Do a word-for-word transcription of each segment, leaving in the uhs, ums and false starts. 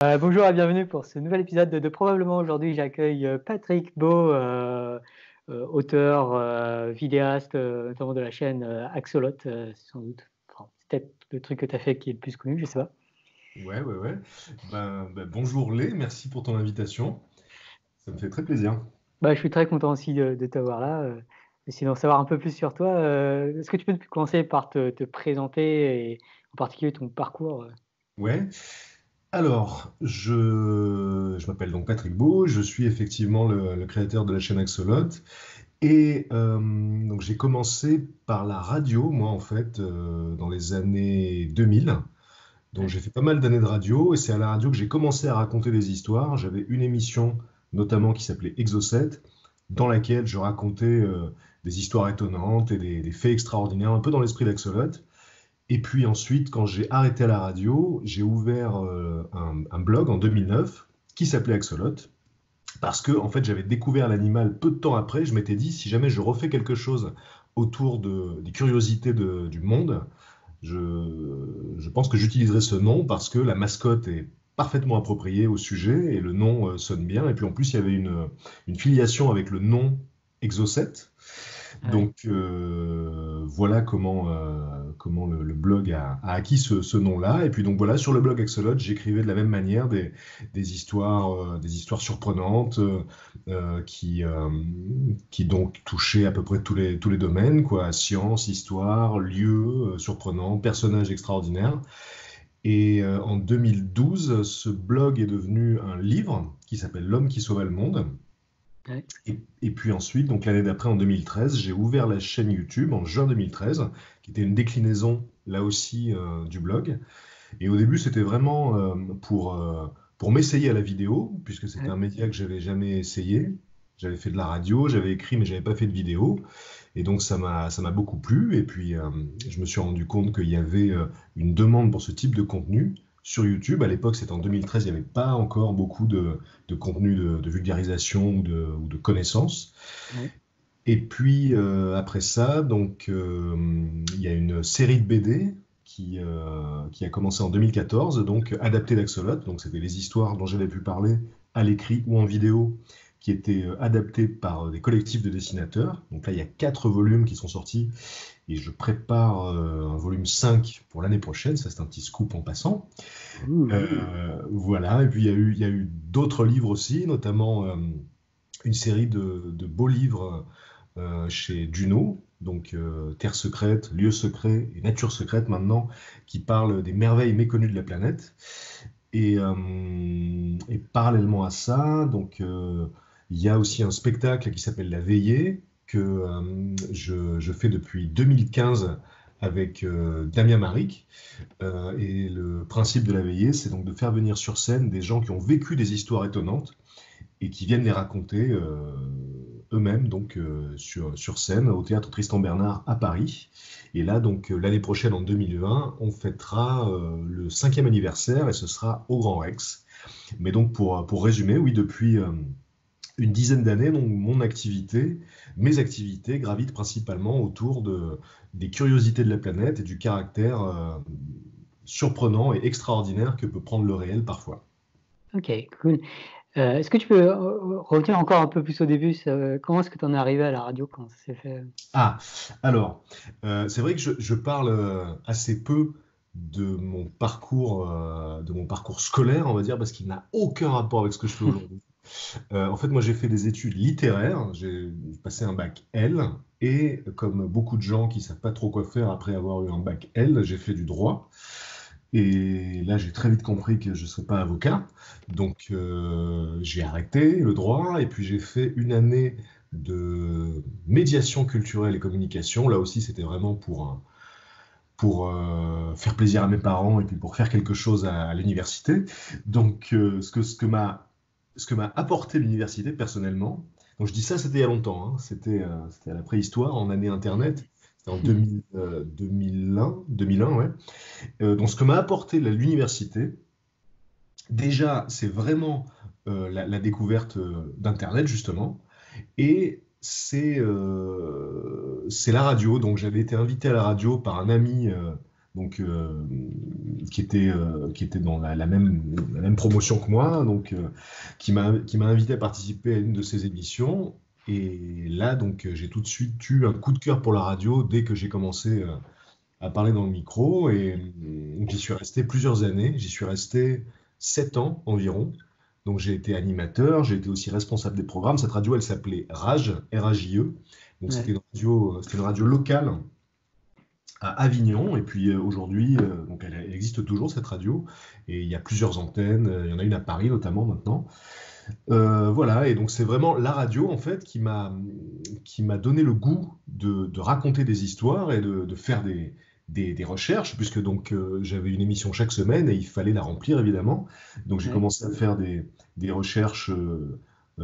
Euh, bonjour et bienvenue pour ce nouvel épisode de, de Probablement. Aujourd'hui, j'accueille euh, Patrick Beau, euh, euh, auteur, euh, vidéaste, euh, notamment de la chaîne euh, Axolot, euh, sans doute. Enfin, c'est peut-être le truc que tu as fait qui est le plus connu, je sais pas. Ouais, ouais, ouais. Ben, ben, bonjour Lé, merci pour ton invitation. Ça me fait très plaisir. Bah, je suis très content aussi de, de t'avoir là. Euh, et sinon, savoir un peu plus sur toi, euh, est-ce que tu peux commencer par te, te présenter et en particulier ton parcours? euh Ouais. Alors, je, je m'appelle donc Patrick Beau, je suis effectivement le, le créateur de la chaîne Axolot. Et euh, donc j'ai commencé par la radio, moi en fait, euh, dans les années deux mille. Donc Ouais. j'ai fait pas mal d'années de radio et c'est à la radio que j'ai commencé à raconter des histoires. J'avais une émission notamment qui s'appelait Exocet, dans laquelle je racontais euh, des histoires étonnantes et des, des faits extraordinaires, un peu dans l'esprit d'Axolot. Et puis ensuite, quand j'ai arrêté la radio, j'ai ouvert euh, un, un blog en deux mille neuf qui s'appelait Axolot. Parce que en fait, j'avais découvert l'animal peu de temps après. Je m'étais dit, si jamais je refais quelque chose autour de, des curiosités de- du monde, je, je pense que j'utiliserai ce nom parce que la mascotte est parfaitement appropriée au sujet et le nom euh, sonne bien. Et puis en plus, il y avait une, une filiation avec le nom Exocet. Ouais. Donc euh, voilà comment, euh, comment le, le blog a, a acquis ce, ce nom-là. Et puis donc voilà, sur le blog Axolot, j'écrivais de la même manière des, des histoires, euh, des histoires surprenantes euh, euh, qui, euh, qui donc touchaient à peu près tous les, tous les domaines, quoi, science, histoire, lieux euh, surprenants, personnages extraordinaires. Et euh, en deux mille douze, ce blog est devenu un livre qui s'appelle L'homme qui sauva le monde. Ouais. Et, et puis ensuite, donc l'année d'après, en deux mille treize, j'ai ouvert la chaîne YouTube en juin deux mille treize, qui était une déclinaison là aussi euh, du blog. Et au début, c'était vraiment euh, pour, euh, pour m'essayer à la vidéo, puisque c'était Ouais. un média que j'avais jamais essayé. J'avais fait de la radio, j'avais écrit, mais j'avais pas fait de vidéo. Et donc ça m'a ça m'a beaucoup plu. Et puis euh, je me suis rendu compte qu'il y avait euh, une demande pour ce type de contenu sur YouTube. À l'époque, c'était en deux mille treize, il n'y avait pas encore beaucoup de, de contenu de, de vulgarisation ou de, ou de connaissances. Ouais. Et puis euh, après ça, donc euh, il y a une série de B D qui, euh, qui a commencé en deux mille quatorze, donc adaptée d'Axolot. Donc c'était les histoires dont j'avais pu parler à l'écrit ou en vidéo, qui étaient euh, adaptées par euh, des collectifs de dessinateurs. Donc là, il y a quatre volumes qui sont sortis et je prépare euh, un volume cinq pour l'année prochaine. Ça, c'est un petit scoop en passant. Ouh. Euh, voilà. Et puis il y a eu, il y a eu d'autres livres aussi, notamment euh, une série de, de beaux livres euh, chez Juno, donc euh, Terre secrète, Lieu secret et Nature secrète maintenant, qui parlent des merveilles méconnues de la planète. Et, euh, et parallèlement à ça, donc euh, il y a aussi un spectacle qui s'appelle La Veillée que euh, je, je fais depuis deux mille quinze avec euh, Damien Maric. Euh, et le principe de La Veillée, c'est donc de faire venir sur scène des gens qui ont vécu des histoires étonnantes et qui viennent les raconter euh, eux-mêmes donc euh, sur, sur scène au théâtre Tristan Bernard à Paris. Et là, donc euh, l'année prochaine, en deux mille vingt, on fêtera euh, le cinquième anniversaire et ce sera au Grand Rex. Mais donc pour, pour résumer, oui, depuis euh, une dizaine d'années, donc mon activité, mes activités gravitent principalement autour de, des curiosités de la planète et du caractère euh, surprenant et extraordinaire que peut prendre le réel parfois. Ok, cool. Euh, est-ce que tu peux euh, revenir encore un peu plus au début? ça- comment est-ce que tu en es arrivé à la radio? Comment ça s'est fait? Ah, alors, euh, c'est vrai que je, je parle euh, assez peu de mon parcours, euh, de mon parcours scolaire, on va dire, parce qu'il n'a aucun rapport avec ce que je fais aujourd'hui. Euh, en fait, moi, j'ai fait des études littéraires, j'ai passé un bac L, et comme beaucoup de gens qui savent pas trop quoi faire après avoir eu un bac L, j'ai fait du droit. Et là, j'ai très vite compris que je ne serais pas avocat. Donc, euh, j'ai arrêté le droit et puis j'ai fait une année de médiation culturelle et communication. Là aussi, c'était vraiment pour, un- pour euh, faire plaisir à mes parents et puis pour faire quelque chose à, à l'université. Donc, euh, ce que, ce que m'a, ce que m'a apporté l'université personnellement, donc je dis ça, c'était il y a longtemps, hein. C'était euh, c'était à la préhistoire, en année Internet. C'était en deux mille, euh, deux mille un, deux mille un, ouais. Euh, donc, ce que m'a apporté la- l'université, déjà, c'est vraiment euh, la, la découverte euh, d'Internet, justement, et c'est euh, c'est la radio. Donc, j'avais été invité à la radio par un ami euh, donc euh, qui était euh, qui était dans la, la même la même promotion que moi, donc euh, qui m'a qui m'a invité à participer à une de ses émissions. Et là, donc, j'ai tout de suite eu un coup de cœur pour la radio dès que j'ai commencé euh, à parler dans le micro. Et euh, j'y suis resté plusieurs années. J'y suis resté sept ans environ. Donc, j'ai été animateur, j'ai été aussi responsable des programmes. Cette radio, elle s'appelait Rage, R A J E. Donc, Ouais. c'était une radio, c'était une radio locale à Avignon. Et puis euh, aujourd'hui, euh, donc elle, elle existe toujours, cette radio. Et il y a plusieurs antennes. Il y en a une à Paris notamment maintenant. Euh, voilà, et donc c'est vraiment la radio en fait qui m'a qui m'a donné le goût de, de raconter des histoires et de, de faire des, des, des recherches, puisque donc euh, j'avais une émission chaque semaine et il fallait la remplir évidemment. Donc j'ai Ouais. commencé à faire des, des recherches euh,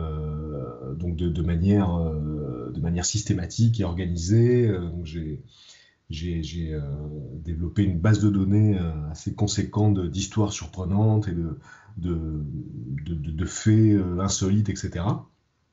euh, donc de, de manière euh, de manière systématique et organisée. Euh, donc j'ai j'ai j'ai, euh, développé une base de données euh, assez conséquente de- d'histoires surprenantes et de, de, de, de- de faits euh, insolites, et cetera.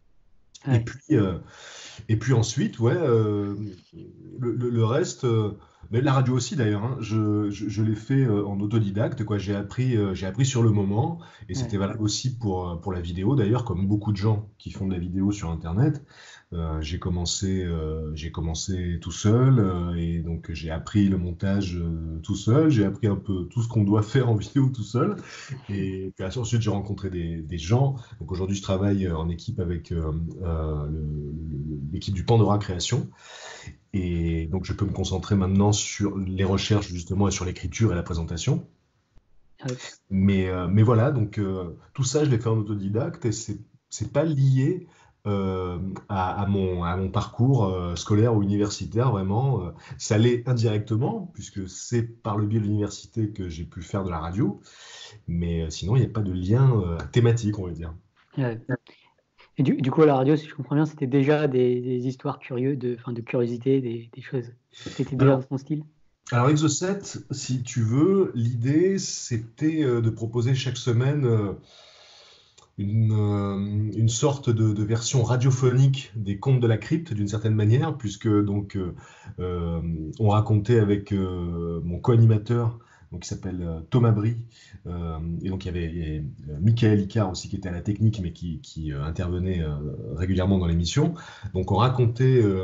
Et Ouais. puis, euh, et puis ensuite, ouais, euh, le, le- le reste, euh, mais la radio aussi d'ailleurs, hein, je, je, je l'ai fait euh, en autodidacte, quoi. J'ai appris, euh, j'ai appris sur le moment, et c'était Ouais. valable aussi pour, euh, pour la vidéo d'ailleurs, comme beaucoup de gens qui font de la vidéo sur Internet. Euh, j'ai commencé, euh, j'ai commencé tout seul, euh, et donc j'ai appris le montage euh, tout seul, j'ai appris un peu tout ce qu'on doit faire en vidéo tout seul, et puis ensuite j'ai rencontré des, des gens. Donc aujourd'hui je travaille en équipe avec euh, euh, le- le- l'équipe du Pandora Création. Et donc, je peux me concentrer maintenant sur les recherches, justement, et sur l'écriture et la présentation. Ouais. Mais, euh, mais voilà, donc euh, tout ça, je l'ai fait en autodidacte et c'est, c'est pas lié euh, à, à mon, à mon parcours euh, scolaire ou universitaire, vraiment. Euh, ça l'est indirectement, puisque c'est par le biais de l'université que j'ai pu faire de la radio. Mais euh, sinon, il n'y a pas de lien euh, thématique, on va dire. Ouais. Et du, du coup, à la radio, si je comprends bien, c'était déjà des, des histoires curieuses, de, enfin, de curiosité, des, des choses. C'était déjà dans Alors, son style. alors Exocet, si tu veux, l'idée, c'était euh, de proposer chaque semaine euh, une, euh, une sorte de, de version radiophonique des contes de la crypte d'une certaine manière, puisque donc euh, euh, on racontait avec euh, mon co-animateur, donc qui s'appelle euh, Thomas Brie, euh, et donc il y avait, il y avait, euh, Michael Icard aussi qui était à la technique, mais qui, qui, euh, intervenait euh, régulièrement dans l'émission. Donc on racontait euh,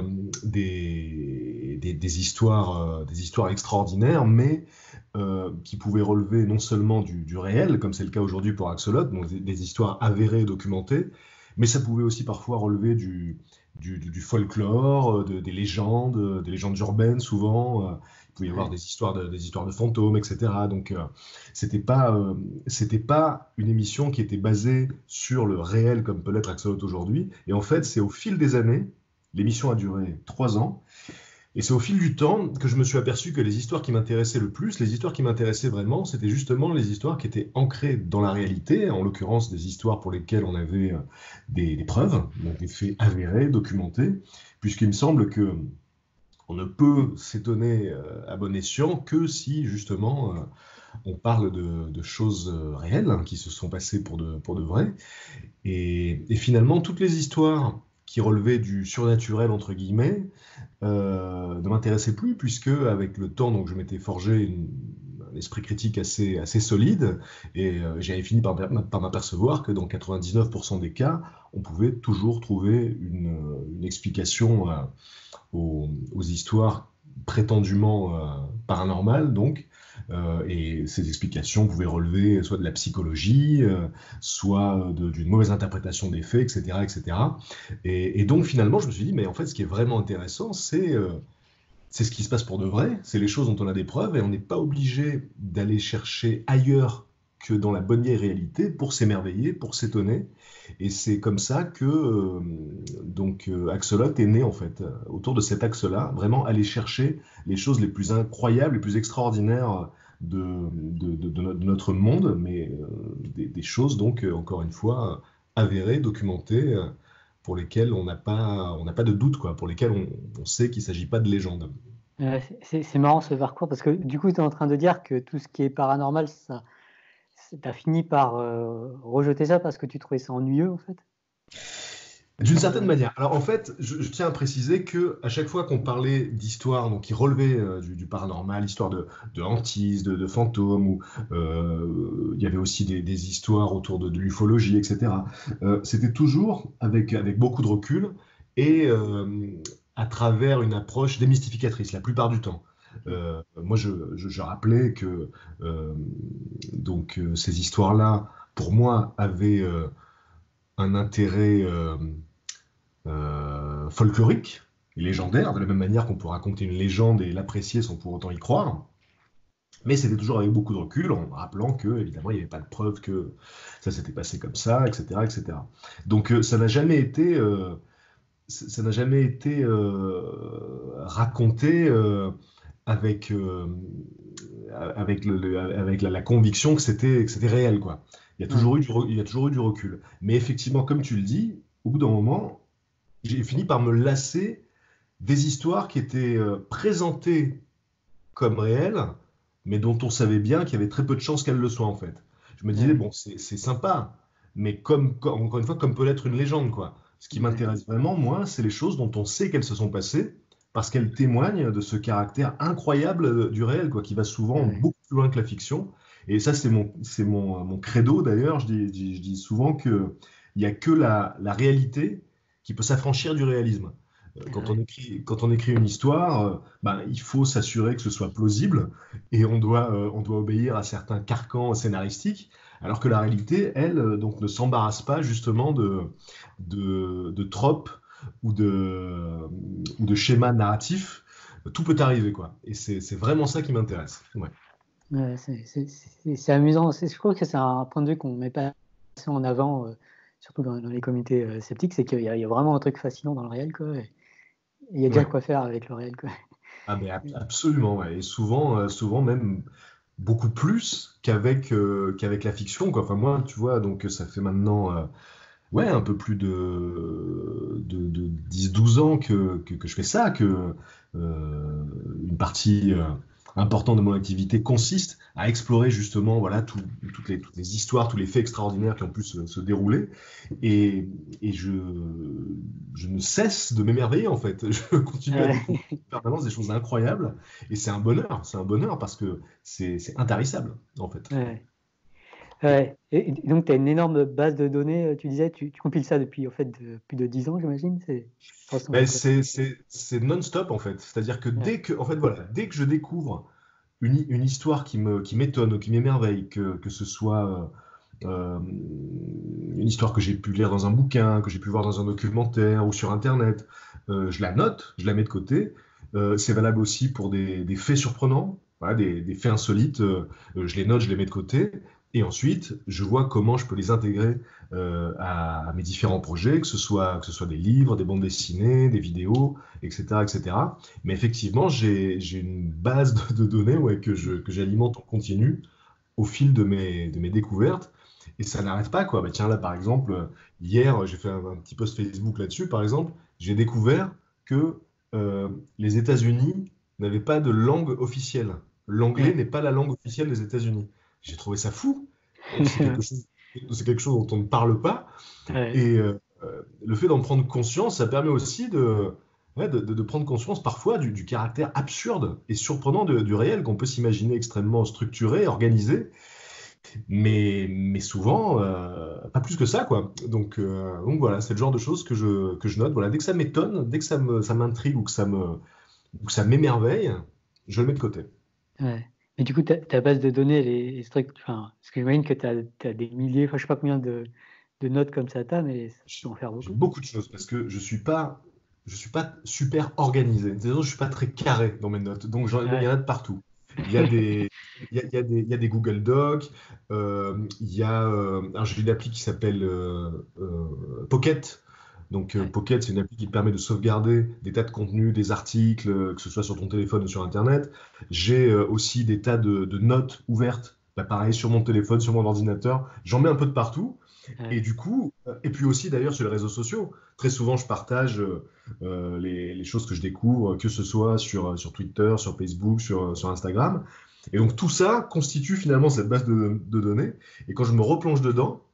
des, des, des histoires, euh, des histoires extraordinaires, mais euh, qui pouvaient relever non seulement du, du réel, comme c'est le cas aujourd'hui pour Axolot, donc des, des histoires avérées, documentées, mais ça pouvait aussi parfois relever du, du, du- du folklore, euh, de- des légendes, euh, des légendes urbaines souvent. Euh, il pouvait y avoir Ouais. des histoires de, des histoires de fantômes, et cetera. Donc euh, c'était pas, euh, c'était pas une émission qui était basée sur le réel comme peut l'être Axolot aujourd'hui. Et en fait, c'est au fil des années, l'émission a duré trois ans, et c'est au fil du temps que je me suis aperçu que les histoires qui m'intéressaient le plus, les histoires qui m'intéressaient vraiment, c'était justement les histoires qui étaient ancrées dans la réalité, en l'occurrence des histoires pour lesquelles on avait euh, des, des preuves, donc des faits avérés, documentés, puisqu'il me semble que on ne peut s'étonner euh, à bon escient que si justement euh, on parle de, de choses euh, réelles hein, qui se sont passées pour de, pour de vrai. Et, et finalement, toutes les histoires qui relevaient du surnaturel, entre guillemets, euh, ne m'intéressait plus, puisque avec le temps, donc, je m'étais forgé une- un esprit critique assez, assez solide, et euh, j'avais fini par, par m'apercevoir que dans quatre-vingt-dix-neuf pour cent des cas, on pouvait toujours trouver une, une explication euh, aux, aux histoires prétendument euh, paranormales, donc, euh, et ces explications pouvaient relever soit de la psychologie, euh, soit de- d'une mauvaise interprétation des faits, et cetera, et cetera. Et, et donc finalement, je me suis dit, mais en fait, ce qui est vraiment intéressant, c'est euh, c'est ce qui se passe pour de vrai, c'est les choses dont on a des preuves, et on n'est pas obligé d'aller chercher ailleurs que dans la bonne vieille réalité pour s'émerveiller, pour s'étonner. Et c'est comme ça que euh, donc euh, Axolot est né en fait, euh, autour de cet axe-là, vraiment aller chercher les choses les plus incroyables, les plus extraordinaires de, de, de- de no- de notre monde, mais euh, des, des choses donc, euh, encore une fois, avérées, documentées, euh, pour lesquelles on n'a pas, on n'a pas de doute, quoi, pour lesquelles on, on sait qu'il ne s'agit pas de légende. Euh, c'est- c'est c'est marrant ce parcours parce que du coup, tu es en train de dire que tout ce qui est paranormal, ça, tu as fini par euh, rejeter ça parce que tu trouvais ça ennuyeux en fait. D'une certaine manière. Alors en fait, je, je tiens à préciser que à chaque fois qu'on parlait d'histoire, donc qui relevait euh, du, du paranormal, histoire de, de hantises, de, de fantômes, ou euh, il y avait aussi des, des histoires autour de, de l'ufologie, et cetera. Euh, c'était toujours avec, avec beaucoup de recul et euh, à travers une approche démystificatrice, la plupart du temps. Euh, moi, je, je, je rappelais que euh, donc euh, ces histoires-là, pour moi, avaient euh, un intérêt euh, euh, folklorique et légendaire, de la même manière qu'on peut raconter une légende et l'apprécier sans pour autant y croire. Mais c'était toujours avec beaucoup de recul, en rappelant que, évidemment, il n'y avait pas de preuve que ça s'était passé comme ça, et cetera, et cetera. Donc, euh, ça n'a jamais été, euh, ça ça n'a jamais été euh, raconté euh, avec, euh, avec, le- le- avec la, la conviction que c'était que c'était réel, quoi. Il y a Ouais. toujours eu du, re- il y a toujours eu du recul. Mais effectivement, comme tu le dis, au bout d'un moment, j'ai fini par me lasser des histoires qui étaient euh, présentées comme réelles, mais dont on savait bien qu'il y avait très peu de chances qu'elles le soient en fait. Je me disais, Ouais. bon, c'est c'est sympa, mais comme, comme- encore une fois, comme peut l'être une légende, quoi. Ce qui Ouais. m'intéresse vraiment, moi, c'est les choses dont on sait qu'elles se sont passées, parce qu'elles témoignent de ce caractère incroyable euh, du réel, quoi, qui va souvent Ouais. beaucoup plus loin que la fiction. Et ça, c'est mon, c'est mon, mon credo d'ailleurs. Je dis, je dis- je dis souvent que il n'y a que la, la réalité qui peut s'affranchir du réalisme. Euh, Quand on Ouais. écrit, quand on écrit une histoire, euh, ben, il faut s'assurer que ce soit plausible et on doit, euh, on doit obéir à certains carcans scénaristiques, alors que la réalité, elle, euh, donc, ne s'embarrasse pas justement de, de, de tropes ou de, ou de schémas narratifs. Tout peut arriver, quoi. Et c'est c'est vraiment ça qui m'intéresse. Ouais. Ouais, c'est c'est- c'est- c'est amusant. C'est- Je trouve que c'est un point de vue qu'on met pas assez en avant, euh, surtout dans, dans les communautés euh, sceptiques, c'est qu'il y, a il y a vraiment un truc fascinant dans le réel, quoi. Et il y a déjà Ouais. quoi faire avec le réel, quoi. Ah, mais ab- absolument, ouais. Et souvent, euh, souvent même beaucoup plus qu'avec euh, qu'avec la fiction, quoi. Enfin, moi, tu vois, donc ça fait maintenant euh, ouais, un peu plus de, de, de dix douze ans que, que, que je fais ça, que euh, une partie euh, importante de mon activité consiste à explorer justement voilà, tout- toutes les, toutes les histoires, tous les faits extraordinaires qui ont pu se, se dérouler. Et, et je, je ne cesse de m'émerveiller en fait. Je continue à Ouais. découvrir en permanence des choses incroyables. Et c'est un bonheur, c'est un bonheur parce que c'est c'est intarissable en fait. Ouais. Ouais. Et, et donc, tu as une énorme base de données, euh, tu disais, tu, tu compiles ça depuis en fait, de, plus de dix ans, j'imagine. C'est, ça ressemble à Ben, quoi? c'est c'est- c'est non-stop en fait. C'est-à-dire que Ouais. dès que, en fait, voilà, dès que je découvre une, hi- une histoire qui me, qui m'étonne ou qui m'émerveille, que, que ce soit euh, euh, une histoire que j'ai pu lire dans un bouquin, que j'ai pu voir dans un documentaire ou sur Internet, euh, je la note, je la mets de côté. Euh, c'est valable aussi pour des, des faits surprenants, voilà, des, des faits insolites. Euh, euh, je les note, je les mets de côté. Et ensuite, je vois comment je peux les intégrer euh, à, à mes différents projets, que ce soit, que ce soit des livres, des bandes dessinées, des vidéos, et cetera, et cetera. Mais effectivement, j'ai, j'ai une base de, de données ouais, que je, que j'alimente en continu au fil de mes, de mes découvertes. Et ça n'arrête pas, quoi. Bah, tiens, là, par exemple, hier, j'ai fait un, un petit post Facebook là-dessus, par exemple. J'ai découvert que euh, les États-Unis n'avaient pas de langue officielle. L'anglais Ouais. n'est pas la langue officielle des États-Unis. J'ai trouvé ça fou. Euh, C'est quelque chose, c'est quelque chose dont on ne parle pas. Ouais. Et euh, euh, le fait d'en prendre conscience, ça permet aussi de, ouais, de, de- de prendre conscience parfois du, du caractère absurde et surprenant de- du réel qu'on peut s'imaginer extrêmement structuré, organisé, mais, mais souvent euh, pas plus que ça, quoi. Donc, euh, donc voilà, c'est le genre de choses que je, que je note. Voilà, dès que ça m'étonne, dès que ça me, ça m'intrigue ou que ça me, ou que ça m'émerveille, je le mets de côté. Ouais. Et du coup, ta, ta base de données, elle est, est struct- enfin, parce que j'imagine que tu as, des milliers, enfin, je sais pas combien de, de notes comme ça t'as, mais ça J'ai peut en faire j'ai beaucoup. beaucoup de choses parce que je suis pas, je suis pas super organisé. C'est-à-dire que je suis pas très carré dans mes notes. Donc j'en- il y en Ouais. a de partout. Il y a des, il y a, il y a des, il y a des Google Docs. euh, il y a, euh, alors j'ai une appli qui s'appelle euh, euh, Pocket. Donc euh, Ouais. Pocket, c'est une appli qui te permet de sauvegarder des tas de contenus, des articles, euh, que ce soit sur ton téléphone ou sur Internet. J'ai euh, aussi des tas de, de notes ouvertes. Bah, pareil, sur mon téléphone, sur mon ordinateur. J'en mets un peu de partout. Et Ouais. du coup, euh, et puis aussi d'ailleurs sur les réseaux sociaux, très souvent je partage euh, euh, les, les choses que je découvre, que ce soit sur, euh, sur Twitter, sur Facebook, sur, euh, sur Instagram. Et donc tout ça constitue finalement cette base de, de données. Et quand je me replonge dedans,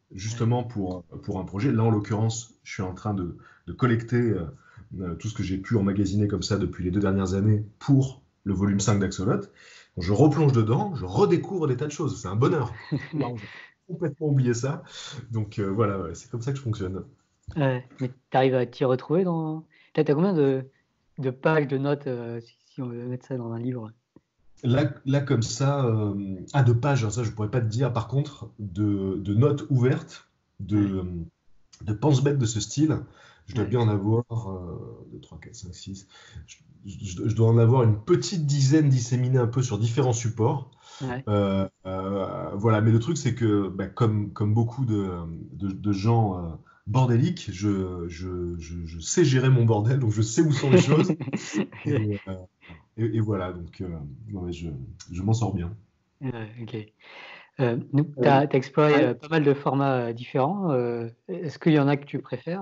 justement pour, pour un projet. Là, en l'occurrence, je suis en train de, de collecter euh, tout ce que j'ai pu emmagasiner comme ça depuis les deux dernières années pour le volume cinq d'Axolot. Je replonge dedans, je redécouvre des tas de choses. C'est un bonheur. Waouh, j'ai complètement oublié ça. Donc euh, voilà, ouais, c'est comme ça que je fonctionne. Ouais, mais tu arrives à t'y retrouver dans. T'as t'as combien de, de pages de notes euh, si, si on veut mettre ça dans un livre? Là, là comme ça, euh, ah, de pages, hein, ça je pourrais pas te dire. Par contre, de, de notes ouvertes, Ouais, de, de pense-bêtes de ce style, je dois ouais, bien en avoir euh, deux, trois, quatre, cinq, six. Je, je- je dois en avoir une petite dizaine disséminées un peu sur différents supports. ouais. Euh, euh, voilà, mais le truc, c'est que bah, comme, comme beaucoup de, de- de gens euh, bordéliques, je, je, je- je sais gérer mon bordel, donc je sais où sont les choses. Et, euh, et- et voilà, donc euh, ouais, je, je m'en sors bien. Ouais, ok. Euh, nous, tu as exploré euh, pas mal de formats euh, différents. euh, Est-ce qu'il y en a que tu préfères?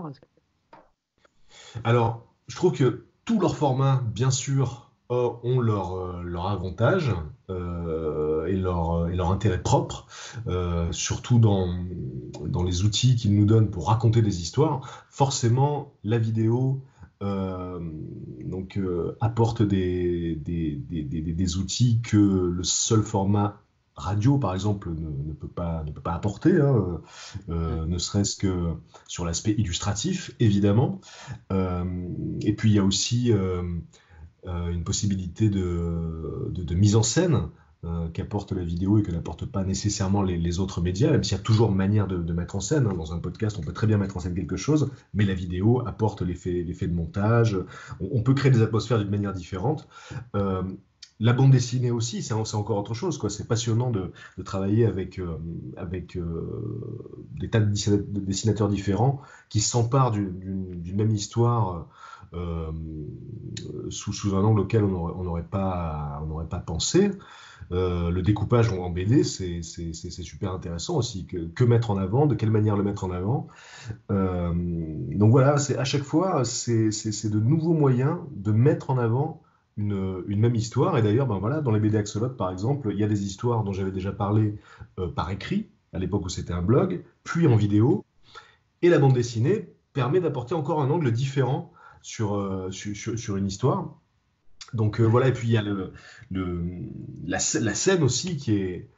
Alors, je trouve que tous leurs formats, bien sûr, euh, ont leur, euh, leur avantage euh, et, leur, et leur intérêt propre, euh, surtout dans, dans les outils qu'ils nous donnent pour raconter des histoires. Forcément, la vidéo euh, donc, euh, apporte des, des, des, des, des outils que le seul format radio, par exemple, ne, ne peut pas, ne peut pas apporter, hein, Ouais, euh, ne serait-ce que sur l'aspect illustratif, évidemment. Euh, et puis il y a aussi euh, euh, une possibilité de, de, de mise en scène euh, qu'apporte la vidéo et que n'apportent pas nécessairement les, les autres médias, même s'il y a toujours manière de, de mettre en scène. Hein. Dans un podcast, on peut très bien mettre en scène quelque chose, mais la vidéo apporte l'effet, l'effet de montage. On, on peut créer des atmosphères d'une manière différente. Euh, la bande dessinée aussi, c'est c'est encore autre chose, quoi. C'est passionnant de, de travailler avec, euh, avec euh, des tas de dessina- de dessinateurs différents qui s'emparent d'une d'une- d'une même histoire euh, sous, sous un angle auquel on n'aurait on n'aurait pas, on n'aurait pas pensé. Euh, le découpage en, en B D, c'est c'est- c'est- c'est super intéressant aussi. Que, que mettre en avant, de quelle manière le mettre en avant. Euh, donc voilà, c'est à chaque fois, c'est c'est- c'est de nouveaux moyens de mettre en avant une, une même histoire. Et d'ailleurs, ben voilà, dans les B D Axolot, par exemple, il y a des histoires dont j'avais déjà parlé euh, par écrit, à l'époque où c'était un blog, puis en ouais, vidéo. Et la bande dessinée permet d'apporter encore un angle différent sur, euh, sur, sur- sur une histoire. Donc euh, ouais, voilà, et puis il y a le, le- la, scè- la scène aussi qui est,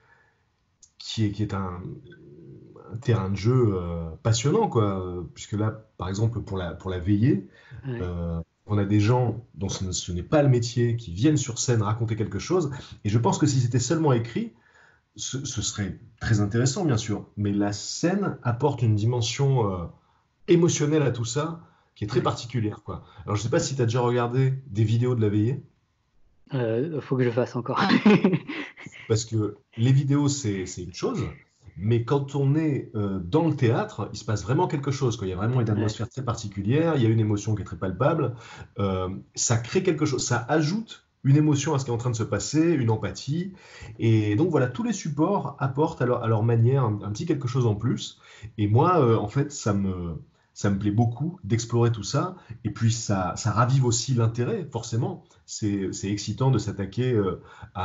qui est, qui est un, un terrain de jeu euh, passionnant, quoi. Euh, Puisque là, par exemple, pour la, pour la veillée, ouais, euh, on a des gens dont ce, ne- ce n'est pas le métier qui viennent sur scène raconter quelque chose. Et je pense que si c'était seulement écrit, ce, ce serait très intéressant, bien sûr. Mais la scène apporte une dimension euh, émotionnelle à tout ça qui est très ouais. particulière, quoi. Alors, je sais pas si tu as déjà regardé des vidéos de la veillée. Euh, faut que je fasse encore. Parce que les vidéos, c'est c'est une chose, mais quand on est euh, dans le théâtre, il se passe vraiment quelque chose, quoi. Il y a vraiment une Ouais, atmosphère très particulière, il y a une émotion qui est très palpable. Euh, ça crée quelque chose, ça ajoute une émotion à ce qui est en train de se passer, une empathie. Et donc voilà, tous les supports apportent à leur, à leur manière un, un petit quelque chose en plus. Et moi, euh, en fait, ça me, ça me plaît beaucoup d'explorer tout ça. Et puis ça, ça ravive aussi l'intérêt, forcément. C'est c'est excitant de s'attaquer euh,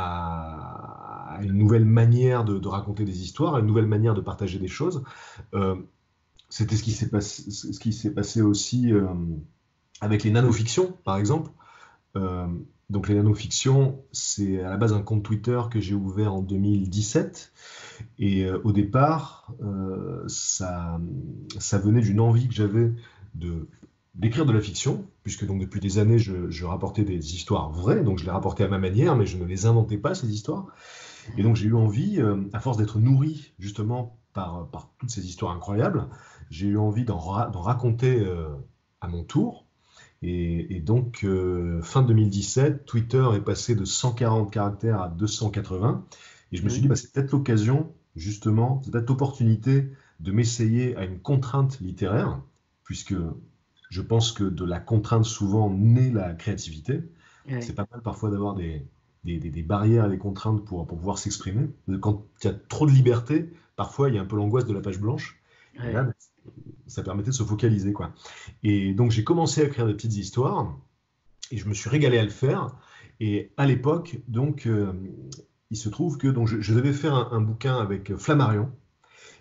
à, à une nouvelle manière de, de raconter des histoires, à une nouvelle manière de partager des choses. Euh, C'était ce qui s'est passé, ce qui s'est passé aussi euh, avec les nanofictions, par exemple. Euh, donc les nanofictions, c'est à la base un compte Twitter que j'ai ouvert en deux mille dix-sept. Et euh, au départ, euh, ça, ça venait d'une envie que j'avais de d'écrire de la fiction, puisque donc depuis des années, je, je rapportais des histoires vraies, donc je les rapportais à ma manière, mais je ne les inventais pas, ces histoires. Et donc j'ai eu envie, euh, à force d'être nourri justement par, par toutes ces histoires incroyables, j'ai eu envie d'en ra- d'en raconter euh, à mon tour. Et, et donc, euh, fin deux mille dix-sept, Twitter est passé de cent quarante caractères à deux cent quatre-vingts. Et je me suis ouais, dit, bah, c'est peut-être l'occasion, justement, c'est peut-être l'opportunité de m'essayer à une contrainte littéraire, puisque je pense que de la contrainte souvent naît la créativité. ouais, C'est pas mal parfois d'avoir des, des, des- des barrières et des contraintes pour, pour pouvoir s'exprimer. Quand il y a trop de liberté, parfois il y a un peu l'angoisse de la page blanche. Et là, ouais. ça permettait de se focaliser, quoi. Et donc j'ai commencé à écrire des petites histoires et je me suis régalé à le faire. Et à l'époque, donc, euh, il se trouve que donc, je, je devais faire un, un bouquin avec Flammarion.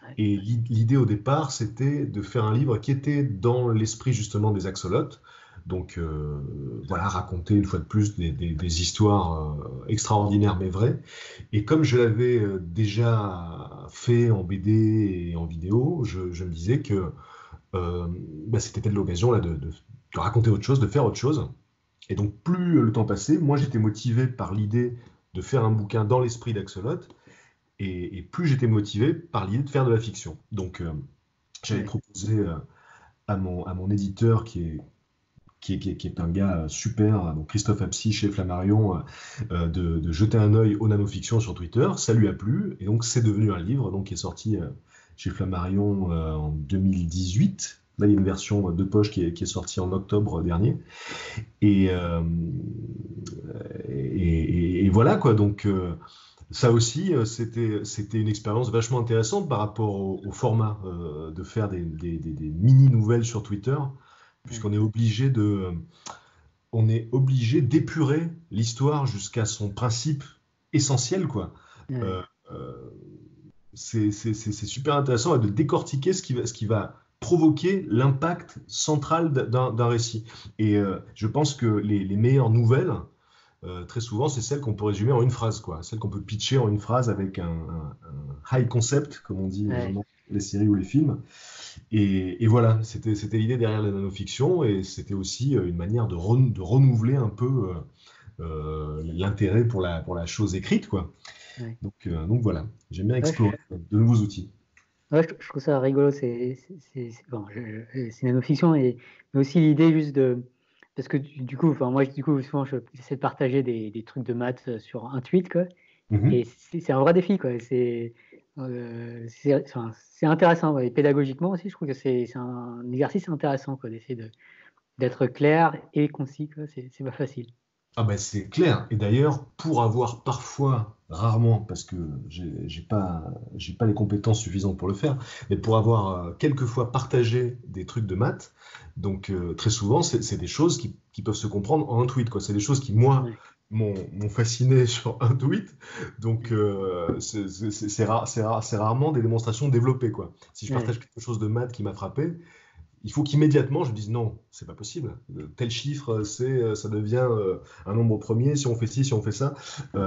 Et l'idée au départ, c'était de faire un livre qui était dans l'esprit justement des axolotes. Donc euh, voilà, raconter une fois de plus des, des- des histoires euh, extraordinaires mais vraies. Et comme je l'avais euh, déjà fait en B D et en vidéo, je, je me disais que euh, bah, c'était peut-être l'occasion là, de, de- de raconter autre chose, de faire autre chose. Et donc plus le temps passait, moi j'étais motivé par l'idée de faire un bouquin dans l'esprit d'Axolot, et, et plus j'étais motivé par l'idée de faire de la fiction. Donc euh, j'avais Ouais. proposé euh, à mon, à mon éditeur qui est qui est, qui est- qui est un gars euh, super, donc Christophe Apsy chez Flammarion, euh, euh, de, de jeter un œil aux nanofictions sur Twitter. Ça lui a plu, et donc c'est devenu un livre donc, qui est sorti euh, chez Flammarion euh, en deux mille dix-huit. Là, il y a une version de poche qui est, qui est sortie en octobre dernier. Et, euh, et, et- et voilà quoi. Donc euh, ça aussi, euh, c'était c'était une expérience vachement intéressante par rapport au, au format euh, de faire des, des- des- des mini-nouvelles sur Twitter, Ouais. puisqu'on est obligé de on est obligé d'épurer l'histoire jusqu'à son principe essentiel, quoi. Ouais. Euh, euh, c'est c'est- c'est- c'est super intéressant de décortiquer ce qui va, ce qui va provoquer l'impact central d'un d'un récit. Et euh, je pense que les, les meilleures nouvelles, euh, très souvent, c'est celles qu'on peut résumer en une phrase, quoi. Celles qu'on peut pitcher en une phrase avec un, un- un high concept, comme on dit euh, Ouais. dans les séries ou les films. Et, et voilà, c'était c'était l'idée derrière la nanofiction, et c'était aussi euh, une manière de, ren- de renouveler un peu euh, euh, l'intérêt pour la, pour la chose écrite, quoi. Ouais. Donc, euh, donc voilà, j'aime bien Ouais, explorer je, de nouveaux outils. ouais, je- je trouve ça rigolo. C'est c'est- c'est- c'est- bon, je- je- c'est nano-fiction, et mais aussi l'idée juste de. Parce que du, du coup, enfin, moi, du coup, souvent, je- j'essaie de partager des, des trucs de maths euh, sur un tweet, quoi. Et Mhm. c'est c'est un vrai défi, quoi. C'est euh, c'est enfin, c'est intéressant, ouais. Et pédagogiquement aussi, je trouve que c'est c'est un exercice intéressant, quoi, d'essayer de d'être clair et concis, quoi. C'est c'est pas facile. Ah ben c'est clair. Et d'ailleurs, pour avoir parfois, rarement, parce que j'ai j'ai pas, j'ai pas les compétences suffisantes pour le faire, mais pour avoir euh, quelquefois partagé des trucs de maths, donc euh, très souvent, c'est c'est des choses qui, qui peuvent se comprendre en un tweet, quoi. C'est des choses qui, moi, Ouais. m'ont m'ont fasciné sur un tweet. Donc euh, c'est c'est- c'est- c'est ra- c'est ra- c'est rarement des démonstrations développées, quoi. Si je Ouais. partage quelque chose de maths qui m'a frappé, il faut qu'immédiatement je me dise non, c'est pas possible. Euh, Tel chiffre, c'est, euh, ça devient euh, un nombre premier si on fait ci, si on fait ça.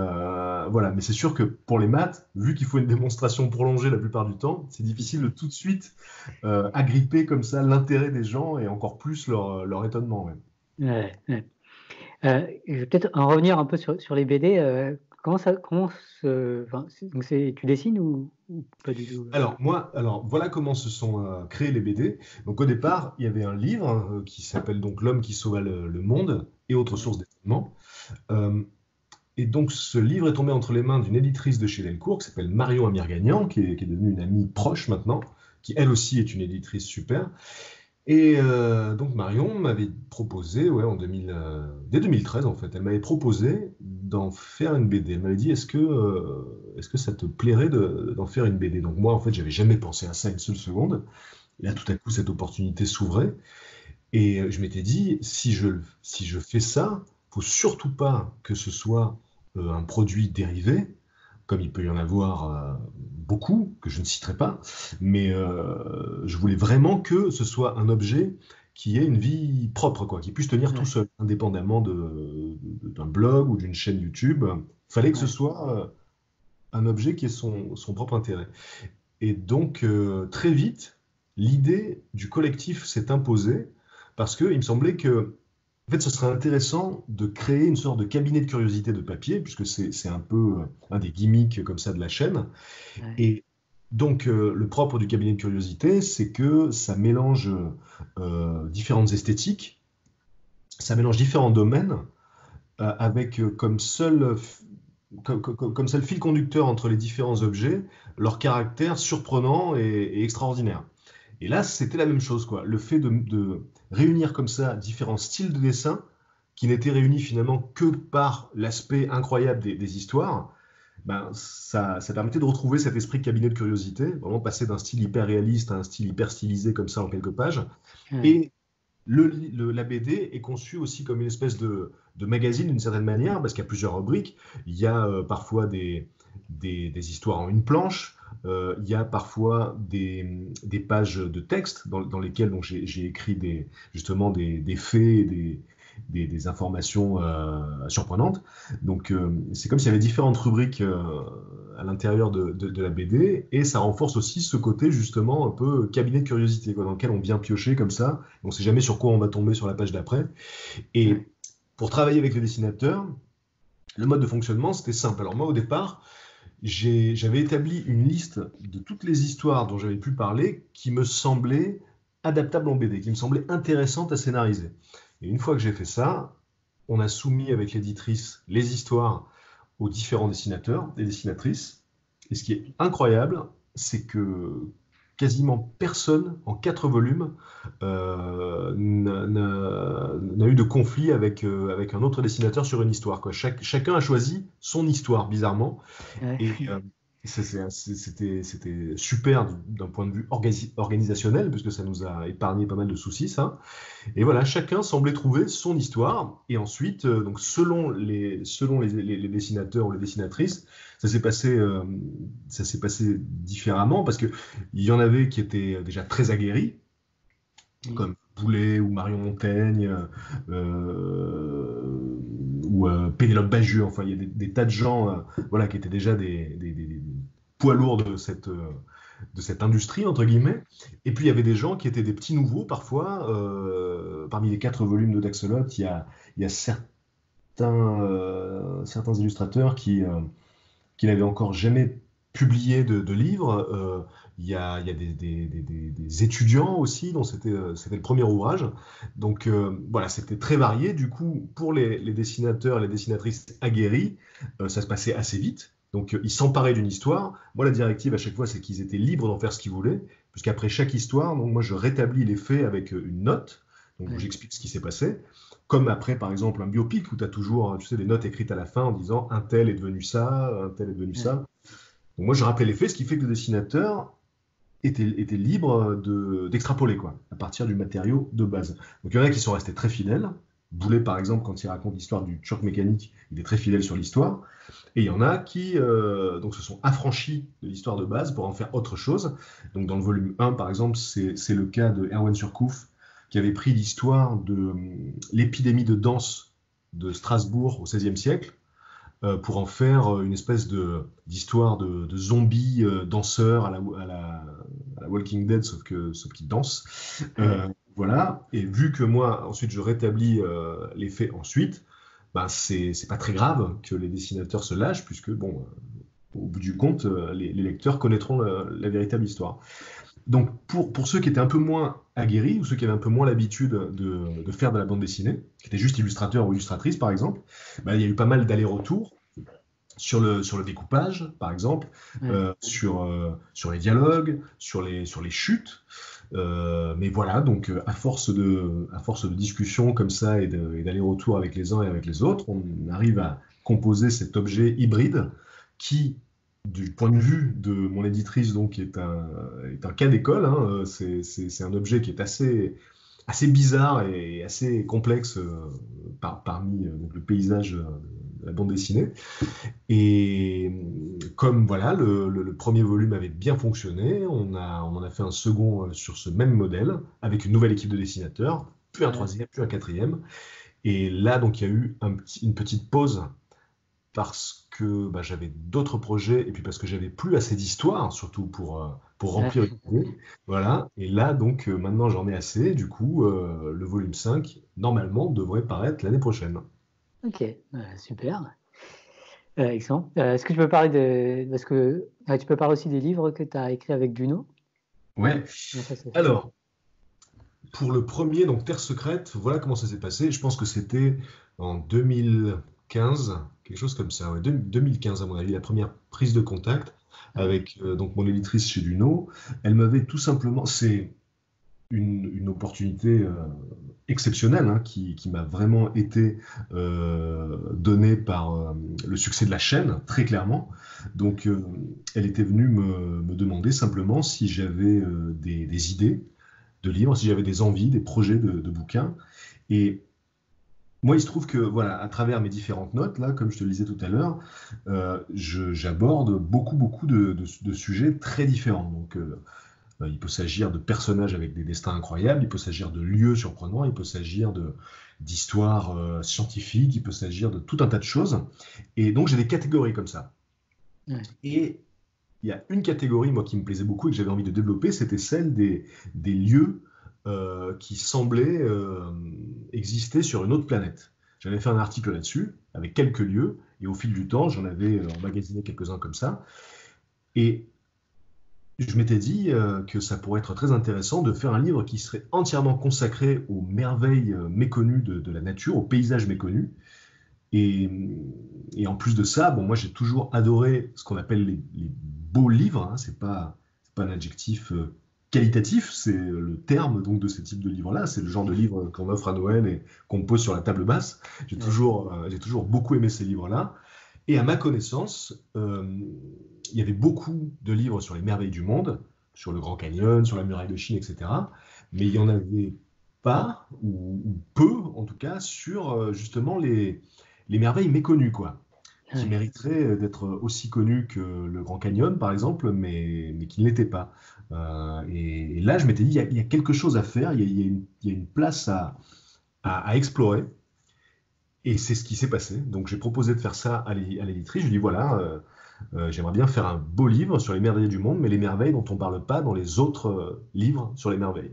Euh, voilà, mais c'est sûr que pour les maths, vu qu'il faut une démonstration prolongée la plupart du temps, c'est difficile de tout de suite euh, agripper comme ça l'intérêt des gens et encore plus leur, leur étonnement. Ouais. Ouais. Ouais. Euh, je vais peut-être en revenir un peu sur, sur les B D. Euh, comment ça, comment se, enfin, c'est- donc c'est, tu dessines ou, ou pas du tout? Alors moi, alors voilà comment se sont euh, créés les B D. Donc au départ, il y avait un livre hein, qui s'appelle donc L'homme qui sauva le, le monde et autres Ouais. sources d'étonnement. Euh, Et donc, ce livre est tombé entre les mains d'une éditrice de chez Delcourt qui s'appelle Marion Amirgagnan, qui est, qui est devenue une amie proche maintenant, qui elle aussi est une éditrice super. Et euh, donc, Marion m'avait proposé, ouais, en deux mille, euh, dès deux mille treize en fait, elle m'avait proposé d'en faire une B D. Elle m'avait dit, est-ce que, euh, est-ce que ça te plairait de- d'en faire une B D? Donc, moi, en fait, j'avais jamais pensé à ça une seule seconde. Et là, tout à coup, cette opportunité s'ouvrait. Et euh, je m'étais dit, si je, si je fais ça, faut surtout pas que ce soit euh, un produit dérivé, comme il peut y en avoir euh, beaucoup, que je ne citerai pas, mais euh, je voulais vraiment que ce soit un objet qui ait une vie propre, quoi, qui puisse tenir tout Ouais. seul, indépendamment de- de- d'un blog ou d'une chaîne YouTube. Il fallait que ce Ouais. soit euh, un objet qui ait son, son propre intérêt. Et donc, euh, très vite, l'idée du collectif s'est imposée parce qu'il me semblait que, en fait, ce serait intéressant de créer une sorte de cabinet de curiosité de papier, puisque c'est c'est un peu euh, un des gimmicks comme ça de la chaîne. Ouais. Et donc, euh, le propre du cabinet de curiosité, c'est que ça mélange euh, différentes esthétiques, ça mélange différents domaines, euh, avec euh, comme seul, comme, comme- comme seul fil conducteur entre les différents objets leur caractère surprenant et, et extraordinaire. Et là, c'était la même chose, quoi. Le fait de, de réunir comme ça différents styles de dessin qui n'étaient réunis finalement que par l'aspect incroyable des, des histoires, ben, ça, ça permettait de retrouver cet esprit de cabinet de curiosité, vraiment passer d'un style hyper réaliste à un style hyper stylisé comme ça en quelques pages. Ouais. Et le, le- la B D est conçue aussi comme une espèce de, de magazine d'une certaine manière, parce qu'il y a plusieurs rubriques. Il y a euh, parfois des, des, des histoires en une planche, euh, il y a parfois des, des pages de texte dans, dans lesquelles donc, j'ai, j'ai écrit des, justement des, des faits, et des, des, des informations euh, surprenantes. Donc, euh, c'est comme s'il y avait différentes rubriques euh, à l'intérieur de, de, de la B D, et ça renforce aussi ce côté justement un peu cabinet de curiosité, quoi, dans lequel on vient piocher comme ça. On ne sait jamais sur quoi on va tomber sur la page d'après. Et pour travailler avec les dessinateurs, le mode de fonctionnement, c'était simple. Alors moi, au départ, j'ai- j'avais établi une liste de toutes les histoires dont j'avais pu parler qui me semblaient adaptables en B D, qui me semblaient intéressantes à scénariser. Et une fois que j'ai fait ça, on a soumis avec l'éditrice les histoires aux différents dessinateurs et dessinatrices. Et ce qui est incroyable, c'est que quasiment personne, en quatre volumes, euh, n'a n'a- n'a eu de conflit avec, euh, avec un autre dessinateur sur une histoire, quoi. Chaque- chacun a choisi son histoire, bizarrement. Ouais. Et euh, c'est- c'est- c'est- c'était c'était super d'un point de vue organi- organisationnel, puisque ça nous a épargné pas mal de soucis, ça. Et voilà, chacun semblait trouver son histoire. Et ensuite, euh, donc selon les, selon les, les- les dessinateurs ou les dessinatrices, ça s'est passé, euh, ça s'est passé différemment, parce que il y en avait qui étaient déjà très aguerris, Oui. comme Boulet ou Marion Montaigne, euh, ou euh, Pénélope Bagieux. Enfin, il y a des, des tas de gens, euh, voilà, qui étaient déjà des, des- des- des poids lourds de cette, euh, de cette industrie, entre guillemets. Et puis, il y avait des gens qui étaient des petits nouveaux, parfois. Euh, parmi les quatre volumes de Daxolot, il y a, il y a certains, euh, certains illustrateurs qui, euh, qui n'avait encore jamais publié de, de livre. Euh, il y a, il y a des, des- des- des- des étudiants aussi, dont c'était euh, c'était le premier ouvrage. Donc euh, voilà, c'était très varié. Du coup, pour les, les dessinateurs et les dessinatrices aguerris, euh, ça se passait assez vite. Donc euh, ils s'emparaient d'une histoire. Moi, la directive à chaque fois, c'est qu'ils étaient libres d'en faire ce qu'ils voulaient, puisqu'après chaque histoire, donc moi, je rétablis les faits avec euh, une note, donc où Ouais. j'explique ce qui s'est passé. Comme après, par exemple, un biopic où tu as toujours, tu sais, des notes écrites à la fin en disant un tel est devenu ça, un tel est devenu Ouais. ça. Donc moi, je rappelais les faits, ce qui fait que le dessinateur était, était libre de, d'extrapoler, quoi, à partir du matériau de base. Donc il y en a qui sont restés très fidèles. Boulet, par exemple, quand il raconte l'histoire du choc mécanique, il est très fidèle sur l'histoire. Et il y en a qui euh, donc se sont affranchis de l'histoire de base pour en faire autre chose. Donc dans le volume un, par exemple, c'est c'est le cas de Erwan Surcouf, qui avait pris l'histoire de euh, l'épidémie de danse de Strasbourg au seizième siècle, euh, pour en faire euh, une espèce de d'histoire de, de zombies euh, danseurs à la, à la, à la Walking Dead, sauf que sauf qu'ils dansent. Ouais. Euh, voilà. Et vu que moi, ensuite, je rétablis euh, les faits ensuite, ben c'est c'est pas très grave que les dessinateurs se lâchent, puisque bon, euh, au bout du compte, euh, les, les lecteurs connaîtront la, la véritable histoire. Donc, pour, pour ceux qui étaient un peu moins aguerris, ou ceux qui avaient un peu moins l'habitude de, de faire de la bande dessinée, qui étaient juste illustrateurs ou illustratrices, par exemple, bah, il y a eu pas mal d'allers-retours sur le, sur le découpage, par exemple, Ouais. euh, sur, euh, sur les dialogues, sur les, sur les chutes. Euh, mais voilà, donc euh, à force de, à force de discussion comme ça et de- et d'aller-retour avec les uns et avec les autres, on arrive à composer cet objet hybride qui, du point de vue de mon éditrice, donc, est un, est un cas d'école. Hein. Euh, C'est, c'est- c'est un objet qui est assez, assez bizarre et assez complexe euh, par- parmi euh, donc, le paysage euh, de la bande dessinée. Et comme voilà, le, le- le premier volume avait bien fonctionné, on a, on en a fait un second euh, sur ce même modèle, avec une nouvelle équipe de dessinateurs, puis un Ouais. troisième, puis un quatrième. Et là, donc, il y a eu un petit- une petite pause parce que bah, j'avais d'autres projets et puis parce que j'avais plus assez d'histoires, surtout pour, euh, pour remplir Ouais. une année. Voilà. Et là, donc, euh, maintenant, j'en ai assez. Du coup, euh, le volume cinq, normalement, devrait paraître l'année prochaine. Ok, ouais, super. Euh, excellent. Euh, est-ce que tu peux parler de. Parce que ouais, tu peux parler aussi des livres que tu as écrits avec Duno. Ouais. Comment ça s'est fait? Alors, pour le premier, donc Terre secrète, voilà comment ça s'est passé. Je pense que c'était en deux mille quinze, quelque chose comme ça. Ouais, deux- 2015 à mon avis, la première prise de contact Ouais. avec euh, donc mon éditrice chez Duno. Elle m'avait tout simplement, c'est une, une opportunité euh, exceptionnelle, hein, qui, qui m'a vraiment été euh, donnée par euh, le succès de la chaîne, très clairement. Donc, euh, elle était venue me, me demander simplement si j'avais euh, des, des idées de livres, si j'avais des envies, des projets de, de bouquins. Et moi, il se trouve que, voilà, à travers mes différentes notes, là, comme je te le disais tout à l'heure, euh, je- j'aborde beaucoup, beaucoup de, de- de sujets très différents. Donc, euh, euh, il peut s'agir de personnages avec des destins incroyables, il peut s'agir de lieux surprenants, il peut s'agir de d'histoires euh, scientifiques, il peut s'agir de tout un tas de choses. Et donc, j'ai des catégories comme ça. Ouais. Et il y a une catégorie, moi, qui me plaisait beaucoup et que j'avais envie de développer, c'était celle des, des lieux euh, qui semblaient euh, exister sur une autre planète. J'avais fait un article là-dessus, avec quelques lieux, et au fil du temps, j'en avais euh, emmagasiné quelques-uns comme ça. Et je m'étais dit euh, que ça pourrait être très intéressant de faire un livre qui serait entièrement consacré aux merveilles euh, méconnues de, de la nature, aux paysages méconnus. Et, et en plus de ça, bon, moi j'ai toujours adoré ce qu'on appelle les, les beaux livres. Hein. C'est pas, c'est pas un adjectif euh, qualitatif, c'est le terme donc de ce type de livre-là. C'est le genre de livre qu'on offre à Noël et qu'on pose sur la table basse. J'ai Ouais. toujours, euh, j'ai toujours beaucoup aimé ces livres-là. Et à ma connaissance, euh, il y avait beaucoup de livres sur les merveilles du monde, sur le Grand Canyon, sur la muraille de Chine, et cetera. Mais il y en avait pas, ou, ou peu en tout cas, sur euh, justement les, les merveilles méconnues, quoi, qui Ouais. mériteraient d'être aussi connues que le Grand Canyon, par exemple, mais, mais qui ne l'étaient pas. Euh, et, et là, je m'étais dit, il y, a, il y a quelque chose à faire, il y a, il y a une, il y a une place à, à, à explorer. Et c'est ce qui s'est passé. Donc j'ai proposé de faire ça à l'é- à l'éditrice. Je lui ai dit, voilà, euh, euh, j'aimerais bien faire un beau livre sur les merveilles du monde, mais les merveilles dont on ne parle pas dans les autres euh, livres sur les merveilles.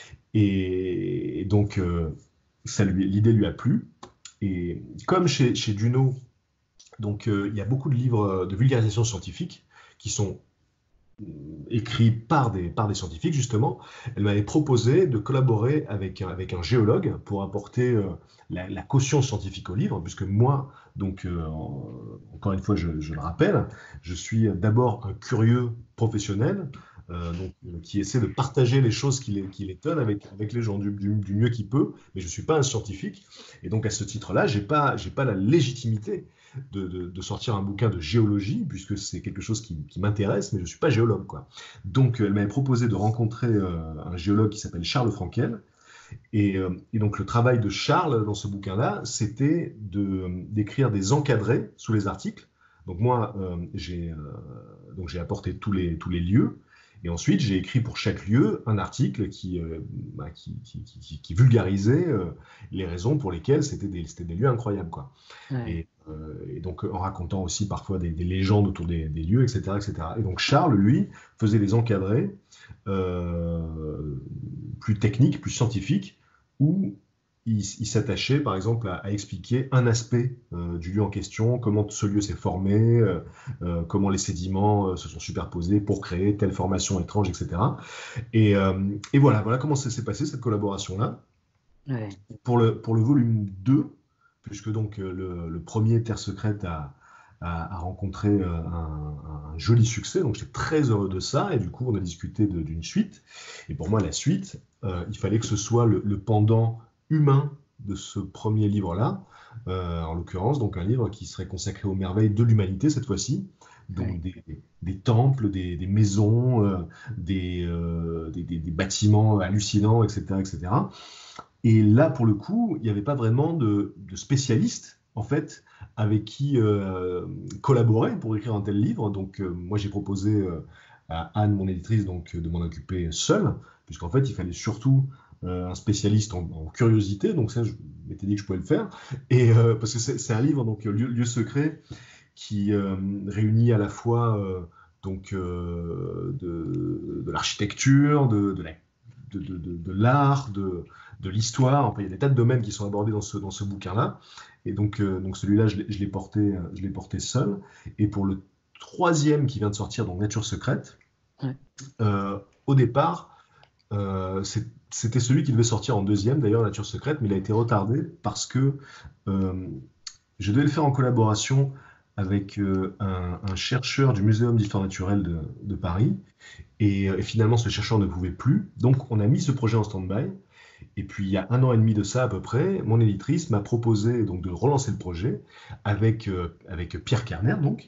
Et donc, euh, ça lui, l'idée lui a plu. Et comme chez, chez Duno, donc, euh, il y a beaucoup de livres euh, de vulgarisation scientifique qui sont écrits par des, par des scientifiques, justement. Elle m'avait proposé de collaborer avec un, avec un géologue pour apporter euh, la, la caution scientifique au livre, puisque moi, donc, euh, en- encore une fois, je, je le rappelle, je suis d'abord un curieux professionnel, euh, donc, euh, qui essaie de partager les choses qui, l'é- qui l'étonnent avec, avec les gens du, du- du mieux qu'il peut, mais je ne suis pas un scientifique. Et donc, à ce titre-là, je n'ai pas, j'ai pas la légitimité de, de- de sortir un bouquin de géologie, puisque c'est quelque chose qui, qui m'intéresse, mais je ne suis pas géologue, quoi. Donc, elle m'avait proposé de rencontrer euh, un géologue qui s'appelle Charles Frankel. Et, euh, et donc, le travail de Charles dans ce bouquin-là, c'était de, d'écrire des encadrés sous les articles. Donc, moi, euh, j'ai, euh, donc j'ai apporté tous les, tous les lieux. Et ensuite, j'ai écrit pour chaque lieu un article qui, euh, bah, qui, qui, qui- qui vulgarisait euh, les raisons pour lesquelles c'était des, c'était des lieux incroyables, quoi. Ouais. Et, euh, et donc en racontant aussi parfois des, des légendes autour des, des lieux, et cetera, et cetera. Et donc Charles, lui, faisait des encadrés euh, plus techniques, plus scientifiques, où il, il s'attachait par exemple à, à expliquer un aspect euh, du lieu en question, comment ce lieu s'est formé, euh, euh, comment les sédiments euh, se sont superposés pour créer telle formation étrange, et cetera. Et, euh, et voilà, voilà comment ça s'est passé cette collaboration-là. Ouais. Pour le, pour le volume deux, puisque donc euh, le, le premier Terre secrète a, a, a rencontré euh, un, un joli succès, donc j'étais très heureux de ça, et du coup on a discuté de- d'une suite. Et pour moi la suite, euh, il fallait que ce soit le, le pendant humain de ce premier livre-là, euh, en l'occurrence donc un livre qui serait consacré aux merveilles de l'humanité cette fois-ci, donc Ouais. des, des temples, des, des maisons, euh, des, euh, des, des- des bâtiments hallucinants, et cetera, et cetera. Et là, pour le coup, il n'y avait pas vraiment de, de spécialistes, en fait, avec qui euh, collaborer pour écrire un tel livre. Donc, euh, moi, j'ai proposé euh, à Anne, mon éditrice, donc, de m'en occuper seule, puisqu'en fait, il fallait surtout euh, un spécialiste en, en curiosité. Donc, ça, je m'étais dit que je pouvais le faire. Et euh, parce que c'est c'est un livre, donc, Lieu, Lieu secret, qui euh, réunit à la fois euh, donc, euh, de, de l'architecture, de, de la de, de, de, de l'art, de, de l'histoire. Enfin, il y a des tas de domaines qui sont abordés dans ce, dans ce bouquin-là. Et donc, euh, donc celui-là, je l'ai je l'ai porté, euh, je l'ai porté seul. Et pour le troisième qui vient de sortir, donc Nature secrète, Ouais. euh, au départ, euh, c'est- c'était celui qui devait sortir en deuxième, d'ailleurs, Nature secrète, mais il a été retardé parce que euh, je devais le faire en collaboration avec euh, un, un chercheur du Muséum d'histoire naturelle de, de Paris. Et, euh, et finalement, ce chercheur ne pouvait plus. Donc, on a mis ce projet en stand-by. Et puis, il y a un an et demi de ça à peu près, mon éditrice m'a proposé donc de relancer le projet avec, euh, avec Pierre Kerner, donc,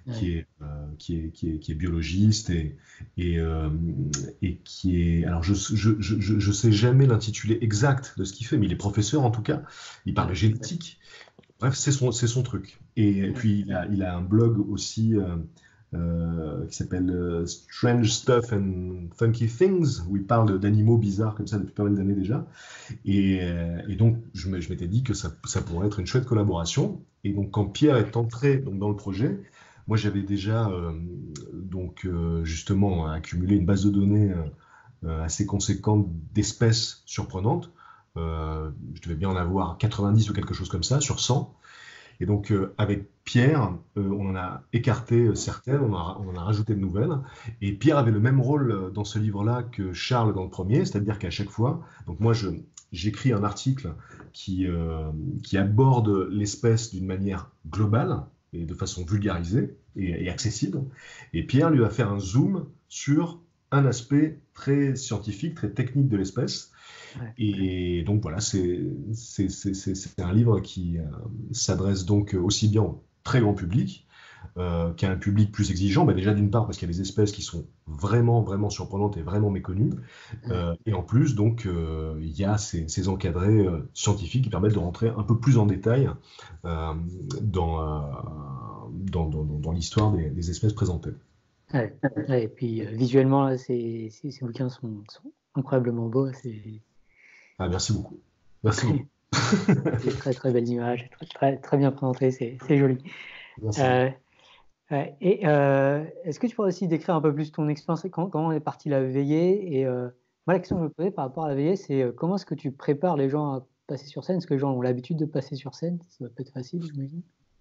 qui Ouais. est, euh, qui est, qui est, qui est biologiste et, et, euh, et qui est. Alors, je je, je, je je sais jamais l'intitulé exact de ce qu'il fait, mais il est professeur en tout cas. Il parle de Ouais. génétique. Bref, c'est son, c'est son truc. Et Ouais. puis, il a, il a un blog aussi euh, euh, qui s'appelle euh, Strange Stuff and Funky Things, où il parle d'animaux bizarres comme ça depuis pas mal d'années déjà. Et, euh, et donc, je me- je m'étais dit que ça, ça pourrait être une chouette collaboration. Et donc, quand Pierre est entré donc, dans le projet, moi, j'avais déjà euh, donc, euh, justement accumulé une base de données euh, euh, assez conséquente d'espèces surprenantes. Euh, je devais bien en avoir quatre-vingt-dix ou quelque chose comme ça sur cent. Et donc, euh, avec Pierre, euh, on en a écarté euh, certaines, on, a- on en a rajouté de nouvelles. Et Pierre avait le même rôle euh, dans ce livre-là que Charles dans le premier, c'est-à-dire qu'à chaque fois, donc moi, je, j'écris un article qui, euh, qui aborde l'espèce d'une manière globale et de façon vulgarisée et, et accessible. Et Pierre lui va faire un zoom sur un aspect très scientifique, très technique de l'espèce. Ouais. Et donc voilà, c'est c'est- c'est- c'est- c'est un livre qui euh, s'adresse donc aussi bien au très grand public euh, qu'à un public plus exigeant. Bah déjà d'une part parce qu'il y a des espèces qui sont vraiment vraiment surprenantes et vraiment méconnues. Ouais. Euh, et en plus donc euh, il y a ces, ces encadrés euh, scientifiques qui permettent de rentrer un peu plus en détail euh, dans, euh, dans, dans, dans- dans l'histoire des, des espèces présentées. Ouais. Ouais. Et puis euh, visuellement, là, ces, ces, ces bouquins sont, sont incroyablement beaux. C'est Ah, merci beaucoup. Merci beaucoup. des très très belles images, très, très, très bien présenté, c'est c'est joli. Merci. Euh, ouais. Et euh, est-ce que tu pourrais aussi décrire un peu plus ton expérience, comment, comment est partie la veillée? Et euh, moi, la question que je me posais par rapport à la veillée, c'est euh, comment est-ce que tu prépares les gens à passer sur scène? Est-ce que les gens ont l'habitude de passer sur scène? Ça va pas être facile, j'imagine.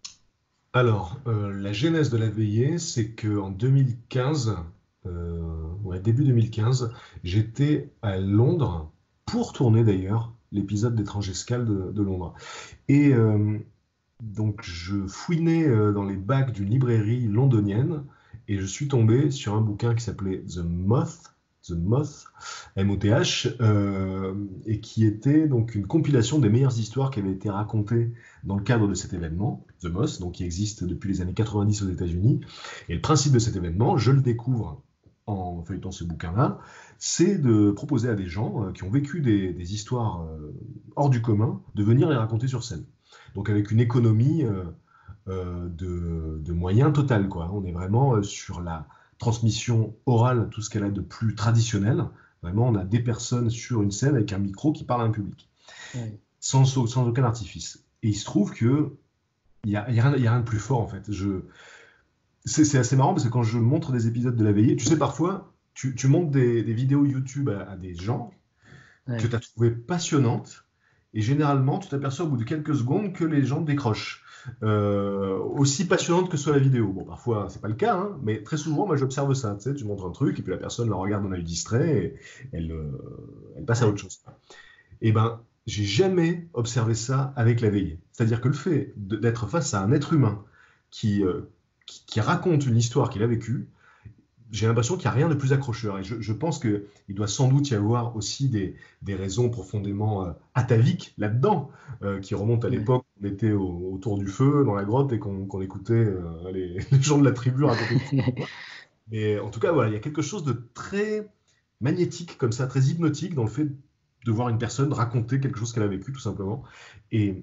Alors, euh, la genèse de la veillée, c'est qu'en deux mille quinze, euh, ouais, début deux mille quinze, j'étais à Londres pour tourner d'ailleurs l'épisode d'Étrange Escale de, de Londres. Et euh, donc, je fouinais euh, dans les bacs d'une librairie londonienne et je suis tombé sur un bouquin qui s'appelait The Moth, The Moth, M O T H, euh, et qui était donc une compilation des meilleures histoires qui avaient été racontées dans le cadre de cet événement, The Moth, donc qui existe depuis les années quatre-vingt-dix aux États-Unis. Et le principe de cet événement, je le découvre en feuilletant ce bouquin-là, c'est de proposer à des gens euh, qui ont vécu des, des histoires euh, hors du commun de venir les raconter sur scène. Donc avec une économie euh, euh, de, de moyens total, quoi. On est vraiment euh, sur la transmission orale, tout ce qu'elle a de plus traditionnel. Vraiment, on a des personnes sur une scène avec un micro qui parle à un public, Ouais. sans, sans aucun artifice. Et il se trouve que il y a, y a rien, y a rien de plus fort en fait. Je, c'est c'est assez marrant parce que quand je montre des épisodes de la veillée, tu sais, parfois, tu, tu montres des, des vidéos YouTube à, à des gens que Ouais. tu as trouvées passionnantes, et généralement, tu t'aperçois au bout de quelques secondes que les gens décrochent. Euh, aussi passionnante que soit la vidéo. Bon, parfois, c'est pas le cas, hein, mais très souvent, moi, j'observe ça. Tu sais, tu montres un truc, et puis la personne le regarde d'un œil distrait, et elle, euh, elle passe à Ouais. autre chose. Et ben, j'ai jamais observé ça avec la veillée. C'est-à-dire que le fait de- d'être face à un être humain qui, euh, qui, qui raconte une histoire qu'il a vécue, j'ai l'impression qu'il n'y a rien de plus accrocheur. Et je, je pense qu'il doit sans doute y avoir aussi des, des raisons profondément euh, ataviques là-dedans, euh, qui remontent à Ouais. l'époque où on était au- autour du feu, dans la grotte, et qu'on qu'on écoutait euh, les, les gens de la tribu raconter des histoires. Mais en tout cas, voilà, il y a quelque chose de très magnétique comme ça, très hypnotique dans le fait de voir une personne raconter quelque chose qu'elle a vécu, tout simplement. Et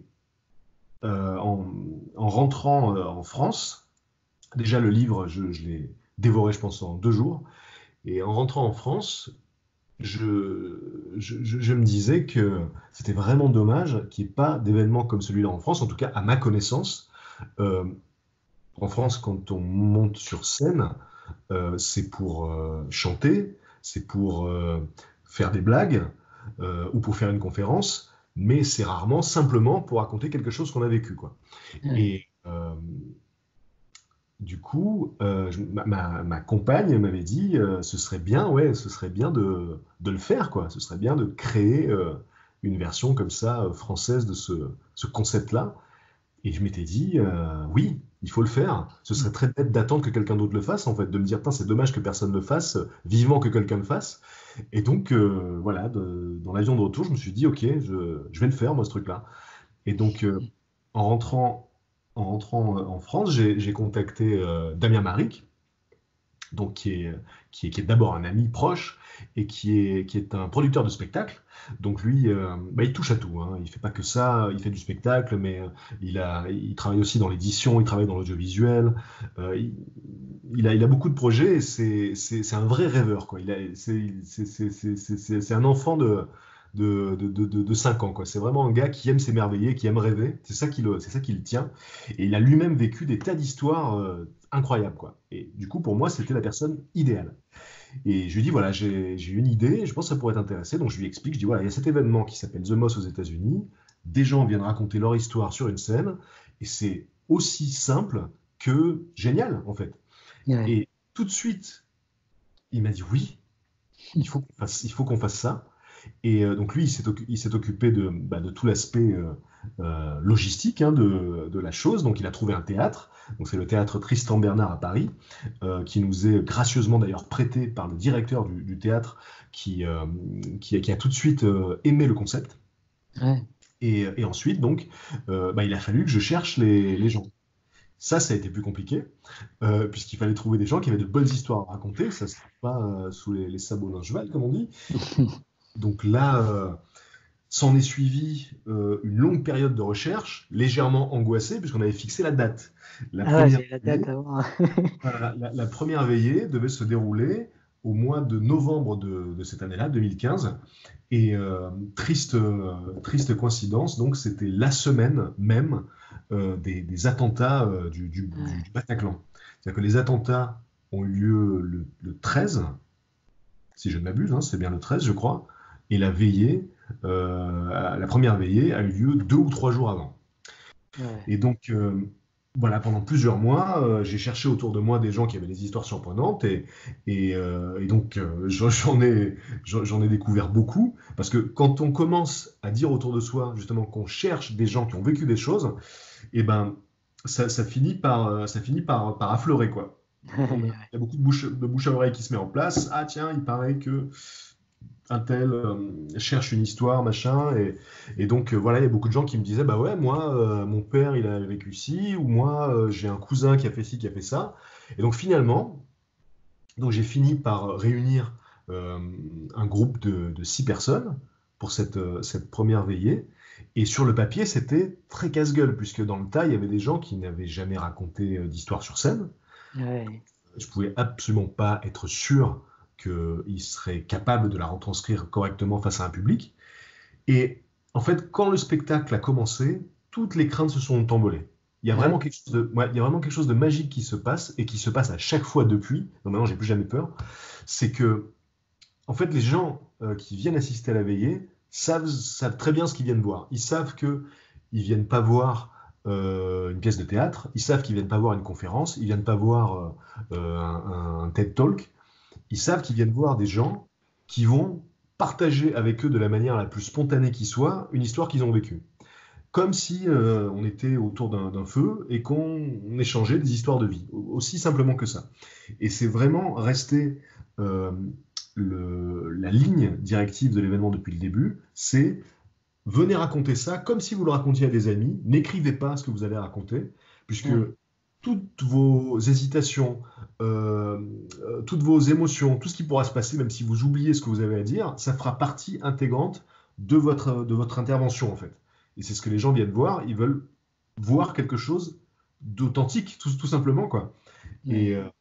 euh, en, en rentrant euh, en France, déjà le livre, je, je l'ai dévoré, je pense, en deux jours. Et en rentrant en France, je, je, je- je me disais que c'était vraiment dommage qu'il n'y ait pas d'événement comme celui-là en France, en tout cas à ma connaissance. Euh, En France, quand on monte sur scène, euh, c'est pour euh, chanter, c'est pour euh, faire des blagues euh, ou pour faire une conférence, mais c'est rarement simplement pour raconter quelque chose qu'on a vécu, quoi. Ouais. Et euh, du coup, euh, je- ma, ma- ma compagne m'avait dit, euh, ce serait bien, ouais, ce serait bien de, de le faire, quoi. Ce serait bien de créer euh, une version comme ça euh, française de ce, ce concept-là. Et je m'étais dit, euh, oui, il faut le faire. Ce serait très bête d'attendre que quelqu'un d'autre le fasse, en fait, de me dire, c'est dommage que personne ne le fasse, vivement que quelqu'un le fasse. Et donc, euh, voilà, de- dans l'avion de retour, je me suis dit, ok, je, je vais le faire, moi, ce truc-là. Et donc, euh, en rentrant en rentrant euh, en France, j'ai j'ai contacté euh, Damien Maric, donc qui est, qui est, qui est d'abord un ami proche et qui est, qui est un producteur de spectacle. Donc lui, euh, bah, il touche à tout, hein. Il fait pas que ça, il fait du spectacle, mais euh, il a, il travaille aussi dans l'édition, il travaille dans l'audiovisuel. Euh, il, il a, il a beaucoup de projets et c'est, c'est, c'est un vrai rêveur, quoi. Il a, c'est, c'est, c'est, c'est, c'est- c'est- c'est un enfant de, de, de, de, de- de cinq ans, quoi. C'est vraiment un gars qui aime s'émerveiller, qui aime rêver. C'est ça qui le, c'est ça qui le tient. Et il a lui-même vécu des tas d'histoires euh, incroyables, quoi. Et du coup, pour moi, c'était la personne idéale. Et je lui dis, voilà, j'ai j'ai une idée, je pense que ça pourrait t'intéresser. Donc je lui explique, je dis, voilà, il y a cet événement qui s'appelle The Moss aux États-Unis. Des gens viennent raconter leur histoire sur une scène. Et c'est aussi simple que génial, en fait. Ouais. Et tout de suite, il m'a dit, oui, il faut qu'on fasse, il faut qu'on fasse ça. Et euh, donc lui, il s'est occu- il s'est occupé de, bah, de tout l'aspect euh, euh, logistique, hein, de, de la chose. Donc il a trouvé un théâtre. Donc c'est le théâtre Tristan Bernard à Paris, euh, qui nous est gracieusement d'ailleurs prêté par le directeur du, du théâtre, qui, euh, qui, a qui a tout de suite euh, aimé le concept. Ouais. Et, et ensuite, donc, euh, bah, il a fallu que je cherche les, les gens. Ça, ça a été plus compliqué, euh, puisqu'il fallait trouver des gens qui avaient de bonnes histoires à raconter. Ça se fait pas euh, sous les, les sabots d'un cheval, comme on dit. Donc là, euh, s'en est suivi euh, une longue période de recherche, légèrement angoissée, puisqu'on avait fixé la date. La Ah ouais, première c'est la date veillée, avant. voilà, la, la première veillée devait se dérouler au mois de novembre de, de cette année-là, deux mille quinze. Et euh, triste, euh, triste coïncidence, donc c'était la semaine même euh, des, des attentats euh, du, du- du- Ouais. du Bataclan. C'est-à-dire que les attentats ont eu lieu le, le treize, si je ne m'abuse, hein, c'est bien le treize, je crois, et la veillée, euh, la première veillée a eu lieu deux ou trois jours avant. Ouais. Et donc, euh, voilà, pendant plusieurs mois, euh, j'ai cherché autour de moi des gens qui avaient des histoires surprenantes, et, et, euh, et donc euh, j'en j'en ai, j'en j'en ai découvert beaucoup, parce que quand on commence à dire autour de soi, justement, qu'on cherche des gens qui ont vécu des choses, et ben, ça, ça finit par, euh, ça finit par, par affleurer, quoi. On a- il y a beaucoup de bouche, de bouche à oreille qui se met en place. Ah tiens, il paraît que un tel euh, cherche une histoire, machin. Et, et donc, euh, voilà, il y a beaucoup de gens qui me disaient, bah ouais, moi, euh, mon père, il a vécu ci, ou moi, euh, j'ai un cousin qui a fait ci, qui a fait ça. Et donc, finalement, donc j'ai fini par réunir euh, un groupe de, de six personnes pour cette, euh, cette première veillée. Et sur le papier, c'était très casse-gueule, puisque dans le tas, il y avait des gens qui n'avaient jamais raconté euh, d'histoire sur scène. Ouais. Je pouvais absolument pas être sûr qu'ils seraient capables de la retranscrire correctement face à un public. Et en fait, quand le spectacle a commencé, toutes les craintes se sont envolées. Il y a Ouais. vraiment quelque chose de, ouais, il y a vraiment quelque chose de magique qui se passe et qui se passe à chaque fois depuis. Donc maintenant, j'ai plus jamais peur. C'est que, en fait, les gens euh, qui viennent assister à la veillée savent, savent très bien ce qu'ils viennent voir. Ils savent que ils viennent pas voir euh, une pièce de théâtre. Ils savent qu'ils viennent pas voir une conférence. Ils viennent pas voir euh, euh, un, un TED Talk. Ils savent qu'ils viennent voir des gens qui vont partager avec eux de la manière la plus spontanée qui soit une histoire qu'ils ont vécue. Comme si euh, on était autour d'un d'un feu et qu'on échangeait des histoires de vie. Aussi simplement que ça. Et c'est vraiment resté euh, le- la ligne directive de l'événement depuis le début, c'est venez raconter ça comme si vous le racontiez à des amis, n'écrivez pas ce que vous allez raconter, puisque Ouais. toutes vos hésitations, euh, euh, toutes vos émotions, tout ce qui pourra se passer, même si vous oubliez ce que vous avez à dire, ça fera partie intégrante de votre, de votre intervention, en fait. Et c'est ce que les gens viennent voir, ils veulent voir quelque chose d'authentique, tout, tout simplement, quoi. Et, Ouais. euh,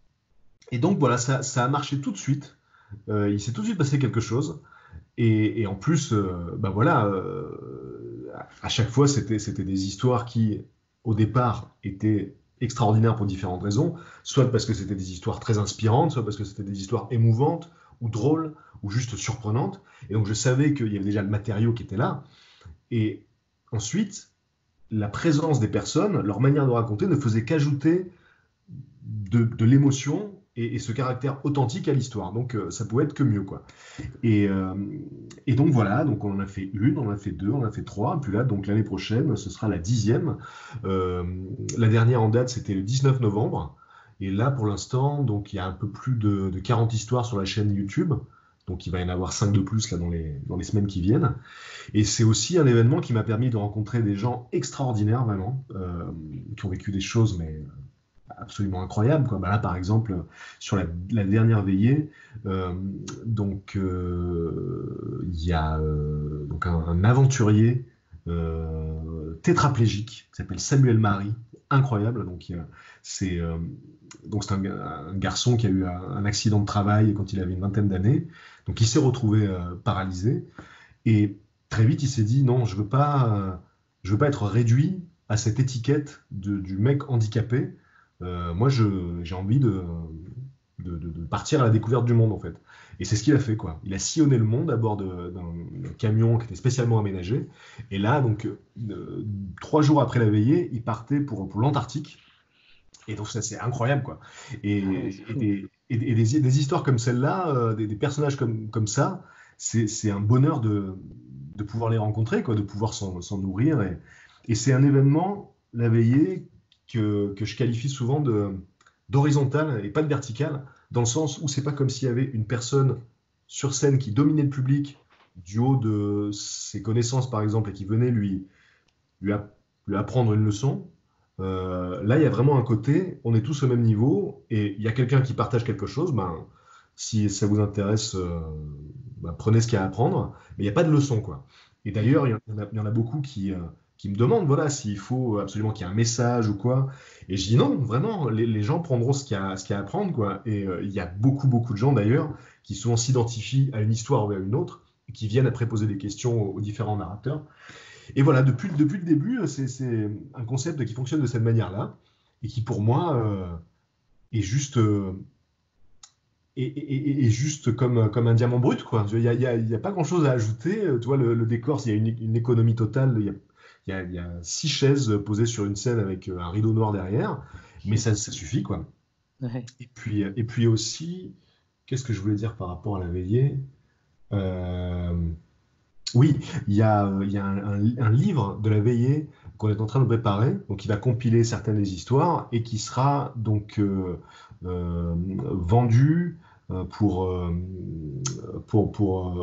et donc, voilà, ça, ça a marché tout de suite. Euh, il s'est tout de suite passé quelque chose. Et, et en plus, euh, bah voilà, euh, à chaque fois, c'était, c'était des histoires qui, au départ, étaient extraordinaires pour différentes raisons, soit parce que c'était des histoires très inspirantes, soit parce que c'était des histoires émouvantes, ou drôles, ou juste surprenantes. Et donc je savais qu'il y avait déjà le matériau qui était là. Et ensuite, la présence des personnes, leur manière de raconter ne faisait qu'ajouter de, de l'émotion et, et ce caractère authentique à l'histoire. Donc euh, ça pouvait être que mieux, quoi. Et, euh, et donc voilà, donc on en a fait une, on en a fait deux, on en a fait trois, puis là, donc l'année prochaine, ce sera la dixième. Euh, la dernière en date, c'était le dix-neuf novembre. Et là, pour l'instant, donc il y a un peu plus de, de quarante histoires sur la chaîne YouTube. Donc il va y en avoir cinq de plus là, dans les, dans les semaines qui viennent. Et c'est aussi un événement qui m'a permis de rencontrer des gens extraordinaires, vraiment, euh, qui ont vécu des choses mais absolument incroyables, quoi. Bah là, par exemple, sur la, la dernière veillée, euh, donc euh, il y a euh, donc un, un aventurier euh, tétraplégique qui s'appelle Samuel Marie, incroyable. Donc il y a- c'est euh, donc c'est un, un garçon qui a eu un, un accident de travail quand il avait une vingtaine d'années. Donc il s'est retrouvé euh, paralysé et très vite il s'est dit non, je veux pas, euh, je veux pas être réduit à cette étiquette de- du mec handicapé. Euh, moi, je, j'ai envie de, de, de- de partir à la découverte du monde, en fait. Et c'est ce qu'il a fait, quoi. Il a sillonné le monde à bord de- d'un d'un camion qui était spécialement aménagé. Et là, donc, euh, trois jours après la veillée, il partait pour, pour l'Antarctique. Et donc, ça, c'est incroyable, quoi. Ah ouais, c'est Et, et fou. des, et des- et des- des histoires comme celle-là, euh, des, des personnages comme, comme ça, c'est, c'est un bonheur de, de pouvoir les rencontrer, quoi, de pouvoir s'en, s'en nourrir. Et, et c'est un événement, la veillée, que, que je qualifie souvent de, d'horizontal et pas de vertical, dans le sens où c'est pas comme s'il y avait une personne sur scène qui dominait le public du haut de ses connaissances, par exemple, et qui venait lui, lui, app- lui apprendre une leçon. Euh, là, il y a vraiment un côté, on est tous au même niveau, et il y a quelqu'un qui partage quelque chose, ben, si ça vous intéresse, euh, ben, prenez ce qu'il y a à apprendre, mais il n'y a pas de leçon, quoi. Et d'ailleurs, il y en a, il y en a beaucoup qui, euh, qui me demandent, voilà, s'il faut absolument qu'il y ait un message ou quoi. Et je dis non, vraiment, les, les gens prendront ce qu'il y a, ce qu'il y a à apprendre, quoi. Et euh, il y a beaucoup, beaucoup de gens, d'ailleurs, qui souvent s'identifient à une histoire ou à une autre, et qui viennent après poser des questions aux, aux différents narrateurs. Et voilà, depuis, depuis le début, euh, c'est c'est un concept qui fonctionne de cette manière-là et qui, pour moi, euh, est juste, euh, est, est- est- est juste comme, comme un diamant brut, quoi. Il n'y a, il y a- il y a pas grand-chose à ajouter. Euh, Tu vois, le, le décor, il y a une, une économie totale. Il y a, il y a- il y a six chaises posées sur une scène avec euh, un rideau noir derrière, mais ça, ça suffit, quoi. Ouais. Et puis, euh, et puis aussi, qu'est-ce que je voulais dire par rapport à la veillée? Euh, Oui, il y a, euh, il y a un, un- un livre de la veillée qu'on est en train de préparer, donc il va compiler certaines des histoires et qui sera donc euh, euh, vendu euh, pour, euh, pour, pour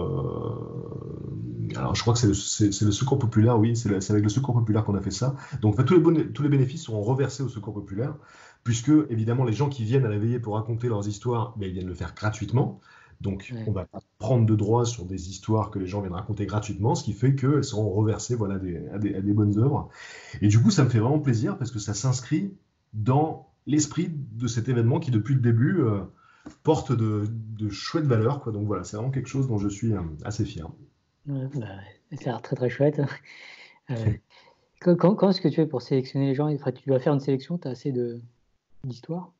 euh, alors je crois que c'est le, c'est- c'est le Secours populaire, oui, c'est le- c'est avec le Secours populaire qu'on a fait ça. Donc en fait, tous les, boni- tous les bénéfices seront reversés au Secours populaire, puisque évidemment les gens qui viennent à la veillée pour raconter leurs histoires, ben, ils viennent le faire gratuitement. Donc, on Ouais. va pas prendre de droits sur des histoires que les gens viennent raconter gratuitement, ce qui fait qu'elles seront reversées voilà, des- à, des, à des bonnes œuvres. Et du coup, ça me fait vraiment plaisir parce que ça s'inscrit dans l'esprit de cet événement qui, depuis le début, euh, porte de, de chouettes valeurs, quoi. Donc voilà, c'est vraiment quelque chose dont je suis euh, assez fier. Ouais, bah, ouais. Ça a l'air très très chouette. Euh, quand, quand- quand est-ce que tu fais pour sélectionner les gens? Enfin, tu dois faire une sélection, tu as assez de d'histoires?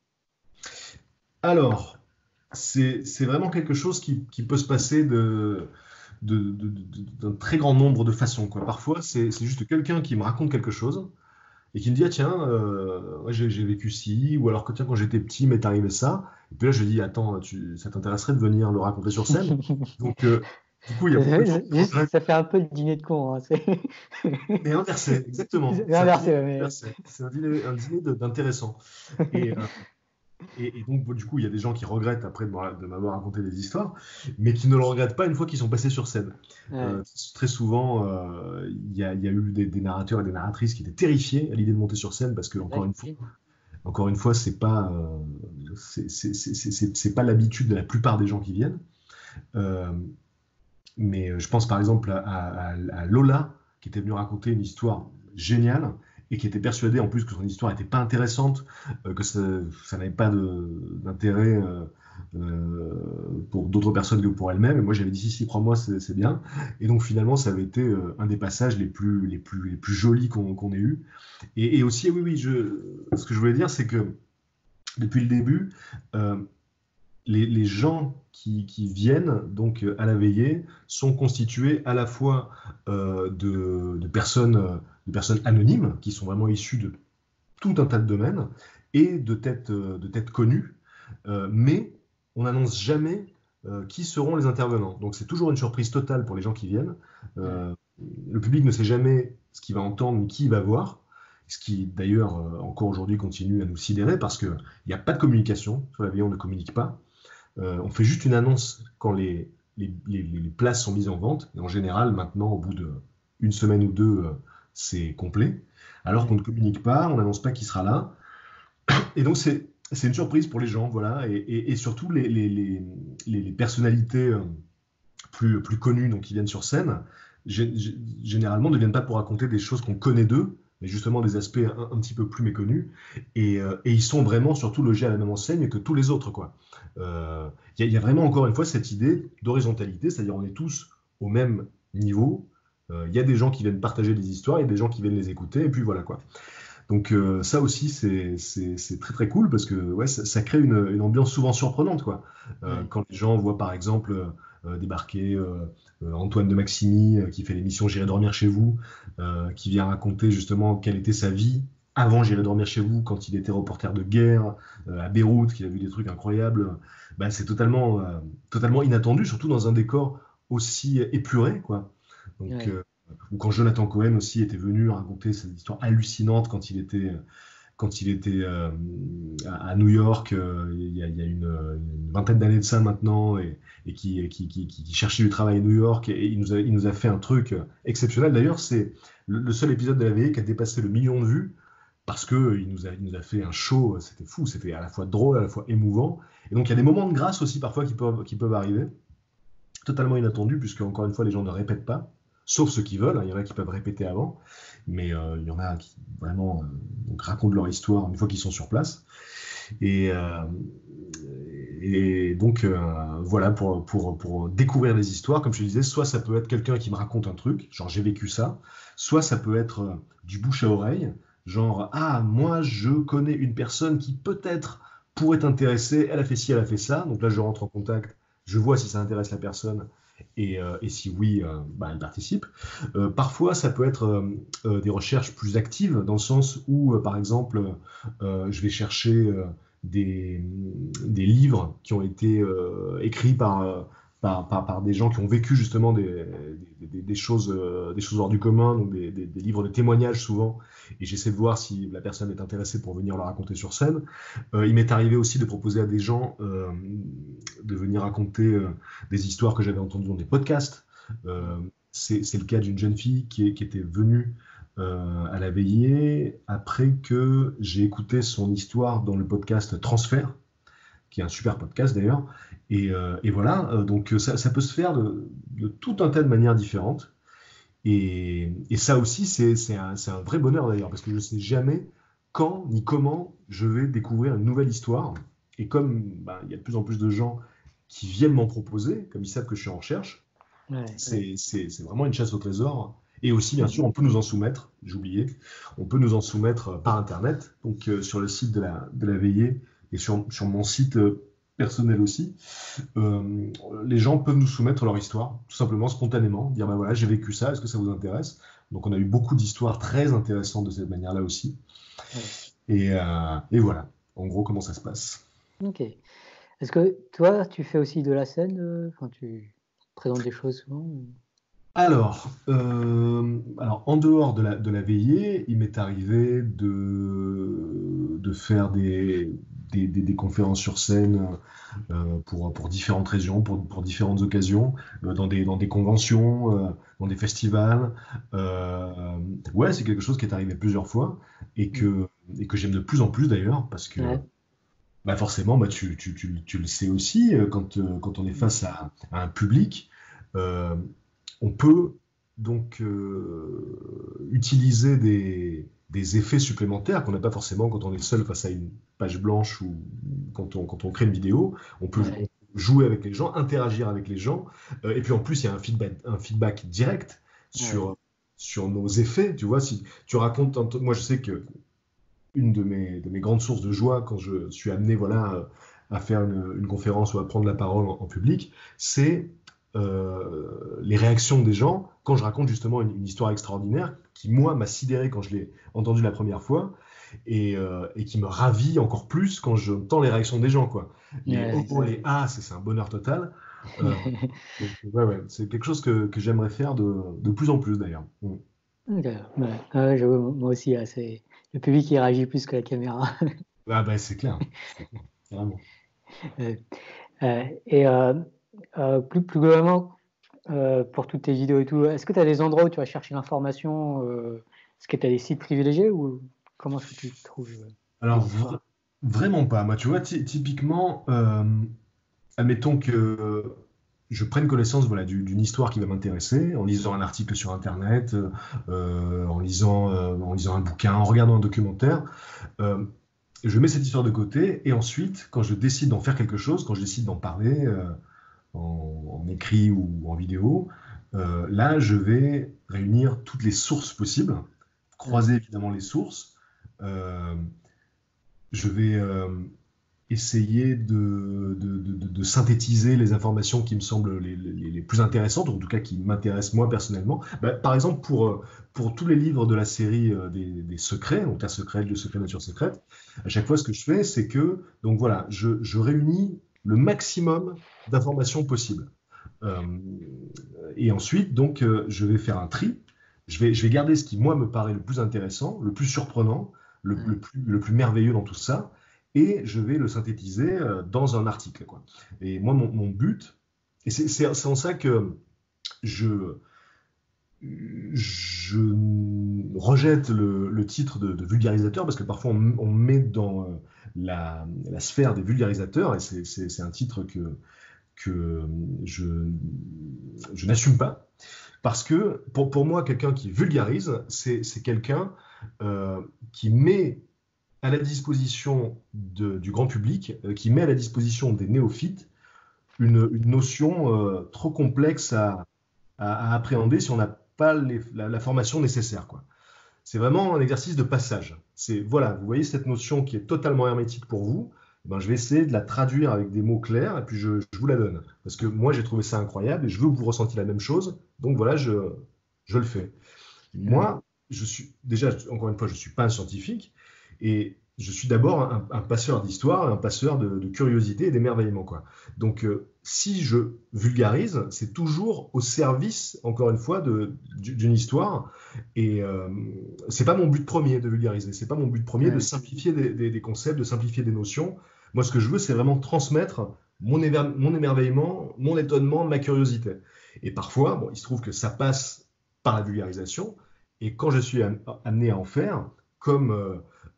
Alors, c'est c'est vraiment quelque chose qui, qui peut se passer de, de- de- de- d'un très grand nombre de façons, quoi. Parfois, c'est c'est juste quelqu'un qui me raconte quelque chose et qui me dit, ah tiens, euh, ouais, j'ai j'ai vécu ci, ou alors que tiens, quand j'étais petit, m'est arrivé ça. Et puis là, je dis, attends, tu, ça t'intéresserait de venir le raconter sur scène? Donc, euh, du coup, il y a Ça beaucoup de gens fait, qui juste, regrettent, ça fait un peu le dîner de con, hein, c'est mais inversé, exactement. c'est C'est un dîner inversé, mais inversé. C'est un dîner, un dîner de- d'intéressant. Et, euh, et, et donc, bon, du coup, il y a des gens qui regrettent après de m'avoir de m'avoir raconté des histoires, mais qui ne le regrettent pas une fois qu'ils sont passés sur scène. ouais, Euh, très souvent, euh, il y a, il y a eu des, des narrateurs et des narratrices qui étaient terrifiés à l'idée de monter sur scène parce que, ouais, encore une fois, j'imagine. encore une fois, c'est pas, euh, c'est c'est- c'est- c'est- c'est- c'est pas l'habitude de la plupart des gens qui viennent. Euh, mais euh, je pense par exemple à, à- à Lola, qui était venue raconter une histoire géniale et qui était persuadée en plus que son histoire n'était pas intéressante, euh, que ça, ça n'avait pas de- d'intérêt euh, euh, pour d'autres personnes que pour elle-même. Et moi j'avais dit si, si, crois-moi, c'est c'est bien. Et donc finalement, ça avait été euh, un des passages les plus, les plus, les plus jolis qu'on qu'on ait eu. Et, et aussi, oui, oui, je, ce que je voulais dire, c'est que depuis le début, euh, les, les gens qui, qui viennent donc euh, à la veillée sont constitués à la fois euh, de, de personnes, euh, de personnes anonymes qui sont vraiment issues de tout un tas de domaines et de têtes, euh, de têtes connues, euh, mais on n'annonce jamais euh, qui seront les intervenants. Donc c'est toujours une surprise totale pour les gens qui viennent. Ouais, Euh, le public ne sait jamais ce qu'il va entendre ni qui il va voir, ce qui d'ailleurs euh, encore aujourd'hui continue à nous sidérer parce qu'il n'y a pas de communication. Sur la veillée, on ne communique pas. Euh, on fait juste une annonce quand les, les, les, les places sont mises en vente. Et en général, maintenant, au bout d'une semaine ou deux, euh, c'est complet. Alors qu'on Ouais. ne communique pas, on n'annonce pas qui sera là. Et donc, c'est c'est une surprise pour les gens, voilà. Et, et, et surtout, les, les, les, les, les personnalités euh, plus, plus connues, donc qui viennent sur scène, gé- gé- généralement ne viennent pas pour raconter des choses qu'on connaît d'eux, mais justement des aspects un, un petit peu plus méconnus. Et, euh, et ils sont vraiment surtout logés à la même enseigne que tous les autres, quoi. Euh, Il y, a il y a vraiment encore une fois cette idée d'horizontalité, c'est-à-dire on est tous au même niveau. Euh, Il y a des gens qui viennent partager des histoires, il y a des gens qui viennent les écouter, et puis voilà quoi. Donc euh, ça aussi c'est c'est- c'est très très cool parce que ouais, ça, ça crée une, une ambiance souvent surprenante quoi. Euh, Ouais. quand les gens voient par exemple euh, débarquer euh, euh, Antoine de Maximi euh, qui fait l'émission J'irai dormir chez vous, euh, qui vient raconter justement quelle était sa vie avant J'irai dormir chez vous quand il était reporter de guerre euh, à Beyrouth, qu'il a vu des trucs incroyables. Bah, c'est totalement euh, totalement inattendu, surtout dans un décor aussi épuré quoi. Donc Ouais. euh, ou quand Jonathan Cohen aussi était venu raconter cette histoire hallucinante quand il était, quand il était euh, à, à New York, euh, il y a, il y a une, une vingtaine d'années de ça maintenant, et, et qui, qui, qui, qui cherchait du travail à New York, et il nous a, il nous a fait un truc exceptionnel. D'ailleurs, c'est le, le seul épisode de la veillée qui a dépassé le million de vues, parce que il nous a, il nous a fait un show, c'était fou, c'était à la fois drôle, à la fois émouvant. Et donc il y a des moments de grâce aussi parfois qui peuvent, qui peuvent arriver totalement inattendu, puisque encore une fois, les gens ne répètent pas, sauf ceux qui veulent. Hein. Il y en a qui peuvent répéter avant, mais euh, il y en a qui vraiment euh, donc, racontent leur histoire une fois qu'ils sont sur place. Et, euh, et donc, euh, voilà, pour, pour, pour découvrir les histoires, comme je te disais, soit ça peut être quelqu'un qui me raconte un truc, genre j'ai vécu ça, soit ça peut être euh, du bouche à oreille, genre, ah, moi, je connais une personne qui peut-être pourrait t'intéresser, elle a fait ci, elle a fait ça, donc là, je rentre en contact, je vois si ça intéresse la personne, et, euh, et si oui, euh, bah, elle participe. Euh, parfois, ça peut être euh, euh, des recherches plus actives, dans le sens où, euh, par exemple, euh, je vais chercher euh, des, des livres qui ont été euh, écrits par, euh, par, par, par des gens qui ont vécu justement des, des, des- des choses, euh, des choses hors du commun, donc des, des- des livres de témoignages souvent, et j'essaie de voir si la personne est intéressée pour venir le raconter sur scène. Euh, il m'est arrivé aussi de proposer à des gens euh, de venir raconter euh, des histoires que j'avais entendues dans des podcasts. Euh, c'est c'est le cas d'une jeune fille qui, est- qui était venue euh, à la veillée après que j'ai écouté son histoire dans le podcast Transfert, qui est un super podcast d'ailleurs. Et, euh, et voilà, euh, donc ça, ça peut se faire de, de tout un tas de manières différentes. Et, et ça aussi, c'est c'est un, c'est un vrai bonheur d'ailleurs, parce que je ne sais jamais quand ni comment je vais découvrir une nouvelle histoire. Et comme bah, il y a de plus en plus de gens qui viennent m'en proposer, comme ils savent que je suis en recherche, Ouais. Ouais. c'est c'est- c'est vraiment une chasse au trésor. Et aussi, bien sûr, on peut nous en soumettre, j'ai oublié, on peut nous en soumettre euh, par Internet, donc euh, sur le site de la, de la veillée et sur, sur mon site euh, personnel aussi. Euh, les gens peuvent nous soumettre leur histoire, tout simplement, spontanément, dire, bah voilà, j'ai vécu ça, est-ce que ça vous intéresse? Donc on a eu beaucoup d'histoires très intéressantes de cette manière-là aussi. Ouais. Et, euh, et voilà, en gros, comment ça se passe. Ok. Est-ce que toi, tu fais aussi de la scène, euh, enfin, tu présentes des choses souvent ou- Alors, euh, alors, en dehors de la, de la veillée, il m'est arrivé de, de faire des, des, des- des conférences sur scène euh, pour, pour différentes régions, pour, pour différentes occasions, euh, dans des, dans des conventions, euh, dans des festivals. Euh, ouais, c'est quelque chose qui est arrivé plusieurs fois et Mm. que, et que j'aime de plus en plus d'ailleurs, parce que Ouais. bah forcément, bah, tu, tu, tu, tu le sais aussi, euh, quand, euh, quand on est Mm. face à, à un public, euh, on peut donc euh, utiliser des, des effets supplémentaires qu'on n'a pas forcément quand on est seul face à une page blanche ou quand on, quand on crée une vidéo. On peut jou- Ouais. jouer avec les gens, interagir avec les gens, euh, et puis en plus, il y a un feedback, un feedback direct Ouais. sur, sur nos effets. Tu vois, si tu racontes, un- moi je sais que une de mes, de mes grandes sources de joie quand je suis amené voilà, euh, à faire une, une conférence ou à prendre la parole en, en public, c'est euh, les réactions des gens quand je raconte justement une, une histoire extraordinaire qui, moi, m'a sidéré quand je l'ai entendue la première fois et, euh, et qui me ravit encore plus quand j'entends les réactions des gens. Quoi. Les oh, Ouais. oh, les ah, c'est c'est un bonheur total. Euh, donc, ouais, ouais, c'est quelque chose que, que j'aimerais faire de, de plus en plus d'ailleurs. Mm. Ok. Ouais. Ouais, j'avoue, moi aussi, là, c'est le public qui réagit plus que la caméra. Ah, bah, c'est clair, c'est clair, carrément. Euh, euh, et euh, euh, plus, plus globalement, euh, pour toutes tes vidéos et tout, est-ce que tu as des endroits où tu vas chercher l'information euh, Est-ce que tu as des sites privilégiés ou comment est-ce que tu trouves euh, les Alors, histoires? vra- vraiment pas. Moi, tu vois, ty- typiquement, euh, admettons que je prenne connaissance voilà, du- d'une histoire qui va m'intéresser en lisant un article sur Internet, euh, en lisant, euh, en lisant un bouquin, en regardant un documentaire. euh, je mets cette histoire de côté et ensuite, quand je décide d'en faire quelque chose, quand je décide d'en parler euh, en, en écrit ou en vidéo, euh, là, je vais réunir toutes les sources possibles, Ouais. croiser évidemment les sources. euh, je vais euh, essayer de, de- de- de synthétiser les informations qui me semblent les, les- les plus intéressantes, ou en tout cas qui m'intéressent moi personnellement. Bah, par exemple, pour, euh, pour tous les livres de la série euh, des, des secrets, donc Terre secrète, le secret, nature secrète, à chaque fois ce que je fais, c'est que donc voilà, je, je réunis le maximum d'informations possibles. Euh, et ensuite, donc, euh, je vais faire un tri. Je vais, je vais garder ce qui, moi, me paraît le plus intéressant, le plus surprenant, le, Ouais. le plus, le plus merveilleux dans tout ça, et je vais le synthétiser euh, dans un article, quoi. Et moi, mon, mon but, et c'est c'est- c'est en ça que je, je rejette le, le titre de, de vulgarisateur, parce que parfois on, on met dans euh, la, la sphère des vulgarisateurs, et c'est c'est- c'est un titre que, que je, je n'assume pas. Parce que pour, pour moi, quelqu'un qui vulgarise, c'est c'est quelqu'un euh, qui met à la disposition de- du grand public, euh, qui met à la disposition des néophytes une, une notion euh, trop complexe à, à- à appréhender si on n'a pas les- la, la formation nécessaire, quoi. C'est vraiment un exercice de passage. C'est, voilà, vous voyez cette notion qui est totalement hermétique pour vous, eh ben, je vais essayer de la traduire avec des mots clairs et puis je, je vous la donne. Parce que moi, j'ai trouvé ça incroyable et je veux que vous ressentiez la même chose. Donc voilà, je, je le fais. Ouais. Moi, je suis déjà, encore une fois, je ne suis pas un scientifique et je suis d'abord un, un passeur d'histoire, un passeur de, de curiosité et d'émerveillement, quoi. Donc, euh, si je vulgarise, c'est toujours au service, encore une fois, de- du- d'une histoire. Et euh, c'est pas mon but premier de vulgariser. C'est pas mon but premier de Ouais. simplifier des, des- des concepts, de simplifier des notions. Moi, ce que je veux, c'est vraiment transmettre mon, éver- mon émerveillement, mon étonnement, ma curiosité. Et parfois, bon, il se trouve que ça passe par la vulgarisation. Et quand je suis am- amené à en faire, comme euh,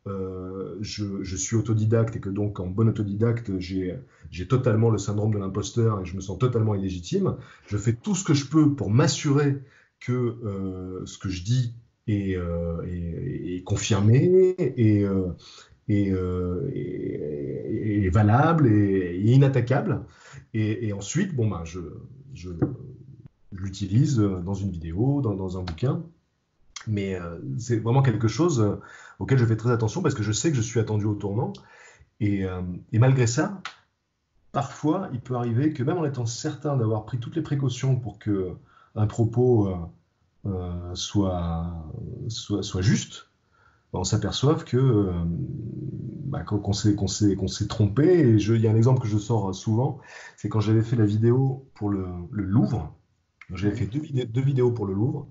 euh, je, je suis autodidacte et que donc en bon autodidacte, j'ai, j'ai totalement le syndrome de l'imposteur et je me sens totalement illégitime, je fais tout ce que je peux pour m'assurer que euh, ce que je dis est, euh, est- est confirmé et, euh, et, euh, et- et valable et, et inattaquable. Et, et ensuite, bon, ben, je, je, je l'utilise dans une vidéo, dans, dans un bouquin. Mais euh, c'est vraiment quelque chose euh, auquel je fais très attention parce que je sais que je suis attendu au tournant. Et, euh, et malgré ça, parfois, il peut arriver que même en étant certain d'avoir pris toutes les précautions pour que un propos euh, euh, soit, soit, soit juste, ben, on s'aperçoive que euh, bah, qu'on qu'on s'est qu'on s'est- qu'on s'est trompé. Et je- il y a un exemple que je sors souvent, c'est quand j'avais fait la vidéo pour le, le Louvre. J'avais Ouais. fait deux, vidé- deux vidéos pour le Louvre.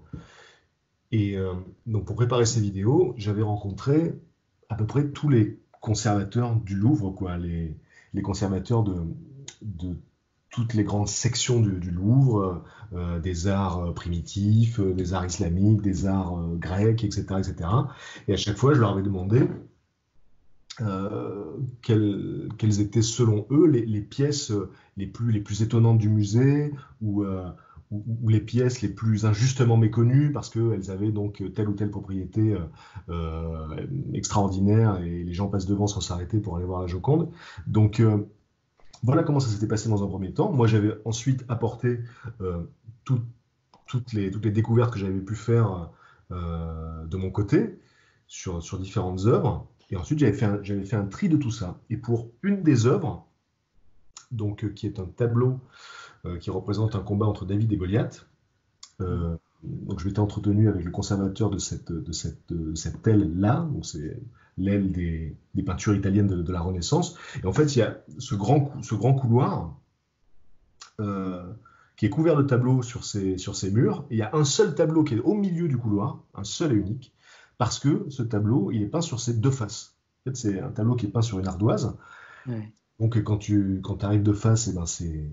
Et euh, donc pour préparer ces vidéos, j'avais rencontré à peu près tous les conservateurs du Louvre, quoi, les, les conservateurs de, de toutes les grandes sections du, du Louvre, euh, des arts euh, primitifs, euh, des arts islamiques, des arts euh, grecs, et cetera, et cetera. Et cetera. Et à chaque fois, je leur avais demandé euh, quelles, quelles étaient selon eux les, les pièces euh, les plus, les plus étonnantes du musée ou, euh, ou, ou les pièces les plus injustement méconnues parce qu'elles avaient donc telle ou telle propriété euh, euh, extraordinaire et les gens passent devant sans s'arrêter pour aller voir la Joconde. Donc euh, voilà comment ça s'était passé dans un premier temps. Moi j'avais ensuite apporté euh, tout- toutes les, toutes les découvertes que j'avais pu faire euh, de mon côté sur, sur différentes œuvres. Et ensuite, j'avais fait, un, j'avais fait un tri de tout ça. Et pour une des œuvres, donc, euh, qui est un tableau euh, qui représente un combat entre David et Goliath, euh, donc je m'étais entretenu avec le conservateur de cette, de cette, de cette aile-là, donc c'est l'aile des, des peintures italiennes de, de la Renaissance. Et en fait, il y a ce grand, ce grand couloir euh, qui est couvert de tableaux sur ses, sur ses murs. Et il y a un seul tableau qui est au milieu du couloir, un seul et unique, parce que ce tableau, il est peint sur ses deux faces. En fait, c'est un tableau qui est peint sur une ardoise. Ouais. Donc, quand tu quand arrives de face, eh ben, c'est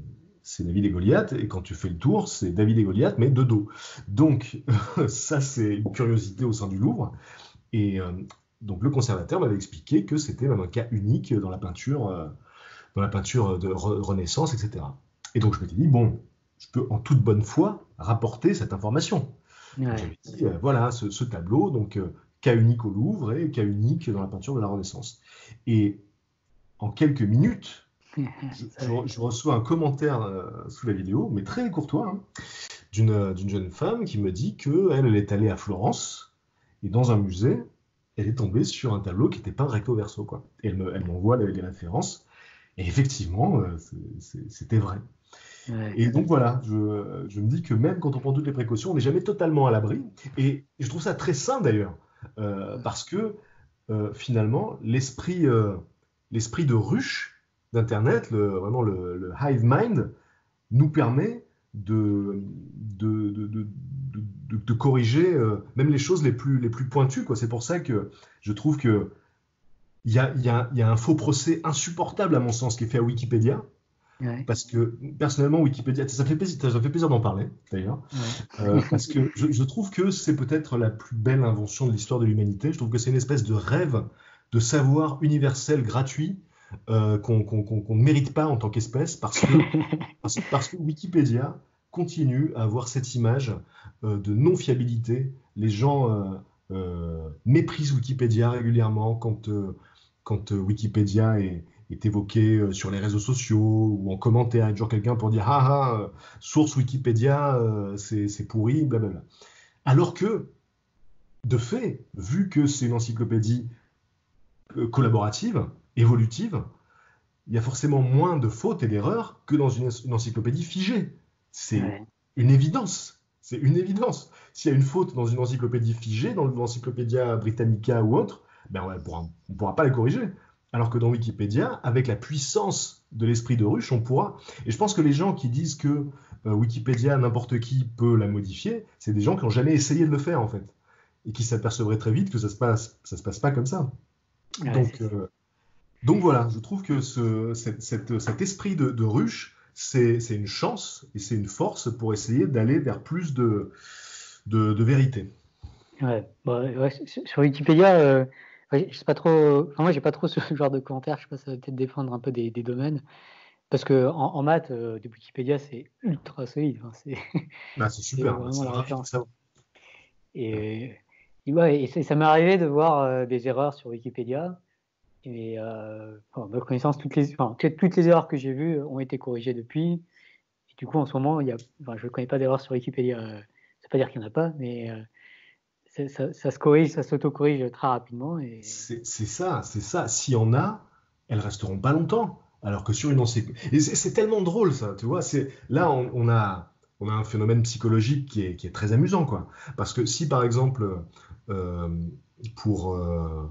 c'est David et Goliath, et quand tu fais le tour, c'est David et Goliath, mais de dos. Donc, ça, c'est une curiosité au sein du Louvre. Et euh, donc, le conservateur m'avait expliqué que c'était même un cas unique dans la peinture, euh, dans la peinture de re- Renaissance, et cetera. Et donc, je m'étais dit, bon, je peux en toute bonne foi rapporter cette information. Donc, Ouais. j'avais dit, euh, voilà, ce, ce tableau, donc euh, cas unique au Louvre et cas unique dans la peinture de la Renaissance. Et en quelques minutes, je, Ça, je re- je reçois un commentaire euh, sous la vidéo, mais très courtois, hein, d'une d'une jeune femme qui me dit qu'elle, elle est allée à Florence et dans un musée, elle est tombée sur un tableau qui était peint recto verso, quoi. Et elle me- elle m'envoie les, les références. Et effectivement, euh, c'est- c'est- c'était vrai. ouais. Et donc voilà, je, je me dis que même quand on prend toutes les précautions, on n'est jamais totalement à l'abri. Et je trouve ça très sain d'ailleurs, euh, parce que euh, finalement, l'esprit euh, l'esprit de ruche d'Internet, le, vraiment le, le hive mind, nous permet de, de, de, de, de- de corriger euh, même les choses les plus, les plus pointues, quoi. C'est pour ça que je trouve que il y a, il y a- il y a un faux procès insupportable, à mon sens, qui est fait à Wikipédia. Ouais. Parce que personnellement, Wikipédia, ça fait plaisir, ça fait plaisir d'en parler d'ailleurs, Ouais. euh, parce que je, je trouve que c'est peut-être la plus belle invention de l'histoire de l'humanité. Je trouve que c'est une espèce de rêve de savoir universel gratuit euh, qu'on qu'on- qu'on- qu'on ne mérite pas en tant qu'espèce, parce que, parce, parce que Wikipédia continue à avoir cette image euh, de non-fiabilité. Les gens euh, euh, méprisent Wikipédia régulièrement quand, euh, quand euh, Wikipédia est, est évoqué euh, sur les réseaux sociaux ou en commentaire. Il y a toujours quelqu'un pour dire ah ah, euh, source Wikipédia, euh, c'est c'est pourri, blablabla. Alors que, de fait, vu que c'est une encyclopédie euh, collaborative, évolutive, il y a forcément moins de fautes et d'erreurs que dans une, une encyclopédie figée. C'est Ouais. une évidence. C'est une évidence. S'il y a une faute dans une encyclopédie figée, dans l'Encyclopédia Britannica ou autre, ben on ne pourra pas la corriger. Alors que dans Wikipédia, avec la puissance de l'esprit de ruche, on pourra. Et je pense que les gens qui disent que euh, Wikipédia, n'importe qui peut la modifier, c'est des gens qui n'ont jamais essayé de le faire, en fait. Et qui s'apercevraient très vite que ça se passe, ça se passe pas comme ça. Ouais, c'est Donc, sûr. euh, donc voilà, je trouve que ce, cette- cette- cet esprit de, de ruche, c'est c'est une chance et c'est une force pour essayer d'aller vers plus de, de, de vérité. Ouais. Bon, ouais, sur sur Wikipédia, euh, ouais, je sais pas trop. Enfin, moi, j'ai pas trop ce genre de commentaires. Je sais pas, ça va peut-être dépendre un peu des, des domaines. Parce que en, en maths, euh, de Wikipédia, c'est ultra solide. Enfin, c'est Ah, c'est c'est super, vraiment c'est la ravi de référence. savoir. Et, et ouais, et c'est- ça m'est arrivé de voir euh, des erreurs sur Wikipédia. Et euh, enfin, de connaissance, toutes les, enfin, toutes toutes les erreurs que j'ai vues ont été corrigées depuis. Et du coup, en ce moment, il y a, enfin, je ne connais pas d'erreurs sur Wikipédia. Euh, ça ne veut pas dire qu'il n'y en a pas, mais euh, c'est- ça, ça se corrige, ça s'auto-corrige très rapidement. Et C'est c'est ça, c'est ça. S'il y en a, elles resteront pas longtemps. Alors que sur une encyclopédie. Et c'est c'est tellement drôle, ça, tu vois. C'est là, on, on a, on a un phénomène psychologique qui est, qui est très amusant, quoi. Parce que si, par exemple, euh, pour, euh,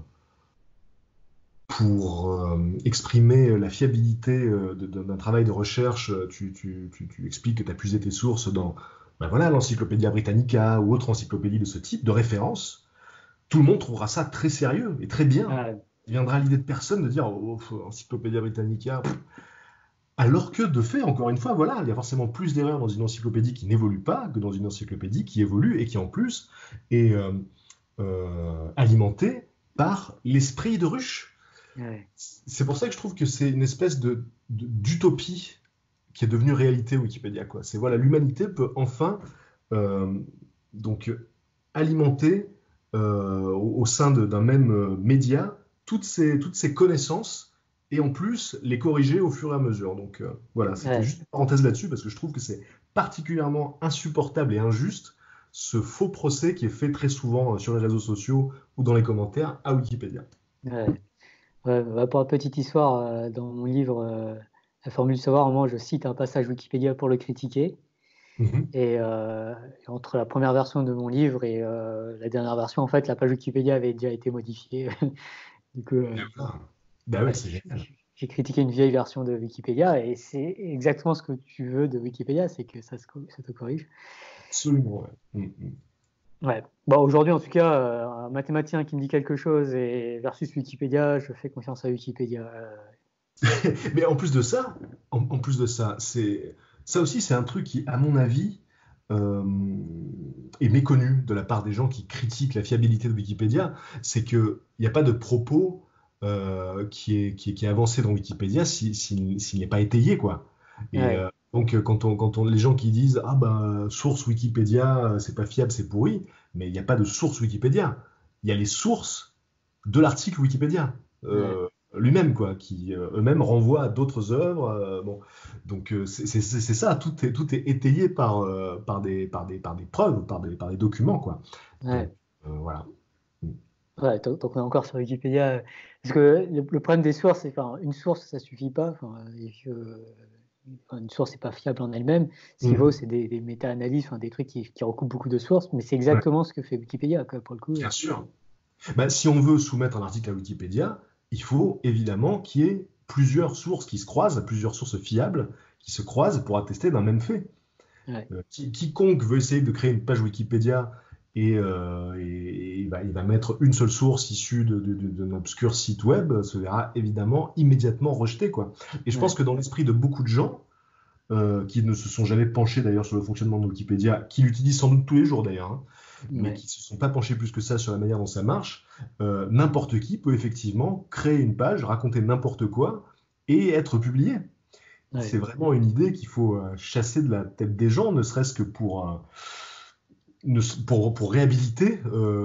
pour euh, exprimer la fiabilité euh, de- de- d'un travail de recherche, euh, tu, tu- tu- tu expliques que tu as puisé tes sources dans ben voilà, l'Encyclopédia Britannica ou autre encyclopédie de ce type, de référence, tout le monde trouvera ça très sérieux et très bien. ah, Il viendra à l'idée de personne de dire oh, oh, Encyclopédia Britannica. pff. Alors que, de fait, encore une fois, voilà, il y a forcément plus d'erreurs dans une encyclopédie qui n'évolue pas que dans une encyclopédie qui évolue et qui, en plus, est euh, euh, alimentée par l'esprit de ruche. ouais, C'est pour ça que je trouve que c'est une espèce de, de- d'utopie qui est devenue réalité Wikipédia, quoi. C'est voilà, l'humanité peut enfin euh, donc alimenter euh, au, au sein de- d'un même euh, média toutes ces, toutes ces connaissances et en plus les corriger au fur et à mesure. Donc euh, voilà, c'était ouais, juste une parenthèse là-dessus parce que je trouve que c'est particulièrement insupportable et injuste ce faux procès qui est fait très souvent euh, sur les réseaux sociaux ou dans les commentaires à Wikipédia. ouais. Ouais, bah, pour la petite histoire, euh, dans mon livre euh, La formule du savoir, au moment, je cite un passage Wikipédia pour le critiquer. Mhm. Et, euh, et entre la première version de mon livre et euh, la dernière version, en fait, la page Wikipédia avait déjà été modifiée. Du coup, euh, Et voilà. Bah ouais, ouais, c'est génial. j'ai critiqué une vieille version de Wikipédia et c'est exactement ce que tu veux de Wikipédia, c'est que ça se co- ça te corrige. Absolument, ouais. Mhm. Ouais. Bon, aujourd'hui, en tout cas, euh, un mathématicien qui me dit quelque chose et versus Wikipédia, je fais confiance à Wikipédia. Euh, Mais en plus de ça, en, en plus de ça, c'est Ça aussi, c'est un truc qui, à mon avis, euh, est méconnu de la part des gens qui critiquent la fiabilité de Wikipédia. C'est qu'il n'y a pas de propos euh, qui est, qui est, qui est avancé dans Wikipédia si- si- s'il n'est pas étayé, quoi. Et Ouais, euh, donc, euh, quand on, quand on, les gens qui disent ah ben source Wikipédia, euh, c'est pas fiable, c'est pourri, mais il n'y a pas de source Wikipédia. Il y a les sources de l'article Wikipédia ouais, euh, lui-même, quoi, qui euh, eux-mêmes renvoient à d'autres œuvres. euh, bon, donc euh, c'est c'est- c'est ça, tout est, tout est étayé par, euh, par des, par des, par des preuves, par des, par des documents, quoi. Donc ouais. euh, voilà. Ouais, tant, tant qu'on est encore sur Wikipédia, euh, parce que le, le problème des sources, c'est enfin une source, ça suffit pas. Enfin, et que, euh, enfin, une source n'est pas fiable en elle-même. Ce qu'il vaut, Mhm. c'est des, des méta-analyses, enfin, des trucs qui, qui recoupent beaucoup de sources. Mais c'est Ouais, exactement ce que fait Wikipédia, quoi, pour le coup. bien sûr. Bah, si on veut soumettre un article à Wikipédia, il faut évidemment qu'il y ait plusieurs sources qui se croisent, plusieurs sources fiables qui se croisent pour attester d'un même fait. Ouais, Euh, qui- quiconque veut essayer de créer une page Wikipédia et, euh, et- et bah, il va mettre une seule source issue de, de- de- d'un obscur site web, se verra évidemment immédiatement rejeté, quoi. Et je pense ouais, que dans l'esprit de beaucoup de gens, euh, qui ne se sont jamais penchés d'ailleurs sur le fonctionnement de Wikipédia, qui l'utilisent sans doute tous les jours d'ailleurs, hein, mais ouais, qui ne se sont pas penchés plus que ça sur la manière dont ça marche, euh, n'importe qui peut effectivement créer une page, raconter n'importe quoi et être publié. ouais. C'est vraiment une idée qu'il faut euh, chasser de la tête des gens, ne serait-ce que pour, euh, ne- pour, pour réhabiliter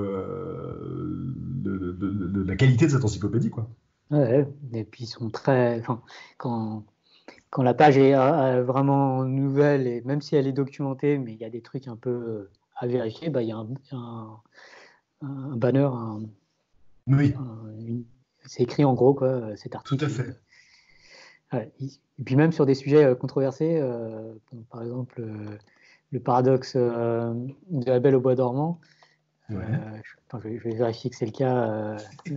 euh, de, de- de- de la qualité de cette encyclopédie, quoi. Ouais. Et puis ils sont très, enfin, quand, quand la page est euh, vraiment nouvelle et même si elle est documentée, mais il y a des trucs un peu euh, à vérifier, bah il y a un, un, un banner, un, Oui, un- une- c'est écrit en gros quoi, cet tout à article. fait. Ouais. Et puis même sur des sujets euh, controversés, euh, par exemple euh, le paradoxe euh, de la Belle au bois dormant. Ouais. Euh, je, attends, je vais, je vais vérifier que c'est le cas. euh,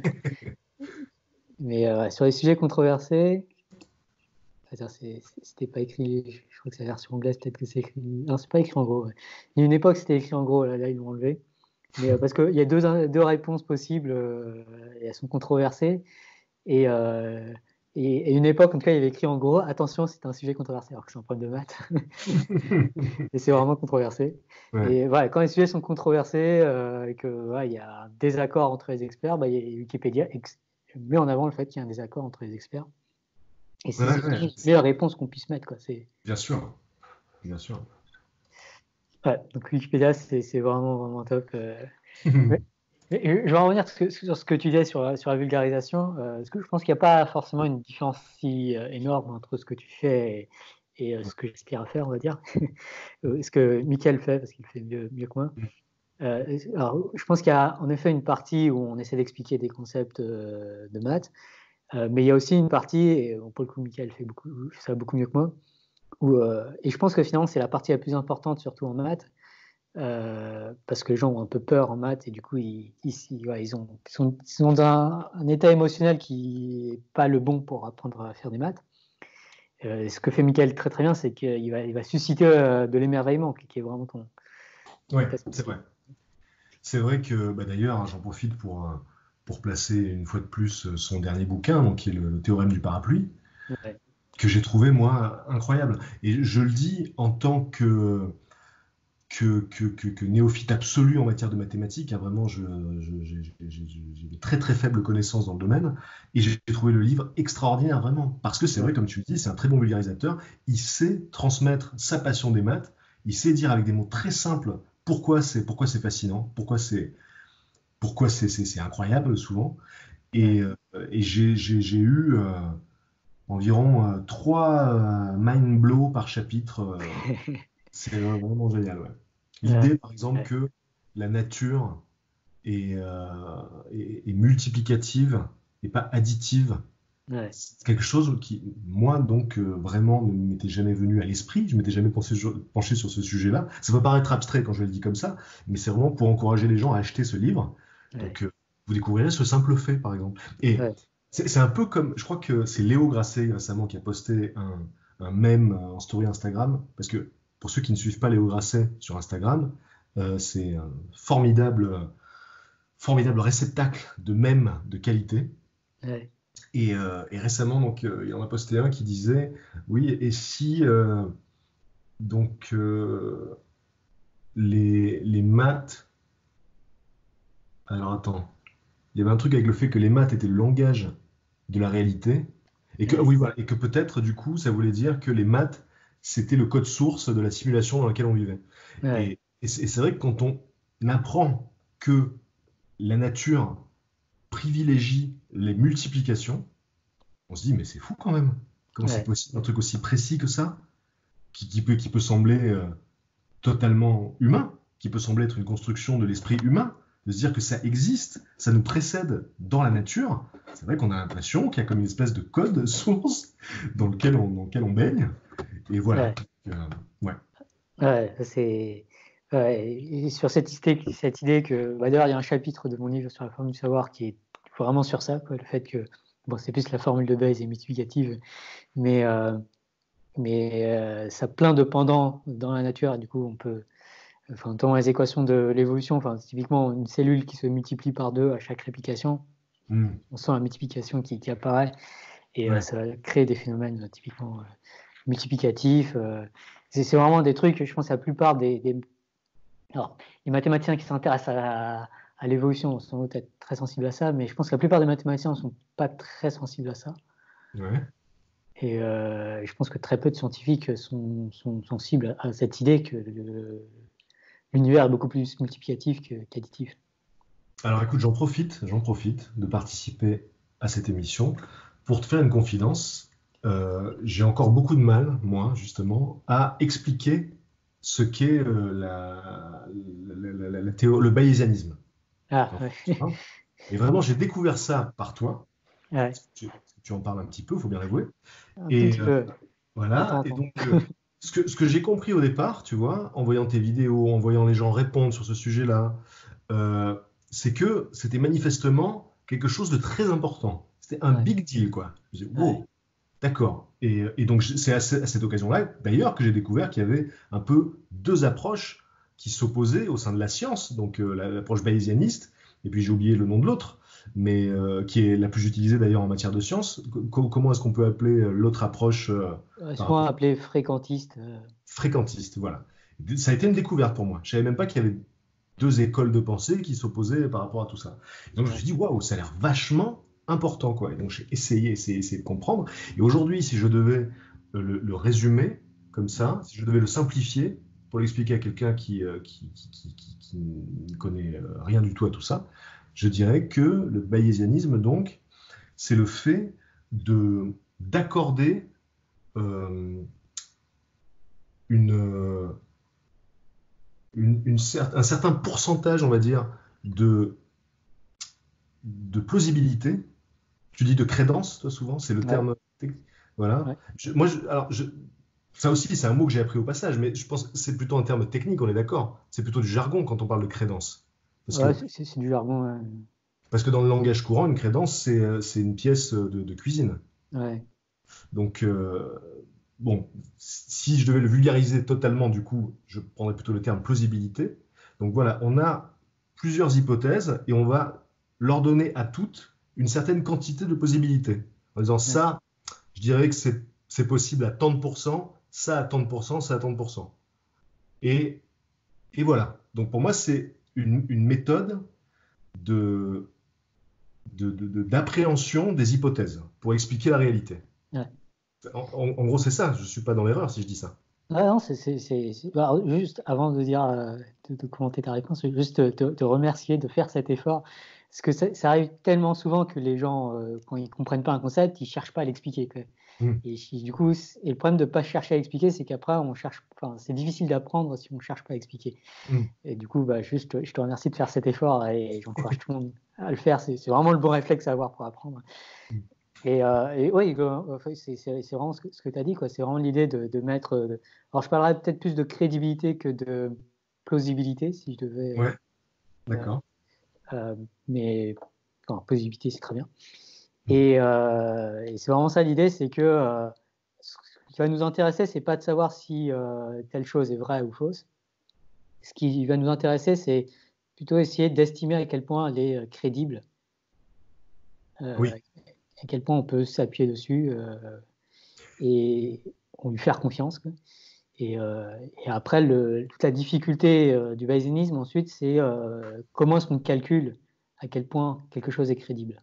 mais euh, sur les sujets controversés, attends, c'est- c'est- c'était pas écrit. Je crois que c'est la version anglaise, peut-être que c'est écrit. Non, c'est pas écrit en gros. Ouais. Il y a une époque, c'était écrit en gros. Là, là ils l'ont enlevé. Mais euh, parce qu'il y a deux, deux réponses possibles euh, et elles sont controversées. Et, euh, et, et une époque, en tout cas, il y avait écrit en gros, attention, c'est un sujet controversé, alors que c'est un problème de maths. Et c'est vraiment controversé. Ouais. Et voilà, quand les sujets sont controversés euh, et qu'il voilà, y a un désaccord entre les experts, bah, y a Wikipédia ex- met en avant le fait qu'il y a un désaccord entre les experts. Et Ouais, c'est c'est ouais, la c'est- meilleure réponse qu'on puisse mettre. Quoi. C'est, bien sûr, bien sûr. ouais, donc Wikipédia, c'est c'est vraiment, vraiment top. euh. Mais- mais je vais en revenir sur ce que, sur ce que tu disais sur, la- sur la vulgarisation. Euh, parce que je pense qu'il n'y a pas forcément une différence si euh, énorme entre ce que tu fais et, et, euh, ce que j'aspire à faire, on va dire. Euh, ce que Michael fait, parce qu'il fait mieux, mieux que moi. Euh, alors, je pense qu'il y a en effet une partie où on essaie d'expliquer des concepts euh, de maths, euh, mais il y a aussi une partie, et bon, pour le coup, Michael fait, beaucoup, fait ça beaucoup mieux que moi, où, euh, et je pense que finalement, c'est la partie la plus importante, surtout en maths, euh, parce que les gens ont un peu peur en maths, et du coup, ils, ils, ils, ouais, ils ont, ils sont, ils sont dans un, un état émotionnel qui n'est pas le bon pour apprendre à faire des maths. Euh, ce que fait Michael très très bien, c'est qu'il va, il va susciter euh, de l'émerveillement, qui est vraiment ton, Oui, ta c'est spécialité. vrai. C'est vrai que bah, d'ailleurs, hein, j'en profite pour, euh, pour placer une fois de plus euh, son dernier bouquin, donc, qui est le, le théorème du parapluie, Ouais, que j'ai trouvé, moi, incroyable. Et je le dis en tant que, que, que, que- que néophyte absolu en matière de mathématiques, hein, vraiment, je, je- j'ai j'ai- j'ai- j'ai de très très faibles connaissances dans le domaine, et j'ai trouvé le livre extraordinaire, vraiment. Parce que c'est vrai, ouais, comme tu le dis, c'est un très bon vulgarisateur, il sait transmettre sa passion des maths, il sait dire avec des mots très simples pourquoi c'est pourquoi c'est fascinant, pourquoi c'est pourquoi c'est c'est- c'est incroyable souvent. Et, ouais. euh, et j'ai j'ai- j'ai eu euh, environ euh, trois euh, mind blows par chapitre. euh, c'est vraiment génial, ouais. Ouais, L'idée, par exemple, ouais, que la nature est, euh, est- est multiplicative et pas additive, ouais, c'est quelque chose qui, moi, donc, euh, vraiment, ne m'était jamais venu à l'esprit. Je m'étais jamais pensé, penché sur ce sujet-là. Ça peut paraître abstrait quand je le dis comme ça, mais c'est vraiment pour encourager les gens à acheter ce livre. ouais, Donc, euh, vous découvrirez ce simple fait, par exemple. Et ouais, c'est c'est un peu comme, je crois que c'est Léo Grasset récemment qui a posté un, un mème en story Instagram, parce que pour ceux qui ne suivent pas Léo Grasset sur Instagram, euh, c'est un formidable, formidable réceptacle de mèmes de qualité. ouais, Et, euh, et récemment, donc, euh, il y en a posté un qui disait, oui, et si, euh, donc, euh, les, les maths. Alors, attends. Il y avait un truc avec le fait que les maths étaient le langage de la réalité. Et que, Ouais, oui, voilà, et que peut-être, du coup, ça voulait dire que les maths, c'était le code source de la simulation dans laquelle on vivait. ouais, Et, et c'est et c'est vrai que quand on apprend que la nature privilégie les multiplications, on se dit, mais c'est fou quand même. Comment c'est ouais, possible, un truc aussi précis que ça, qui, qui peut, qui peut sembler euh, totalement humain, qui peut sembler être une construction de l'esprit humain, de se dire que ça existe, ça nous précède dans la nature. C'est vrai qu'on a l'impression qu'il y a comme une espèce de code source dans lequel on, dans lequel on baigne. Et voilà. ouais, Euh, ouais. ouais, ça, c'est ouais, et sur cette idée, cette idée que bah, d'ailleurs il y a un chapitre de mon livre sur la formule du savoir qui est vraiment sur ça, quoi, le fait que bon, c'est plus la formule de Bayes est multiplicative, mais euh, mais euh, ça a plein de pendants dans la nature et du coup on peut enfin notamment les équations de l'évolution, enfin typiquement une cellule qui se multiplie par deux à chaque réplication, Mm. on sent la multiplication qui, qui apparaît et euh, Ouais. ça va créer des phénomènes euh, typiquement euh, multiplicatifs. Euh, c'est c'est vraiment des trucs, je pense, la plupart des, des... Alors, les mathématiciens qui s'intéressent à, la- à l'évolution sont peut-être très sensibles à ça, mais je pense que la plupart des mathématiciens ne sont pas très sensibles à ça. Ouais. Et euh, je pense que très peu de scientifiques sont, sont sensibles à cette idée que le- l'univers est beaucoup plus multiplicatif que- qu'additif. Alors écoute, j'en profite, j'en profite de participer à cette émission pour te faire une confidence. Euh, j'ai encore beaucoup de mal, moi, justement, à expliquer ce qu'est euh, la, la- la- la- la théo- le bayésianisme. Ah, En fait, tu ouais. vois. Et vraiment, j'ai découvert ça par toi. Ouais, Tu, tu en parles un petit peu, il faut bien l'avouer. un tout Et petit euh, peu, de temps voilà. en Et temps. donc, euh, ce que, ce que j'ai compris au départ, tu vois, en voyant tes vidéos, en voyant les gens répondre sur ce sujet-là, euh, c'est que c'était manifestement quelque chose de très important. C'était un Ouais, big deal, quoi. Je dis, ouais, wow, d'accord. Et, et donc, c'est à, ce- à cette occasion-là, d'ailleurs, que j'ai découvert qu'il y avait un peu deux approches qui s'opposaient au sein de la science. Donc, euh, la- l'approche bayésianiste, et puis j'ai oublié le nom de l'autre, mais euh, qui est la plus utilisée d'ailleurs en matière de science. Co- comment est-ce qu'on peut appeler euh, l'autre approche euh, ouais, par souvent rapport appelé fréquentiste. euh, fréquentiste, voilà. Ça a été une découverte pour moi. Je savais même pas qu'il y avait deux écoles de pensée qui s'opposaient par rapport à tout ça. Et donc je me ouais, suis dit, waouh, ça a l'air vachement important, quoi. Et donc j'ai essayé, essayé, essayé de comprendre. Et aujourd'hui, si je devais euh, le, le résumer comme ouais, ça, si je devais le simplifier pour l'expliquer à quelqu'un qui, euh, qui, qui, qui, qui- qui ne connaît euh, rien du tout à tout ça, je dirais que le bayésianisme, donc, c'est le fait de d'accorder euh, une, euh, une, une cer- un certain pourcentage, on va dire, de, de plausibilité. Tu dis de crédence, toi, souvent, c'est le ouais, terme technique. Voilà. ouais. Je- moi, je- alors, je- ça aussi, c'est un mot que j'ai appris au passage, mais je pense que c'est plutôt un terme technique, on est d'accord. C'est plutôt du jargon quand on parle de crédence. Parce Ouais, que, c'est c'est du jargon. Ouais. parce que dans le langage courant, une crédence, c'est euh, c'est une pièce de, de cuisine. Ouais, Donc, euh, bon, si je devais le vulgariser totalement, du coup, je prendrais plutôt le terme plausibilité. Donc voilà, on a plusieurs hypothèses et on va leur donner à toutes une certaine quantité de possibilités. En disant ouais, ça, je dirais que c'est c'est possible à tant de pourcents, ça à tant de pourcents, ça à tant de pourcents. Et, et voilà. Donc pour moi, c'est une, une méthode de, de- de- de- d'appréhension des hypothèses pour expliquer la réalité. ouais. En, en- en gros, c'est ça. Je ne suis pas dans l'erreur si je dis ça. Ouais, non, c'est, c'est, c'est- c'est- bah, alors, juste avant de dire, euh, de, de commenter ta réponse, je veux juste te, te- te remercier de faire cet effort. Parce que ça, ça arrive tellement souvent que les gens, euh, quand ils comprennent pas un concept, ils cherchent pas à l'expliquer, quoi. Hmm. Et si- du coup, c'est- et le problème de pas chercher à expliquer, c'est qu'après, on cherche, enfin, c'est difficile d'apprendre si on cherche pas à expliquer. Hmm. Et du coup, bah, juste, je te remercie de faire cet effort et, j'encourage tout le monde à le faire. C'est c'est vraiment le bon réflexe à avoir pour apprendre. Et, euh, et oui, c'est c'est- c'est vraiment ce que, ce que tu as dit, quoi. C'est vraiment l'idée de, de mettre. euh, de- Alors, je parlerais peut-être plus de crédibilité que de plausibilité, si je devais. Ouais, euh, d'accord. euh, mais enfin, plausibilité, c'est très bien. Hmm. Et, euh, et c'est vraiment ça l'idée, c'est que euh, ce qui va nous intéresser, c'est pas de savoir si euh, telle chose est vraie ou fausse. Ce qui va nous intéresser, c'est plutôt essayer d'estimer à quel point elle est euh, crédible, euh, Oui. à quel point on peut s'appuyer dessus euh, et on lui faire confiance, quoi. Et, euh, et après, le, toute la difficulté euh, du bayésianisme, ensuite, c'est euh, comment est-ce qu'on calcule à quel point quelque chose est crédible.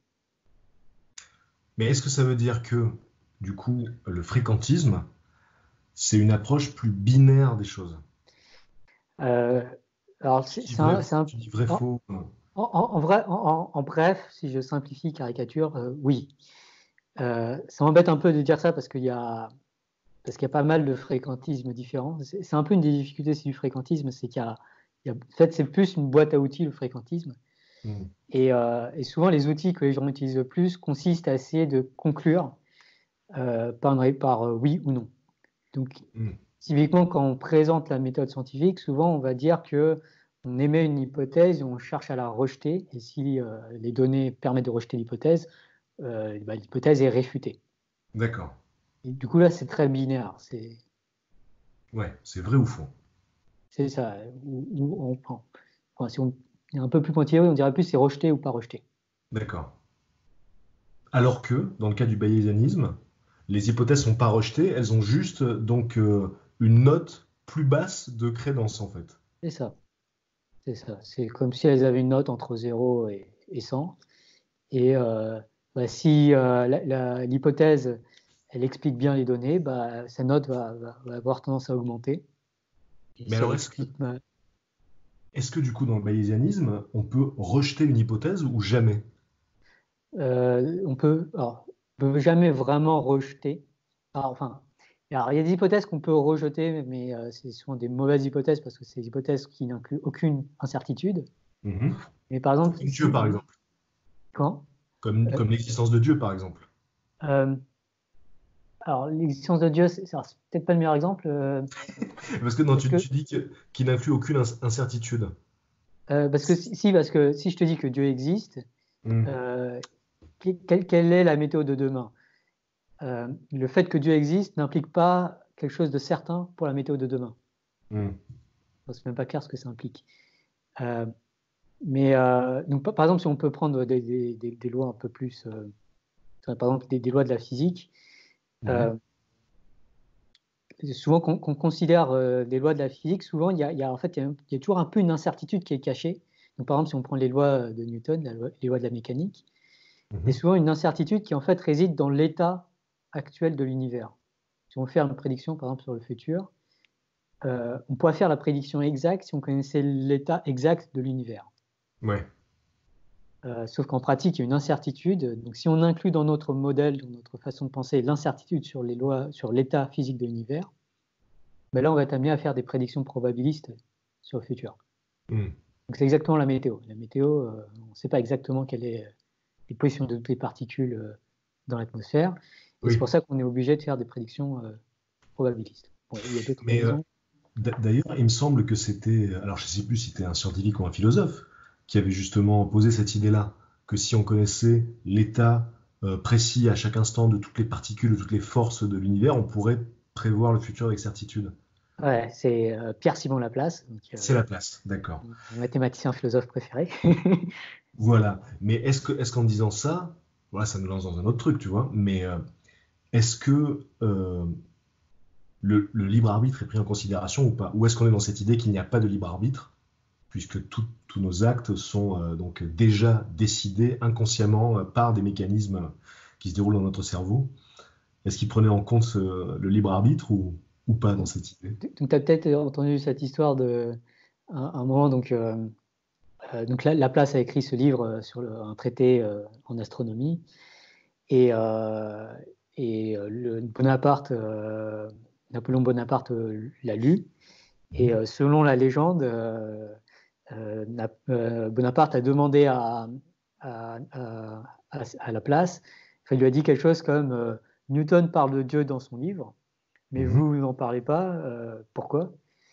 Mais est-ce que ça veut dire que, du coup, le fréquentisme, c'est une approche plus binaire des choses? Euh, alors, Tu c'est dis c'est vrai, un, c'est un- tu dis vrai, en, faux. en- en vrai, en, en- en bref, si je simplifie, caricature, euh, oui. Euh, ça m'embête un peu de dire ça parce qu'il y a, parce qu'il y a pas mal de fréquentismes différents. C'est c'est un peu une des difficultés aussi du fréquentisme, c'est qu'il y a, il y a- en fait, c'est plus une boîte à outils, le fréquentisme. Hmm. Et, euh, et souvent, les outils que les gens utilisent le plus consistent à essayer de conclure euh, par, par euh, oui ou non. Donc, Hmm. typiquement, quand on présente la méthode scientifique, souvent on va dire que on émet une hypothèse et on cherche à la rejeter. Et si euh, les données permettent de rejeter l'hypothèse, euh, bah, l'hypothèse est réfutée. D'accord. Et du coup, là, c'est très binaire. C'est Ouais, c'est vrai ou faux. c'est ça. Ou- ou on prend. Enfin, si on est un peu plus pointilleux, on dirait plus c'est rejeté ou pas rejeté. D'accord. Alors que, dans le cas du bayésianisme, les hypothèses sont pas rejetées, elles ont juste donc euh, une note plus basse de crédence en fait. C'est ça. C'est ça. C'est comme si elles avaient une note entre zéro et, et cent. Et euh, bah, si euh, la- la- l'hypothèse, elle explique bien les données, bah, sa note va, va- va avoir tendance à augmenter. Et Mais si elle alors est-ce que, explique mal, est-ce que du coup dans le bayésianisme, on peut rejeter une hypothèse ou jamais? euh, on peut, alors, on peut jamais vraiment rejeter. Alors, enfin, alors, il y a des hypothèses qu'on peut rejeter, mais euh, c'est souvent des mauvaises hypothèses parce que c'est des hypothèses qui n'incluent aucune incertitude. Mhm. Mais par exemple, Comme Dieu si, par exemple, quand comme, euh, comme l'existence de Dieu par exemple. euh, alors l'existence de Dieu, c'est c'est peut-être pas le meilleur exemple, euh, Parce que non, parce tu, que tu dis que, qu'il n'inclut aucune ins- incertitude. Euh, parce que si, si, parce que si je te dis que Dieu existe, Hmm. euh, quelle, quelle est la météo de demain? Euh, le fait que Dieu existe n'implique pas quelque chose de certain pour la météo de demain. Hmm. Enfin, c'est même pas clair ce que ça implique. Euh, mais euh, donc, par par exemple, si on peut prendre des, des- des- des lois un peu plus, euh, par exemple, des, des lois de la physique, Ouais. euh, souvent qu'on qu'on considère euh, les lois de la physique, souvent il y a, il y a- en fait, il y a, il y a toujours un peu une incertitude qui est cachée. Donc, par exemple, si on prend les lois de Newton, la loi- les lois de la mécanique, il y a Mhm. souvent une incertitude qui en fait réside dans l'état actuel de l'univers. Si on fait une prédiction par exemple sur le futur, euh, on pourrait faire la prédiction exacte si on connaissait l'état exact de l'univers. Ouais. Euh, sauf qu'en pratique, il y a une incertitude. Donc si on inclut dans notre modèle, dans notre façon de penser, l'incertitude sur les lois, sur l'état physique de l'univers, ben là on va être amené à faire des prédictions probabilistes sur le futur. Hmm. Donc c'est exactement la météo. La météo, euh, on ne sait pas exactement quelle est les positions de toutes les particules euh, dans l'atmosphère. Et c'est Oui. pour ça qu'on est obligé de faire des prédictions euh, probabilistes. Bon, il y a d'autres Mais euh, raisons. d'a- d'ailleurs, il me semble que c'était, alors je sais plus si c'était un scientifique ou un philosophe, qui avait justement posé cette idée-là, que si on connaissait l'état euh, précis à chaque instant de toutes les particules, de toutes les forces de l'univers, on pourrait prévoir le futur avec certitude. Ouais, c'est euh, Pierre-Simon Laplace, donc, C'est euh, la place, d'accord. mon mathématicien philosophe préféré. Voilà. Mais est-ce que, est-ce qu'en disant ça, voilà, ça nous lance dans un autre truc, tu vois, mais euh, est-ce que euh, le, le libre arbitre est pris en considération ou pas? Ou est-ce qu'on est dans cette idée qu'il n'y a pas de libre arbitre, puisque tout- tous nos actes sont euh, donc déjà décidés inconsciemment euh, par des mécanismes qui se déroulent dans notre cerveau? Est-ce qu'il prenait en compte ce- le libre arbitre ou, ou pas dans cette idée? Donc, tu as peut-être entendu cette histoire de un, un moment, donc, euh, euh, donc La- Laplace a écrit ce livre euh, sur le- un traité euh, en astronomie, et, euh, et euh, le Bonaparte, euh, Napoléon Bonaparte euh, l'a lu, et Mhm. euh, selon la légende, euh, euh, euh, Bonaparte a demandé à, à, à, à Laplace, enfin, il lui a dit quelque chose comme euh, Newton parle de Dieu dans son livre, mais Mhm. vous n'en parlez pas, euh, pourquoi?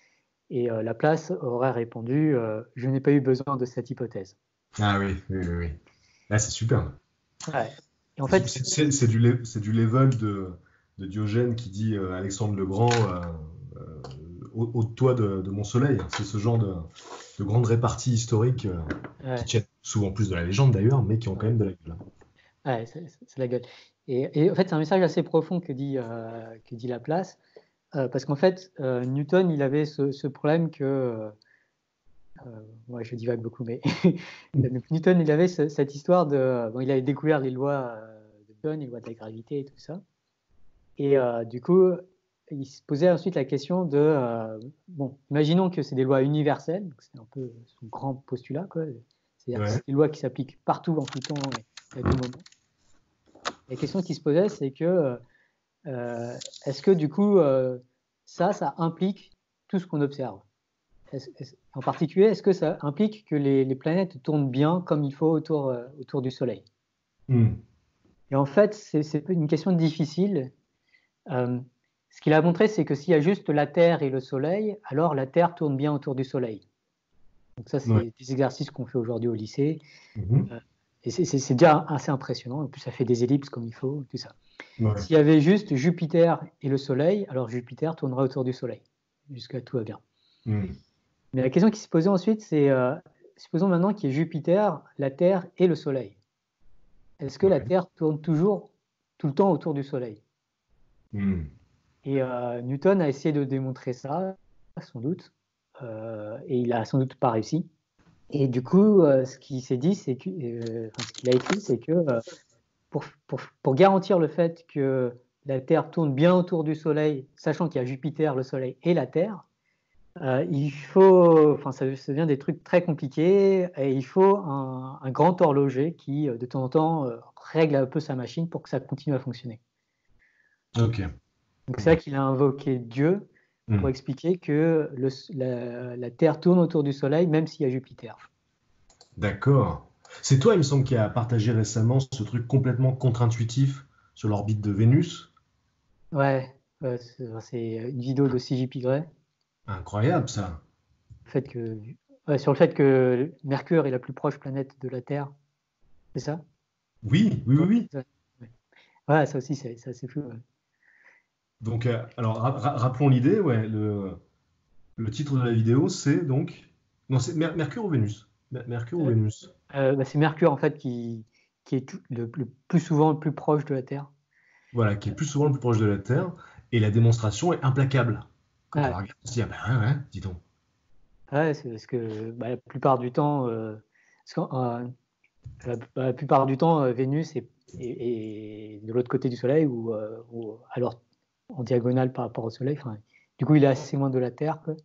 Et euh, Laplace aurait répondu euh, je n'ai pas eu besoin de cette hypothèse. Ah oui, oui, oui, oui. Là, c'est super. Ouais. Et en C'est fait, c'est- c'est- c'est du, le- c'est du level de, de Diogène qui dit euh, Alexandre le Grand, euh, euh, au, au toit de, de mon soleil. C'est ce genre de, de grandes réparties historiques euh, qui ouais, tiennent souvent plus de la légende d'ailleurs, mais qui ont quand ouais, même de la gueule. ouais, c'est c'est la gueule. Et, et en fait, c'est un message assez profond que dit, euh, que dit Laplace. euh, parce qu'en fait, euh, Newton, il avait ce, ce problème que, euh, moi je divague beaucoup, mais Newton, il avait ce, cette histoire de, bon, il avait découvert les lois euh, de Newton, les lois de la gravité et tout ça, et euh, du coup, il se posait ensuite la question de, euh, bon, imaginons que c'est des lois universelles, c'est un peu son grand postulat, quoi. C'est-à-dire que Ouais. c'est des lois qui s'appliquent partout en tout temps et à tout moment. La question qui se posait, c'est que euh, est-ce que du coup, euh, ça, ça implique tout ce qu'on observe? Est-ce, est-ce, en particulier, est-ce que ça implique que les, les planètes tournent bien comme il faut autour, euh, autour du Soleil? Mm. Et en fait, c'est, c'est une question difficile. Euh, ce qu'il a montré, c'est que s'il y a juste la Terre et le Soleil, alors la Terre tourne bien autour du Soleil. Donc ça, Ouais. c'est des exercices qu'on fait aujourd'hui au lycée. Mhm. Euh, et c'est, c'est, c'est déjà assez impressionnant. En plus, ça fait des ellipses comme il faut, tout ça. Ouais. S'il y avait juste Jupiter et le Soleil, alors Jupiter tournerait autour du Soleil. Jusqu'à tout va bien. Mm. Mais la question qui se posait ensuite, c'est euh, supposons maintenant qu'il y ait Jupiter, la Terre et le Soleil. Est-ce que la Ouais. Terre tourne toujours, tout le temps autour du Soleil? Mm. Et euh, Newton a essayé de démontrer ça, sans doute, euh, et il a sans doute pas réussi. Et du coup, euh, ce qu'il s'est dit, c'est que, euh, enfin, ce qu'il a écrit, c'est que euh, pour, pour, pour garantir le fait que la Terre tourne bien autour du Soleil, sachant qu'il y a Jupiter, le Soleil et la Terre, euh, il faut, enfin, ça, ça devient des trucs très compliqués et il faut un, un grand horloger qui, de temps en temps, euh, règle un peu sa machine pour que ça continue à fonctionner. Ok. Donc c'est là Mm. qu'il a invoqué Dieu pour Mm. expliquer que le, la, la Terre tourne autour du Soleil, même s'il y a Jupiter. D'accord. C'est toi, il me semble, qui a partagé récemment ce truc complètement contre-intuitif sur l'orbite de Vénus. Ouais, ouais, c'est c'est une vidéo de C J P Grey. Incroyable, ça. Le fait que, ouais, sur le fait que Mercure est la plus proche planète de la Terre, c'est ça? Oui, oui, oui, Ouais, oui. ouais. Ouais, ça aussi, c'est c'est assez fou. Ouais. Donc, euh, alors, ra- ra- rappelons l'idée, ouais. Le, le titre de la vidéo, c'est donc. Non, c'est Mer- Mercure ou Vénus? Mer- Mercure ou Euh, Vénus? euh, bah, c'est Mercure, en fait, qui, qui est tout- le, le plus souvent le plus proche de la Terre. Voilà, qui est plus souvent le plus proche de la Terre. Et la démonstration est implacable. Quand on Ouais, la regarde, on se dit, ah ben ouais, ouais, dis donc. ouais, c'est parce que bah, la plupart du temps, euh, parce que, euh, la, bah, la plupart du temps, euh, Vénus est, est- est de l'autre côté du Soleil ou, euh, ou alors en diagonale par rapport au Soleil. Enfin, du coup, il est assez loin de la Terre, quoi.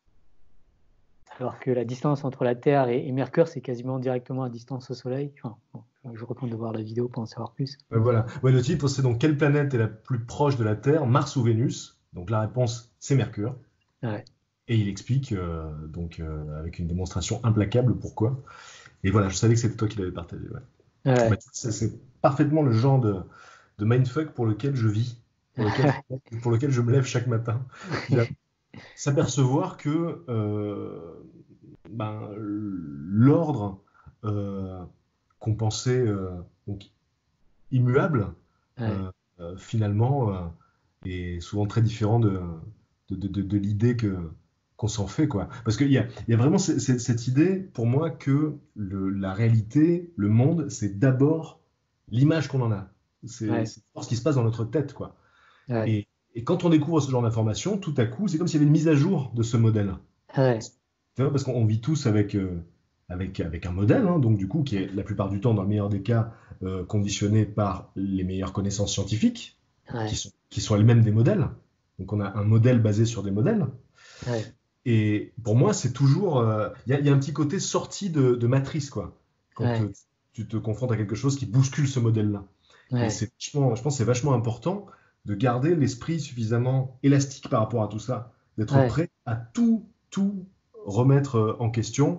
Alors que la distance entre la Terre et, et Mercure, c'est quasiment directement à distance au Soleil. Enfin, bon, je recommande de voir la vidéo pour en savoir plus. Ouais, voilà. Ouais, le titre, c'est donc quelle planète est la plus proche de la Terre, Mars ou Vénus? Donc la réponse, c'est Mercure. Ouais. Et il explique, euh, donc euh, avec une démonstration implacable, pourquoi. Et voilà, je savais que c'était toi qui l'avais partagé. Ouais. Bah, Ouais. tu sais, c'est parfaitement le genre de, de mindfuck pour lequel je vis, pour lequel, pour lequel je me lève chaque matin. S'apercevoir que euh, ben, l'ordre euh, qu'on pensait euh, donc, immuable, Ouais. euh, euh, finalement, euh, est souvent très différent de, de, de- de- de l'idée que, qu'on s'en fait, quoi. Parce qu'il y a, il y a vraiment ce- ce- cette idée, pour moi, que le- la réalité, le monde, c'est d'abord l'image qu'on en a. C'est Ouais. c'est ce qui se passe dans notre tête, quoi. Ouais. Et, et quand on découvre ce genre d'informations, tout à coup, c'est comme s'il y avait une mise à jour de ce modèle. Ouais. Tu vois, parce qu'on vit tous avec, euh, avec, avec un modèle, hein, donc du coup, qui est la plupart du temps, dans le meilleur des cas, euh, conditionné par les meilleures connaissances scientifiques, qui Ouais. sont, qui sont elles-mêmes des modèles. Donc on a un modèle basé sur des modèles. Ouais. Et pour moi, c'est toujours... euh, Il y, a, il y a un petit côté sorti de, de matrice, quoi. Quand Ouais. euh, tu te confrontes à quelque chose qui bouscule ce modèle-là. Et Ouais. c'est vachement- je pense que c'est vachement important de garder l'esprit suffisamment élastique par rapport à tout ça, d'être Ouais. prêt à tout, tout remettre euh, en question.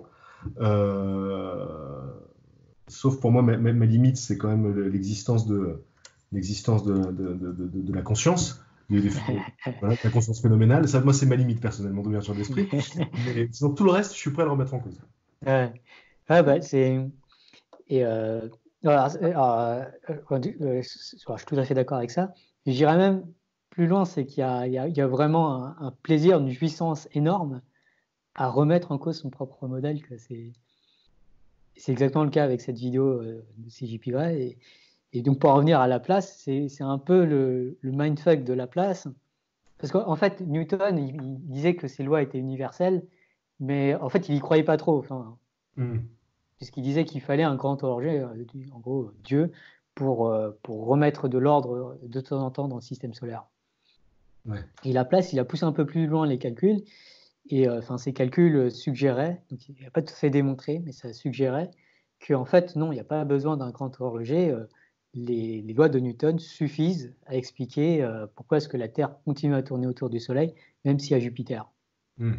Euh, Sauf pour moi, ma, ma- ma limite, c'est quand même l'existence de, l'existence de, de, de- de- de la conscience, des- des- voilà, de la conscience phénoménale. Ça, moi, c'est ma limite personnellement d'ouverture d'esprit. Mais sinon, tout le reste, je suis prêt à le remettre en cause. Ouais. Ouais, bah, c'est. Et euh, voilà, c'est- euh, euh, du- euh, je suis tout à fait d'accord avec ça. Je dirais même plus loin, c'est qu'il y a, il y a, il y a vraiment un, un plaisir, une jouissance énorme à remettre en cause son propre modèle, que c'est c'est exactement le cas avec cette vidéo euh, de C J P Grey. Et, et donc, pour revenir à Laplace, c'est c'est un peu le, le mindfuck de Laplace, Parce qu'en fait, Newton, il, il disait que ces lois étaient universelles, mais en fait, il y croyait pas trop. Enfin, Hmm. puisqu'il disait qu'il fallait un grand horloger, euh, en gros Dieu, pour, euh, pour remettre de l'ordre de temps en temps dans le système solaire. Ouais. Et Laplace, il a poussé un peu plus loin les calculs, et euh, enfin, ces calculs suggéraient, donc il n'a pas tout à fait démontré, mais ça suggérait qu'en fait, non, il n'y a pas besoin d'un grand horloger. Euh, les, les lois de Newton suffisent à expliquer euh, pourquoi est-ce que la Terre continue à tourner autour du Soleil, même s'il y a Jupiter. Hmm.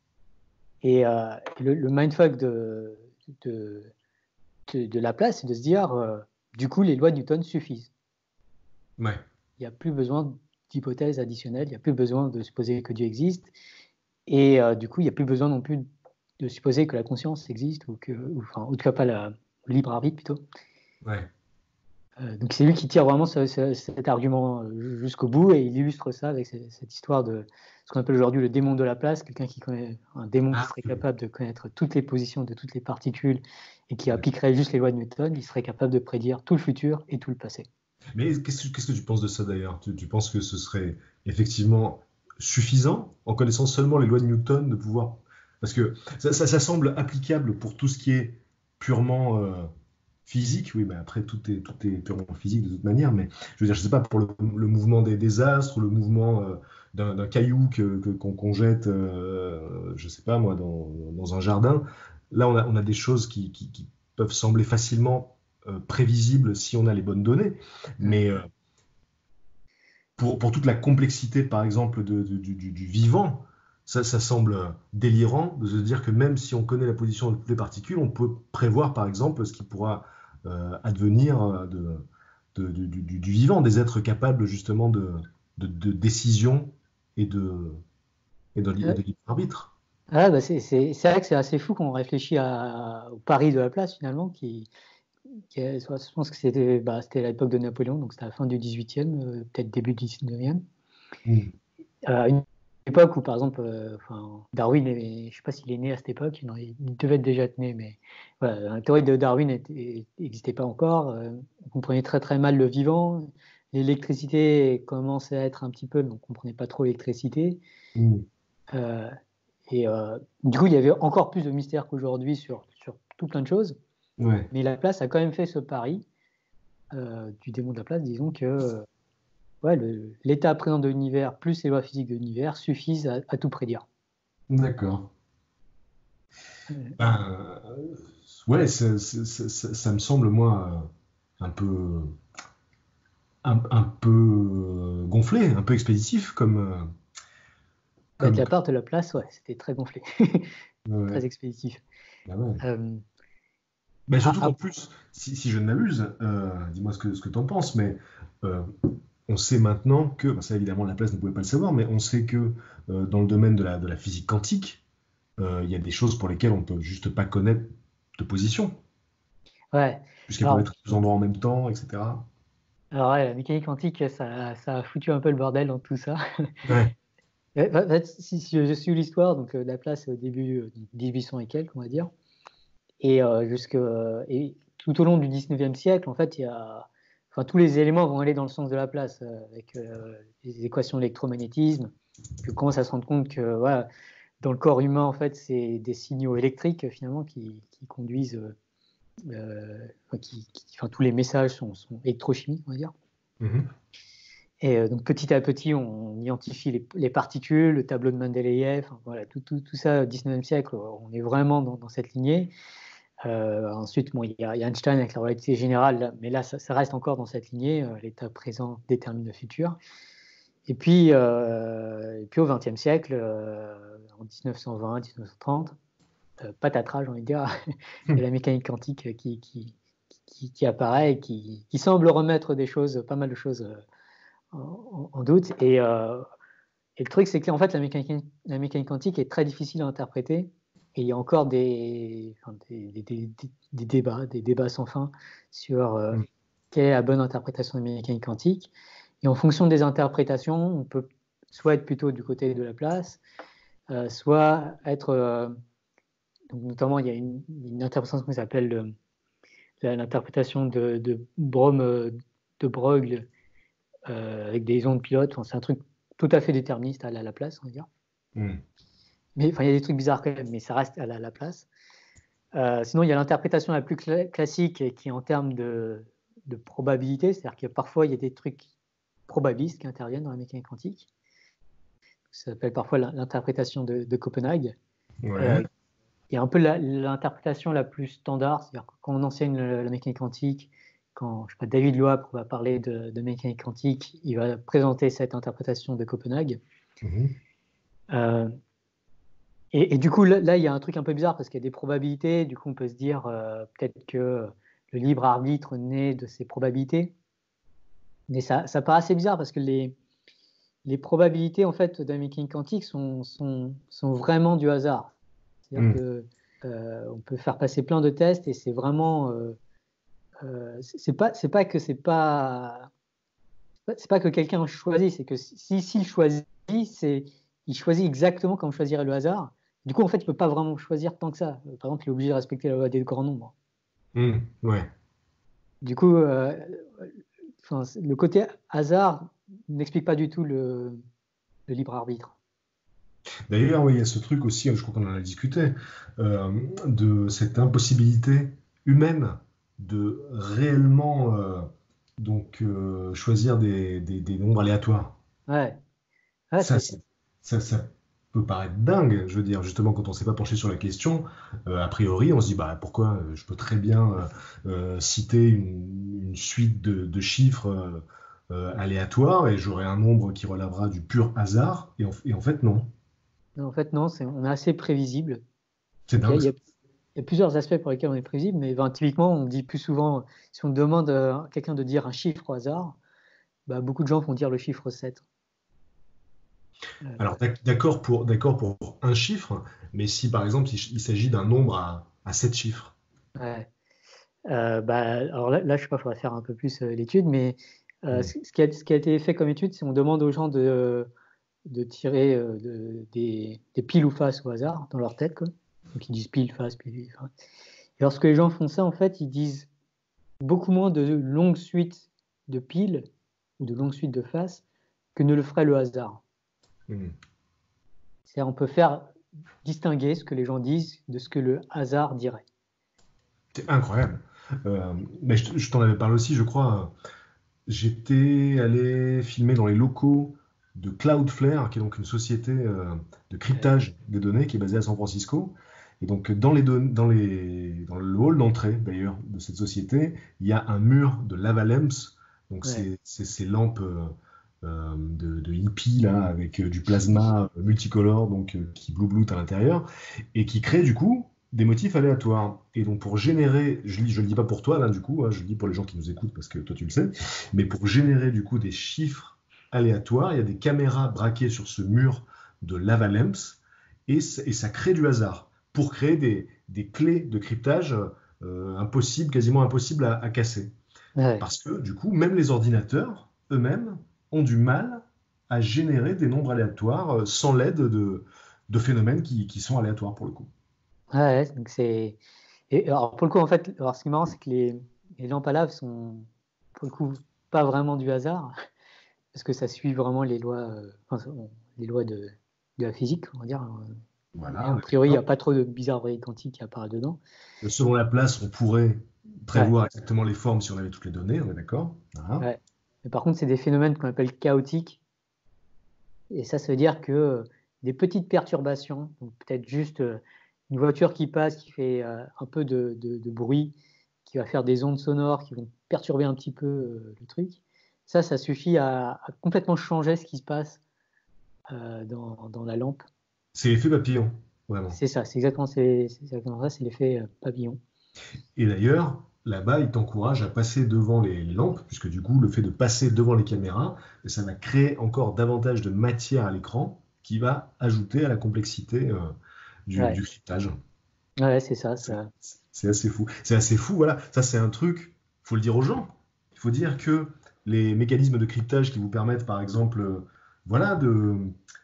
Et euh, le, le mindfuck de, de, de, de Laplace, c'est de se dire, euh, du coup, les lois de Newton suffisent. Ouais. Il n'y a plus besoin d'hypothèses additionnelles, il n'y a plus besoin de supposer que Dieu existe, et euh, du coup, il n'y a plus besoin non plus de supposer que la conscience existe, ou que, ou, enfin, en tout cas pas la, le libre arbitre plutôt. Ouais. Euh, donc c'est lui qui tire vraiment ce, ce, cet argument jusqu'au bout, et il illustre ça avec cette, cette histoire de ce qu'on appelle aujourd'hui le démon de Laplace, quelqu'un qui connaît, un démon qui Ah, serait oui. capable de connaître toutes les positions de toutes les particules et qui Ouais. appliquerait juste les lois de Newton. Il serait capable de prédire tout le futur et tout le passé. Mais qu'est-ce que, qu'est-ce que tu penses de ça d'ailleurs? Tu, tu penses que ce serait effectivement suffisant, en connaissant seulement les lois de Newton, de pouvoir... Parce que ça, ça- ça semble applicable pour tout ce qui est purement euh, physique, oui, mais après tout est, tout est purement physique de toute manière, mais je veux dire, je sais pas, pour le, le mouvement des, des astres, le mouvement euh, d'un, d'un caillou que, que- qu'on, qu'on jette, euh, je sais pas moi, dans, dans un jardin, là on a, on a des choses qui, qui- qui peuvent sembler facilement euh, prévisibles si on a les bonnes données, mais euh, pour, pour toute la complexité, par exemple, de- de- du, du- du vivant, ça, ça semble délirant de se dire que même si on connaît la position de toutes les particules, on peut prévoir, par exemple, ce qui pourra euh, advenir euh, de, de- du, du- du vivant, des êtres capables justement de, de, de décision et de, et de, li- et Euh, de libre arbitre. ah, bah c'est, c'est, c'est vrai que c'est assez fou quand on réfléchit à, au pari de Laplace finalement, qui, qui est- je pense que c'était, bah, c'était à l'époque de Napoléon, donc c'était à la fin du dix-huitième, euh, peut-être début du dix-neuvième. Mm. À une époque où, par exemple, euh, enfin, Darwin, est- je ne sais pas s'il est né à cette époque, non, il devait déjà être né, mais voilà, la théorie de Darwin n'existait pas encore. Euh, on comprenait très très mal le vivant. L'électricité commençait à être un petit peu, mais on ne comprenait pas trop l'électricité. Mm. Euh, et euh, du coup, il y avait encore plus de mystère qu'aujourd'hui sur, sur tout plein de choses. Ouais, Mais Laplace a quand même fait ce pari euh, du démon de Laplace, disons que euh, ouais, le- l'état présent de l'univers plus les lois physiques de l'univers suffisent à, à tout prédire. d'accord. Euh, Ben, euh, ouais, ça, ça- ça- ça- ça me semble, moi, euh, un peu, un, un peu euh, gonflé, un peu expéditif comme, euh, bah, de comme, la part de Laplace, ouais, c'était très gonflé, ouais, très expéditif. bah ouais. Euh, Mais ah, surtout qu'en ah, plus, si, si je ne m'abuse, euh, dis-moi ce que, ce que tu en penses, mais euh, on sait maintenant que, bah ça évidemment Laplace ne pouvait pas le savoir, mais on sait que euh, dans le domaine de la, de la physique quantique, euh, il y a des choses pour lesquelles on ne peut juste pas connaître de position, ouais. puisqu'elles peuvent Alors, être à deux endroits en même temps, et cetera. alors ouais, la mécanique quantique, ça, ça a foutu un peu le bordel dans tout ça. Ouais. En fait, si, si je suis l'histoire, donc euh, Laplace au début euh, mille huit cents et quelques, on va dire, et, euh, jusque, euh, et tout au long du dix-neuvième siècle, en fait, il y a, enfin, tous les éléments vont aller dans le sens de Laplace, euh, avec euh, les équations d'électromagnétisme. Puis on commence à se rendre compte que voilà, dans le corps humain, en fait, c'est des signaux électriques finalement qui, qui conduisent, euh, enfin, qui, qui- enfin, tous les messages sont, sont électrochimiques, on va dire. Mhm. Et euh, donc petit à petit, on identifie les, les particules, le tableau de Mendeleïev, enfin, voilà, tout, tout, tout ça au dix-neuvième siècle, on est vraiment dans, dans cette lignée. Euh, ensuite, bon, il y, a, il y a Einstein avec la relativité générale, là, mais là, ça, ça reste encore dans cette lignée. Euh, l'état présent détermine le futur. Et puis, euh, et puis au vingtième siècle, euh, en dix-neuf cent vingt, dix-neuf cent trente, euh, patatras, j'ai envie de dire, il y a la mécanique quantique qui, qui, qui, qui apparaît et qui, qui semble remettre des choses, pas mal de choses euh, en, en doute. Et, euh, et le truc, c'est que en fait, la mécanique, la mécanique quantique est très difficile à interpréter. Et il y a encore des, enfin, des, des, des, des débats, des débats sans fin sur euh, Mhm. quelle est la bonne interprétation de la mécanique quantique. Et en fonction des interprétations, on peut soit être plutôt du côté de Laplace, euh, soit être. Euh, donc notamment, il y a une, une interprétation qui s'appelle euh, l'interprétation de, de Brom, euh, de Broglie, euh, avec des ondes pilotes. Enfin, c'est un truc tout à fait déterministe à la Laplace, on va dire. Mm. Mais enfin, il y a des trucs bizarres quand même, mais ça reste à la Laplace. Euh, sinon, il y a l'interprétation la plus cl- classique qui est en termes de, de probabilité, c'est-à-dire que parfois il y a des trucs probabilistes qui interviennent dans la mécanique quantique. Ça s'appelle parfois l'interprétation de, de Copenhague. Ouais. Euh, et un peu la, l'interprétation la plus standard, c'est-à-dire que quand on enseigne la, la mécanique quantique, quand je sais pas, David Loab va parler de, de mécanique quantique, il va présenter cette interprétation de Copenhague. Mm-hmm. Euh, et, et du coup, là, là, il y a un truc un peu bizarre parce qu'il y a des probabilités. Du coup, on peut se dire euh, peut-être que le libre arbitre naît de ces probabilités. Mais ça, ça paraît assez bizarre parce que les, les probabilités en fait, de la mécanique quantique sont, sont, sont vraiment du hasard. C'est-à-dire mm. que euh, on peut faire passer plein de tests et c'est vraiment euh, euh, c'est pas c'est pas que c'est pas c'est pas que quelqu'un choisit, c'est que si s'il choisit, c'est il choisit exactement comme choisirait le hasard. Du coup, en fait, il peut pas vraiment choisir tant que ça. Par exemple, il est obligé de respecter la loi des grands nombres. Mm, ouais. Du coup, euh, enfin, le côté hasard n'explique pas du tout le, le libre arbitre. D'ailleurs, oui, il y a ce truc aussi, je crois qu'on en a discuté, euh, de cette impossibilité humaine de réellement euh, donc, euh, choisir des, des, des nombres aléatoires. Ouais. ouais ça, c'est... ça, ça peut paraître dingue, je veux dire, justement, quand on ne s'est pas penché sur la question, euh, a priori, on se dit, bah, pourquoi euh, je peux très bien euh, euh, citer une, une suite de, de chiffres euh, euh, aléatoires et j'aurai un nombre qui relèvera du pur hasard, et en, et en fait, non. En fait, non, c'est, on est assez prévisible. C'est dingue. Il y, a, il y a plusieurs aspects pour lesquels on est prévisible, mais ben, typiquement, on dit plus souvent, si on demande à quelqu'un de dire un chiffre au hasard, bah, beaucoup de gens vont dire le chiffre sept. Euh, Alors, d'accord pour, d'accord pour un chiffre, mais si par exemple il, il s'agit d'un nombre à, à sept chiffres. Ouais. Euh, bah, alors là, là, je sais pas, il faudrait faire un peu plus euh, l'étude, mais euh, mmh. ce, qui a, ce qui a été fait comme étude, c'est qu'on demande aux gens de, de tirer euh, de, des, des piles ou faces au hasard dans leur tête, quoi. Donc ils disent pile, face, pile, face. Et lorsque les gens font ça, en fait, ils disent beaucoup moins de longues suites de piles ou de longues suites de faces que ne le ferait le hasard. Mmh. C'est-à-dire, on peut faire distinguer ce que les gens disent de ce que le hasard dirait. C'est incroyable. Euh, mais je, je t'en avais parlé aussi, je crois. J'étais allé filmer dans les locaux de Cloudflare, qui est donc une société euh, de cryptage des données qui est basée à San Francisco. Et donc, dans, les don- dans, les, dans le hall d'entrée, d'ailleurs, de cette société, il y a un mur de lava lamps. Donc, ouais. c'est ces lampes euh, euh, de, de hippie, là, avec euh, du plasma euh, multicolore, donc euh, qui blue-bloot à l'intérieur, et qui crée, du coup, des motifs aléatoires. Et donc, pour générer, je ne le dis pas pour toi, là, du coup, hein, je le dis pour les gens qui nous écoutent, parce que toi, tu le sais, mais pour générer, du coup, des chiffres aléatoires, il y a des caméras braquées sur ce mur de lava lamps, et, et ça crée du hasard, pour créer des, des clés de cryptage euh, impossibles, quasiment impossibles à, à casser. Ouais. Parce que, du coup, même les ordinateurs, eux-mêmes, ont du mal à générer des nombres aléatoires sans l'aide de, de phénomènes qui, qui sont aléatoires, pour le coup. Ouais, donc c'est... Et alors, pour le coup, en fait, alors, ce qui est marrant, c'est que les, les lampes à lave sont, pour le coup, pas vraiment du hasard, parce que ça suit vraiment les lois, euh, enfin, les lois de, de la physique, on va dire. Voilà, et a priori, il n'y a pas trop de bizarreries quantiques qui apparaissent dedans. Selon la place, on pourrait prévoir ouais. exactement les formes si on avait toutes les données, on est d'accord. Voilà. Ouais. Mais par contre, c'est des phénomènes qu'on appelle chaotiques. Et ça, ça veut dire que euh, des petites perturbations, donc peut-être juste euh, une voiture qui passe, qui fait euh, un peu de, de, de bruit, qui va faire des ondes sonores qui vont perturber un petit peu euh, le truc, ça, ça suffit à, à complètement changer ce qui se passe euh, dans, dans la lampe. C'est l'effet papillon, vraiment. C'est ça, c'est exactement, c'est, c'est exactement ça, c'est l'effet euh, papillon. Et d'ailleurs, là-bas, il t'encourage à passer devant les lampes, puisque du coup, le fait de passer devant les caméras, ça va créer encore davantage de matière à l'écran qui va ajouter à la complexité euh, du, ouais. du cryptage. Ouais, c'est ça. ça. C'est, c'est assez fou. C'est assez fou, voilà. Ça, c'est un truc, il faut le dire aux gens. Il faut dire que les mécanismes de cryptage qui vous permettent, par exemple, euh, voilà, de,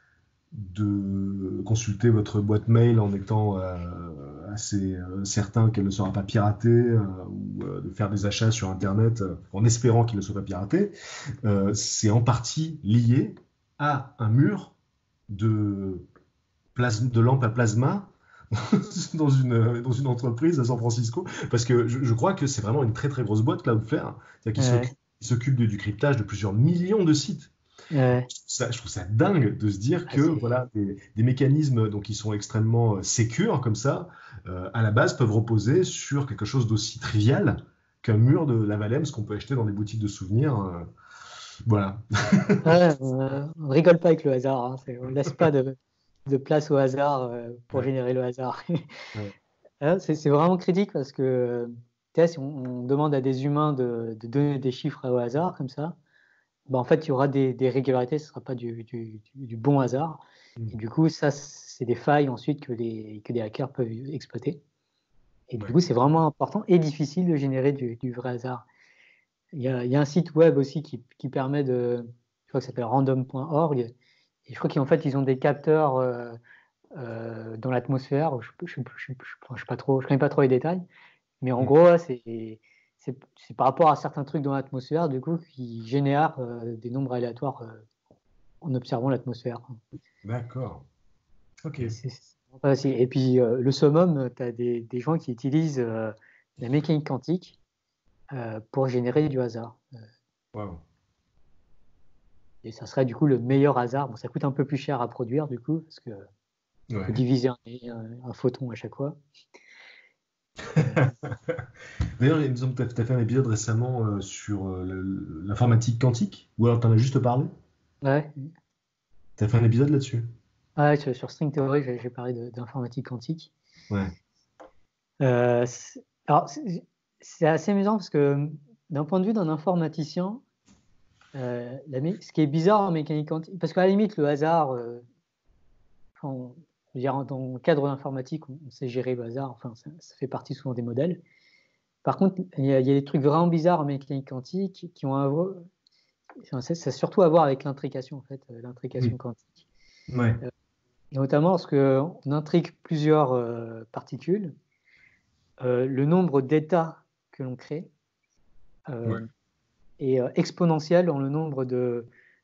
de consulter votre boîte mail en étant euh, assez euh, certain qu'elle ne sera pas piratée euh, ou euh, de faire des achats sur Internet euh, en espérant qu'il ne soit pas piraté, euh, c'est en partie lié à un mur de, plasma, de lampes à plasma dans une, dans une entreprise à San Francisco. Parce que je, je crois que c'est vraiment une très très grosse boîte, Cloudflare, c'est-à-dire qu'ils Ouais, s'occupent ils s'occupent de- du cryptage de plusieurs millions de sites. ouais. Ça, je trouve ça dingue de se dire Ah, que c'est voilà, des, des mécanismes donc, qui sont extrêmement euh, sécures comme ça, euh, à la base, peuvent reposer sur quelque chose d'aussi trivial qu'un mur de Lavalem, ce qu'on peut acheter dans des boutiques de souvenirs. euh, voilà. Ouais, euh, on rigole pas avec le hasard, hein, c'est- on laisse pas de, de place au hasard euh, pour Ouais, générer le hasard. ouais, Hein, C'est c'est vraiment critique parce que tu sais, si on, on demande à des humains de, de donner des chiffres au hasard comme ça, bah, en fait, il y aura des, des régularités, ce ne sera pas du, du- du- du bon hasard. Et mm, du coup, ça, c'est des failles ensuite que les, que des hackers peuvent exploiter. Et du ouais, coup, c'est vraiment important et difficile de générer du, du vrai hasard. Il y a, il y a un site web aussi qui, qui permet de, je crois que ça s'appelle random point org, et je crois qu'en fait, ils ont des capteurs euh, euh, dans l'atmosphère. Je ne je, je, je, je, je sais pas trop, je connais pas trop les détails, mais en mm, gros, ouais, c'est c'est c'est par rapport à certains trucs dans l'atmosphère, du coup, qui génèrent euh, des nombres aléatoires euh, en observant l'atmosphère. d'accord. Ok. Et, c'est- c'est vraiment pas facile. Et puis, euh, le summum, tu as des, des gens qui utilisent euh, la mécanique quantique euh, pour générer du hasard. Waouh. Et ça serait du coup le meilleur hasard. Bon, ça coûte un peu plus cher à produire, du coup, parce qu'il faut Ouais. diviser un, un- un photon à chaque fois. Euh, D'ailleurs, il me semble que tu as fait un épisode récemment euh, sur euh, le- l'informatique quantique, ou alors tu en as juste parlé? ouais, Tu as fait un épisode là-dessus? ouais, sur, sur String Theory, j'ai j'ai parlé de- d'informatique quantique. Ouais. Euh, c'est- alors, c'est c'est assez amusant parce que d'un point de vue d'un informaticien, euh, la mé- ce qui est bizarre en mécanique quantique, parce qu'à la limite, le hasard, euh, enfin, on- je veux dire, dans le cadre informatique, on, on sait gérer le hasard, enfin, ça, ça fait partie souvent des modèles. Par contre, il y, a il y a des trucs vraiment bizarres en mécanique quantique qui ont à voir, enfin, ça, ça a surtout à voir avec l'intrication, en fait, euh, l'intrication Mm. quantique. Ouais. Euh, et notamment lorsqu'on intrigue plusieurs euh, particules, euh, le nombre d'états que l'on crée, Ouais. euh, est euh, exponentielle dans le nombre de,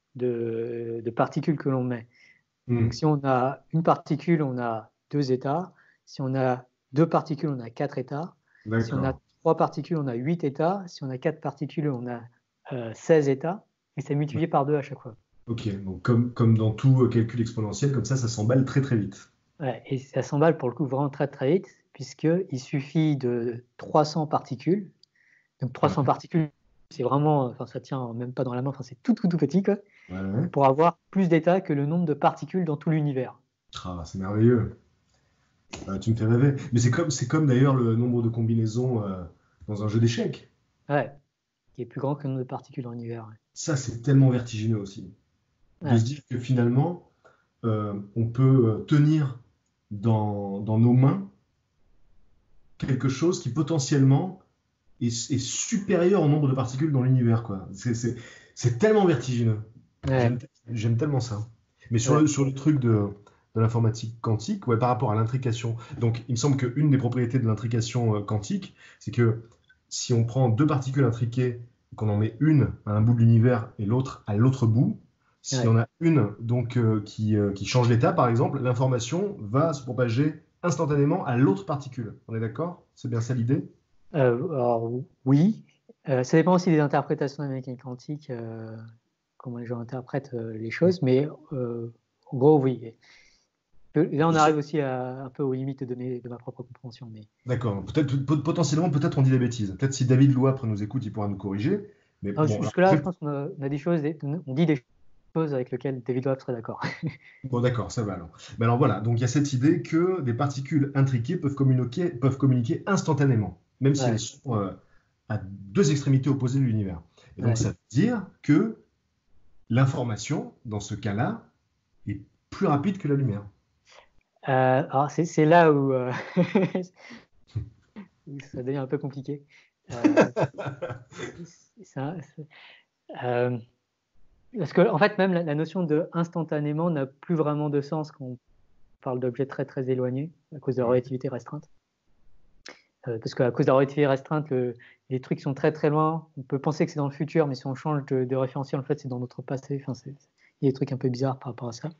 de, de particules que l'on met. Donc, Mm. si on a une particule, on a deux états. Si on a deux particules, on a quatre états. Si on a D'accord. trois particules, on a huit états. Si on a quatre particules, on a euh, seize états. Et c'est multiplié par deux à chaque fois. Ok, donc comme, comme dans tout euh, calcul exponentiel, comme ça, ça s'emballe très très vite. Ouais, et ça s'emballe pour le coup vraiment très très vite, puisqu'il suffit de trois cents particules. Donc trois cents Ouais, particules, c'est vraiment, enfin ça tient même pas dans la main, enfin c'est tout tout tout petit, quoi, ouais, ouais. pour avoir plus d'états que le nombre de particules dans tout l'univers. Ah, c'est merveilleux. Ah, tu me fais rêver. Mais c'est comme, c'est comme d'ailleurs le nombre de combinaisons euh, dans un jeu d'échecs. Ouais, qui est plus grand que le nombre de particules dans l'univers. Ça, c'est tellement vertigineux aussi. De Ouais, se dire que finalement, euh, on peut euh, tenir dans, dans nos mains quelque chose qui potentiellement est, est supérieur au nombre de particules dans l'univers, quoi. C'est, c'est, c'est tellement vertigineux. ouais, J'aime, j'aime tellement ça. Mais sur ouais, le, sur le truc de, de l'informatique quantique, ouais, par rapport à l'intrication, donc il me semble qu'une des propriétés de l'intrication euh, quantique, c'est que si on prend deux particules intriquées, qu'on en met une à un bout de l'univers et l'autre à l'autre bout, s'il y ouais. en a une donc, euh, qui, euh, qui change d'état, par exemple, l'information va se propager instantanément à l'autre particule. On est d'accord? C'est bien ça l'idée? Euh, alors oui, Euh, ça dépend aussi des interprétations de la mécanique quantique, euh, comment les gens interprètent euh, les choses, mais euh, en gros oui. Là on arrive aussi à, un peu aux limites de, mes, de ma propre compréhension, mais D'accord. Peut-être, pot- potentiellement, peut-être on dit des bêtises. Peut-être si David Louapre nous écoute, il pourra nous corriger. Mais non, bon, alors, jusque-là je peut-être- pense qu'on a, on a des choses, on dit des choses avec lesquelles David Webb serait d'accord. bon, d'accord, ça va alors. Mais alors voilà, donc il y a cette idée que des particules intriquées peuvent communiquer, peuvent communiquer instantanément, même si elles Ouais, sont euh, à deux extrémités opposées de l'univers. Et donc ouais. ça veut dire que l'information, dans ce cas-là, est plus rapide que la lumière. Euh, alors c'est c'est là où, euh, où ça devient un peu compliqué. Euh, ça, euh, parce que en fait même la, la notion de instantanément n'a plus vraiment de sens quand on parle d'objets très très éloignés à cause de la Ouais. relativité restreinte. Euh, parce qu'à cause de la relativité restreinte, le, les trucs sont très très loin. On peut penser que c'est dans le futur, mais si on change de, de référentiel, en fait, c'est dans notre passé. Enfin, c'est- il y a des trucs un peu bizarres par rapport à ça.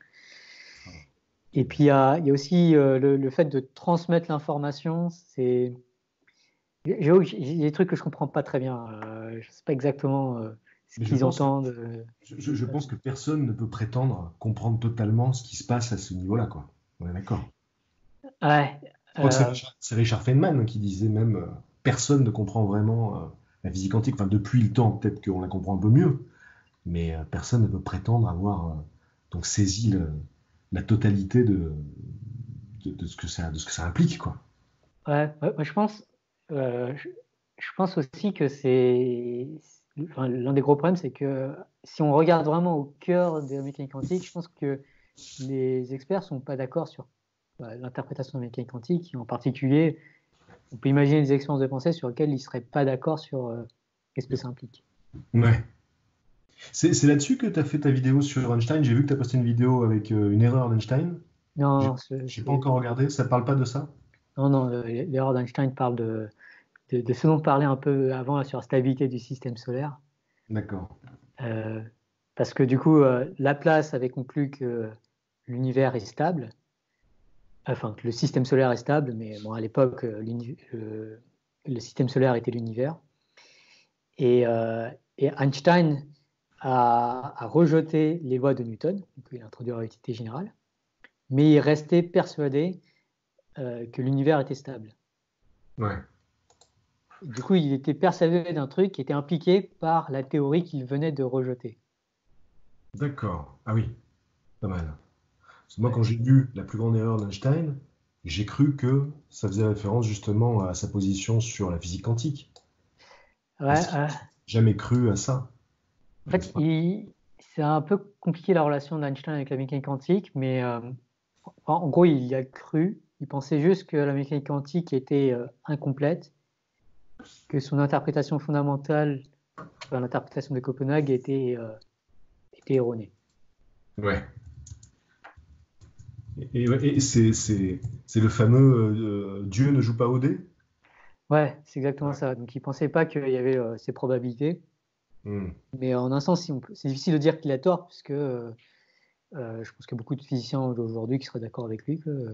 Et puis il y a, il y a aussi euh, le, le fait de transmettre l'information. C'est, j'avoue que j'ai des trucs que je comprends pas très bien. Euh, je sais pas exactement euh, ce Mais je qu'ils pense que, entendent. euh, je, je- je pense que personne ne peut prétendre comprendre totalement ce qui se passe à ce niveau-là, quoi. On est d'accord. Ouais. Je crois que c'est euh, Richard, c'est Richard Feynman qui disait même euh, personne ne comprend vraiment euh, la physique quantique. Enfin, depuis le temps, peut-être qu'on la comprend un peu mieux, mais euh, personne ne peut prétendre avoir euh, donc saisi le- la totalité de, de, de ce que ça, de ce que ça implique, quoi. ouais, ouais, moi, je pense, euh, je, je pense aussi que c'est, enfin, l'un des gros problèmes, c'est que si on regarde vraiment au cœur de la mécanique quantique, je pense que les experts sont pas d'accord sur bah, l'interprétation de la mécanique quantique. Et en particulier, on peut imaginer des expériences de pensée sur lesquelles ils seraient pas d'accord sur euh, qu'est-ce que ça implique. Ouais. C'est c'est là-dessus que tu as fait ta vidéo sur Einstein. J'ai vu que tu as posté une vidéo avec euh, une erreur d'Einstein. Non, J'ai non, c'est, j'ai pas c'est- encore regardé. Ça te parle pas de ça? non, non, euh, l'erreur d'Einstein parle de, de, de ce dont on parlait un peu avant là, sur la stabilité du système solaire. D'accord. Euh, Parce que du coup, euh, Laplace avait conclu que l'univers est stable, enfin que le système solaire est stable, mais bon, à l'époque, euh, l'uni- le, le système solaire était l'univers. Et, euh, et Einstein a, a rejeté les lois de Newton, donc il a introduit la relativité générale, mais il restait persuadé euh, que l'univers était stable. Ouais. Et du coup, il était persuadé d'un truc qui était impliqué par la théorie qu'il venait de rejeter. D'accord. Ah oui, pas mal. Parce que moi, Ouais, quand j'ai lu La plus grande erreur d'Einstein, j'ai cru que ça faisait référence justement à sa position sur la physique quantique. ouais, Parce que euh, j'ai jamais cru à ça, en n'est-ce fait, pas? il- c'est un peu compliqué la relation d'Einstein avec la mécanique quantique, mais euh, en, en gros, il y a cru. Il pensait juste que la mécanique quantique était euh, incomplète, que son interprétation fondamentale, enfin, l'interprétation de Copenhague, était, euh, était erronée. Ouais. Et, et- et c'est c'est- c'est le fameux euh, Dieu ne joue pas au dé? Ouais, c'est exactement Ouais. ça. Donc, il pensait pas qu'il y avait euh, ces probabilités. Hmm. Mais en un sens, si on peut- c'est difficile de dire qu'il a tort, puisque euh, euh, je pense qu'il y a beaucoup de physiciens aujourd'hui qui seraient d'accord avec lui que,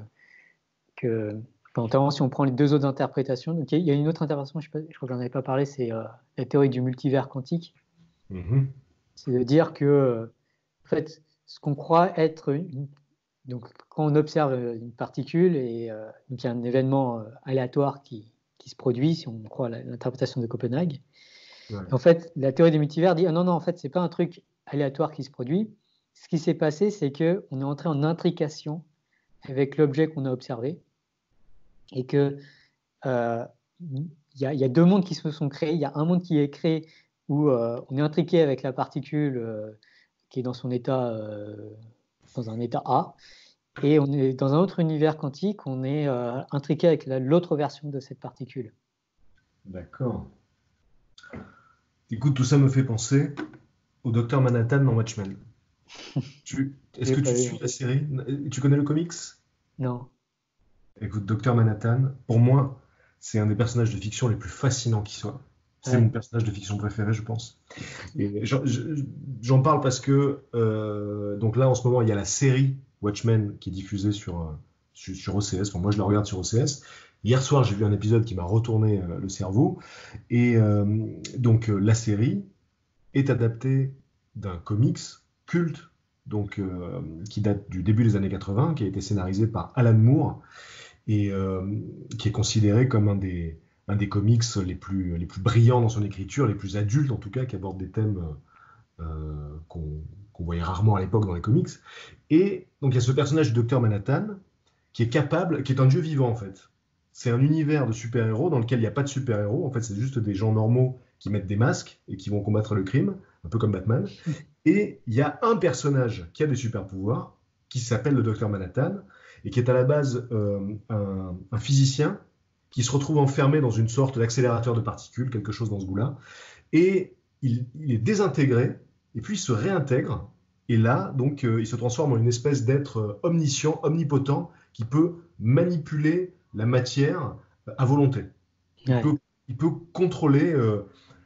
que enfin, notamment si on prend les deux autres interprétations. Donc, il y a il y a une autre interprétation, je, sais pas- je crois que j'en avais pas parlé, c'est euh, la théorie du multivers quantique. Mhm. C'est de dire que, euh, en fait, ce qu'on croit être une, donc quand on observe euh, une particule et euh, donc il y a un événement euh, aléatoire qui, qui se produit, si on croit à la- l'interprétation de Copenhague. Ouais. Et en fait, la théorie des multivers dit ah non non, en fait, c'est pas un truc aléatoire qui se produit. Ce qui s'est passé, c'est que on est entré en intrication avec l'objet qu'on a observé et que euh, il y, a, il y a deux mondes qui se sont créés. Il y a un monde qui est créé où euh, on est intriqué avec la particule euh, qui est dans son état, euh, dans un état A, et on est dans un autre univers quantique, on est euh, intriqué avec la- l'autre version de cette particule. D'accord. Écoute, tout ça me fait penser au docteur Manhattan dans Watchmen. Tu, est-ce J'ai que pas tu vu, suis non. la série? Tu connais le comics? Non. Écoute, docteur Manhattan, pour moi, c'est un des personnages de fiction les plus fascinants qui soit. C'est mon Ouais. personnage de fiction préféré, je pense. Et j'en je- j'en parle parce que, euh, donc là, en ce moment, il y a la série Watchmen qui est diffusée sur, euh, sur, sur O C S. Enfin, moi, je la regarde sur O C S. Hier soir, j'ai vu un épisode qui m'a retourné euh, le cerveau. Et euh, donc, euh, la série est adaptée d'un comics culte, donc, euh, qui date du début des années quatre-vingts, qui a été scénarisé par Alan Moore et euh, qui est considéré comme un des, un des comics les plus, les plus brillants dans son écriture, les plus adultes en tout cas, qui abordent des thèmes euh, qu'on qu'on voyait rarement à l'époque dans les comics. Et donc il y a ce personnage du docteur Manhattan qui est capable, qui est un dieu vivant en fait. C'est un univers de super-héros dans lequel il n'y a pas de super-héros. En fait, c'est juste des gens normaux qui mettent des masques et qui vont combattre le crime, un peu comme Batman. Et il y a un personnage qui a des super-pouvoirs, qui s'appelle le docteur Manhattan, et qui est à la base euh, un, un physicien qui se retrouve enfermé dans une sorte d'accélérateur de particules, quelque chose dans ce goût-là. Et il, il est désintégré, et puis il se réintègre, et là, donc, euh, il se transforme en une espèce d'être euh, omniscient, omnipotent, qui peut manipuler la matière euh, à volonté. Il Ouais. peut, il peut contrôler euh,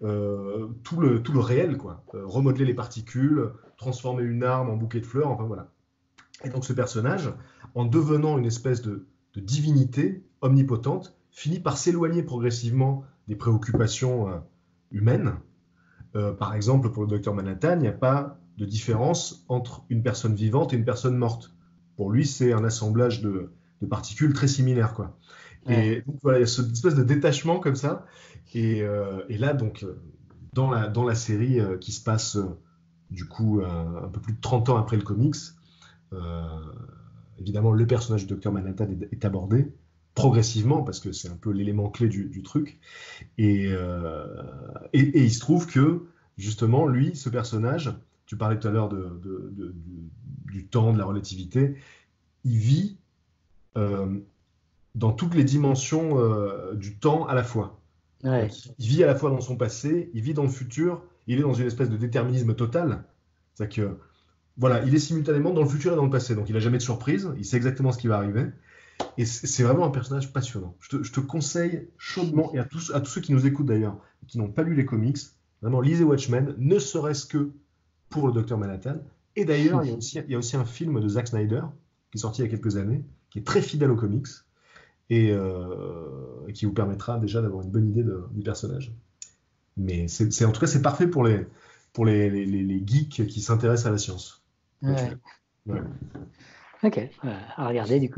euh, tout le, tout le réel, quoi. Euh, remodeler les particules, transformer une arme en bouquet de fleurs, enfin voilà. Et donc ce personnage, en devenant une espèce de, de divinité omnipotente, finit par s'éloigner progressivement des préoccupations euh, humaines. Euh, par exemple, pour le docteur Manhattan, il n'y a pas de différence entre une personne vivante et une personne morte. Pour lui, c'est un assemblage de, de particules très similaires, quoi. Ouais. Et donc, voilà, il y a cette espèce de détachement comme ça. Et, euh, et là, donc, euh, dans la, dans la série euh, qui se passe, euh, du coup, euh, un peu plus de trente ans après le comics, euh, évidemment, le personnage du docteur Manhattan est, est abordé progressivement, parce que c'est un peu l'élément clé du, du truc. Et, euh, et, et il se trouve que, justement, lui, ce personnage, tu parlais tout à l'heure de, de- de- du, du temps, de la relativité, il vit euh, dans toutes les dimensions euh, du temps à la fois. Donc, Ouais. il vit à la fois dans son passé, il vit dans le futur, il est dans une espèce de déterminisme total. C'est-à-dire que, voilà, il est simultanément dans le futur et dans le passé. Donc, il n'a jamais de surprise, il sait exactement ce qui va arriver. Et c'est c'est vraiment un personnage passionnant. Je te, je te conseille chaudement, et à tous, à tous ceux qui nous écoutent d'ailleurs, et qui n'ont pas lu les comics, vraiment lisez Watchmen, ne serait-ce que pour le docteur Manhattan. Et d'ailleurs, il y a aussi, il y a aussi un film de Zack Snyder, qui est sorti il y a quelques années, qui est très fidèle aux comics, et euh, qui vous permettra déjà d'avoir une bonne idée de- du personnage. Mais c'est, c'est- en tout cas, c'est parfait pour les, pour les, les- les- les geeks qui s'intéressent à la science. Ouais. Watchmen. Ouais. Ok, euh, à regarder du coup.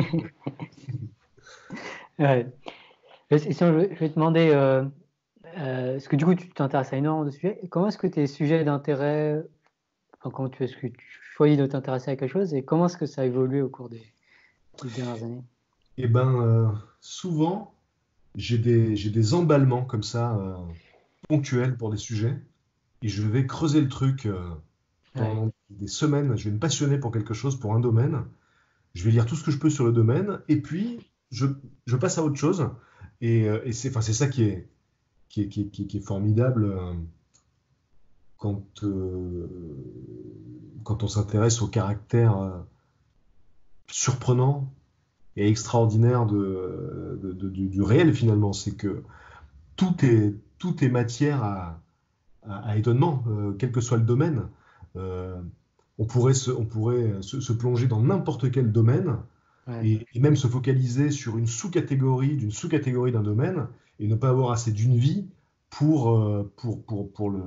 Ouais. Et sinon, je vais, je vais te demander, euh, euh, parce que du coup, tu t'intéresses à énormément de sujets. Comment est-ce que tes sujets d'intérêt, enfin, comment tu est-ce que tu choisis de t'intéresser à quelque chose et comment est-ce que ça a évolué au cours des, des dernières années? Et ben, euh, souvent, j'ai des, j'ai des emballements comme ça, euh, ponctuels pour des sujets, et je vais creuser le truc euh, Ouais. pendant des semaines. Je vais me passionner pour quelque chose, pour un domaine. Je vais lire tout ce que je peux sur le domaine, et puis je, je passe à autre chose. Et, euh, et c'est, enfin, c'est ça qui est, qui est, qui est, qui est- qui est formidable euh, quand, euh, quand on s'intéresse au caractère euh, surprenant et extraordinaire de, de- de- du, du réel finalement. C'est que tout est, tout est matière à, à- à étonnement, euh, quel que soit le domaine. Euh, on pourrait se, on pourrait se, se plonger dans n'importe quel domaine Ouais. et, et même se focaliser sur une sous-catégorie d'une sous-catégorie d'un domaine et ne pas avoir assez d'une vie pour, euh, pour, pour, pour le,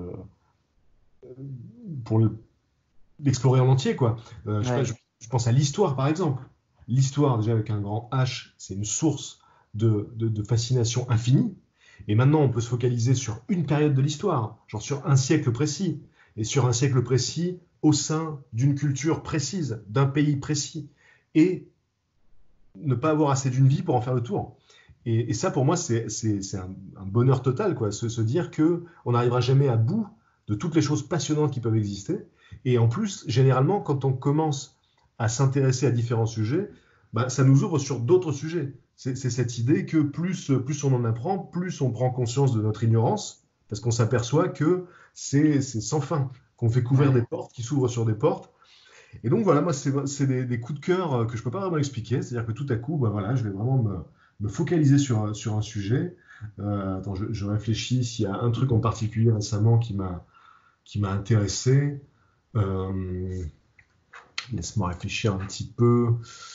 pour le- l'explorer en entier, quoi. Euh, je, sais pas, je- Ouais. je pense à l'histoire, par exemple. L'histoire, déjà avec un grand H, c'est une source de, de- de fascination infinie. Et maintenant, on peut se focaliser sur une période de l'histoire, genre sur un siècle précis, et sur un siècle précis au sein d'une culture précise, d'un pays précis, et ne pas avoir assez d'une vie pour en faire le tour. Et, et ça, pour moi, c'est c'est- c'est un, un bonheur total, quoi. Se, se dire que on n'arrivera jamais à bout de toutes les choses passionnantes qui peuvent exister. Et en plus, généralement, quand on commence à s'intéresser à différents sujets, bah, ça nous ouvre sur d'autres sujets. C'est c'est cette idée que plus, plus on en apprend, plus on prend conscience de notre ignorance, parce qu'on s'aperçoit que c'est c'est sans fin, qu'on fait couvrir des Ouais. portes qui s'ouvrent sur des portes. Et donc voilà, moi, c'est c'est des, des coups de cœur euh, que je peux pas vraiment expliquer. C'est-à-dire que tout à coup, bah, voilà, je vais vraiment me, me focaliser sur, un- sur un sujet. Euh, attends, je, je réfléchis s'il y a un truc en particulier récemment qui m'a qui m'a intéressé. Euh, laisse-moi réfléchir un petit peu.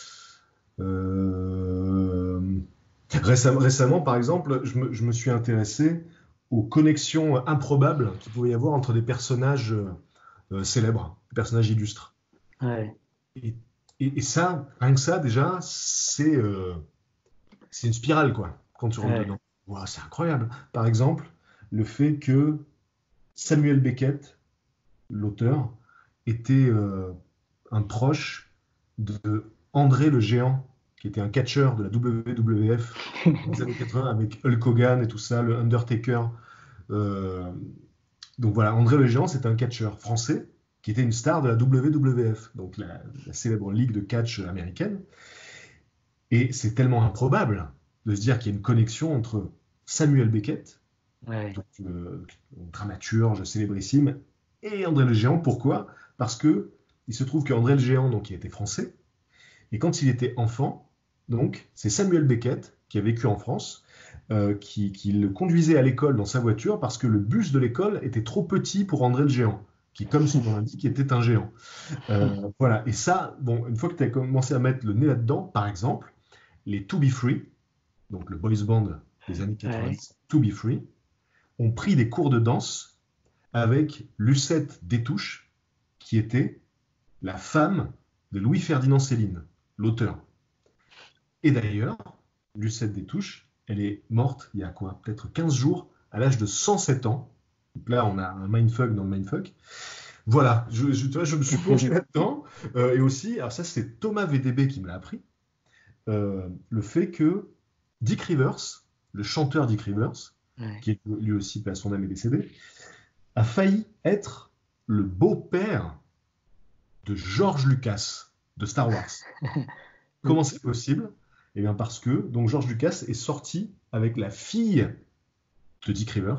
Euh, récem- récemment, par exemple, je me, je me suis intéressé aux connexions improbables qu'il pouvait y avoir entre des personnages euh, célèbres, des personnages illustres. Ouais. Et, et- et ça, rien que ça, déjà, c'est euh, c'est une spirale, quoi, quand tu rentres Ouais. dedans. Ouah, c'est incroyable. Par exemple, le fait que Samuel Beckett, l'auteur, était euh, un proche de André le Géant, qui était un catcheur de la W W F dans les années quatre-vingts avec Hulk Hogan et tout ça, le Undertaker. Euh, donc voilà, André le Géant, c'était un catcheur français qui était une star de la W W F, donc la, la célèbre ligue de catch américaine. Et c'est tellement improbable de se dire qu'il y a une connexion entre Samuel Beckett, Ouais. donc euh, dramaturge célébrissime, et André le Géant. Pourquoi? Parce que il se trouve qu'André le Géant, donc, il était français, et quand il était enfant, donc, c'est Samuel Beckett qui a vécu en France, euh, qui, qui le conduisait à l'école dans sa voiture parce que le bus de l'école était trop petit pour André le géant, qui, comme son nom l'indique, était un géant. Euh, voilà. Et ça, bon, une fois que tu as commencé à mettre le nez là-dedans, par exemple, les To Be Free, donc le boys band des années quatre-vingt-dix, ouais. To Be Free, ont pris des cours de danse avec Lucette Détouche, qui était la femme de Louis-Ferdinand Céline, l'auteur. Et d'ailleurs, Lucette Détouche, elle est morte il y a quoi, peut-être quinze jours, à l'âge de cent sept ans. Donc là, on a un mindfuck dans le mindfuck. Voilà, je, je, tu vois, je me suis plongé là-dedans. Euh, et aussi, alors ça, c'est Thomas V D B qui me l'a appris, euh, le fait que Dick Rivers, le chanteur Dick Rivers, ouais. qui est lui aussi, à son âme est décédé, a failli être le beau-père de George Lucas, de Star Wars. Comment c'est possible ? Eh bien parce que donc George Lucas est sorti avec la fille de Dick Rivers,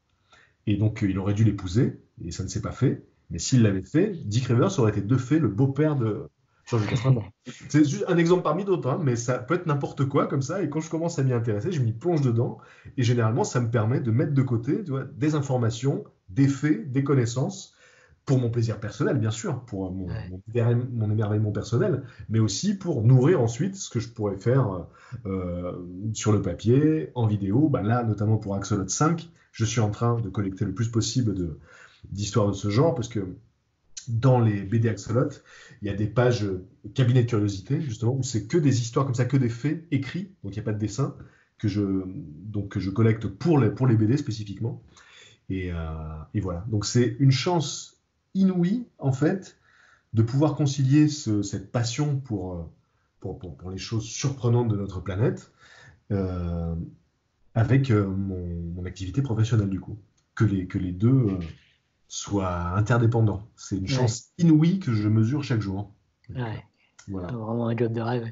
et donc euh, il aurait dû l'épouser, et ça ne s'est pas fait. Mais s'il l'avait fait, Dick Rivers aurait été de fait le beau-père de George Lucas. C'est juste un exemple parmi d'autres, hein, mais ça peut être n'importe quoi comme ça, et quand je commence à m'y intéresser, je m'y plonge dedans, et généralement ça me permet de mettre de côté, tu vois, des informations, des faits, des connaissances, pour mon plaisir personnel, bien sûr, pour mon, ouais. mon, mon émerveillement personnel, mais aussi pour nourrir ensuite ce que je pourrais faire euh, sur le papier, en vidéo. Ben là, notamment pour Axolot cinq, je suis en train de collecter le plus possible de, d'histoires de ce genre, parce que dans les B D Axolot, il y a des pages cabinet de curiosité, justement, où c'est que des histoires comme ça, que des faits écrits, donc il n'y a pas de dessin, que je, donc, que je collecte pour les, pour les B D spécifiquement. Et, euh, et voilà. Donc c'est une chance inouïe, en fait, de pouvoir concilier ce, cette passion pour, pour, pour, pour les choses surprenantes de notre planète euh, avec euh, mon, mon activité professionnelle, du coup. Que les, que les deux euh, soient interdépendants. C'est une chance ouais. inouïe que je mesure chaque jour. Donc, ouais. Voilà. Vraiment un job de rêve.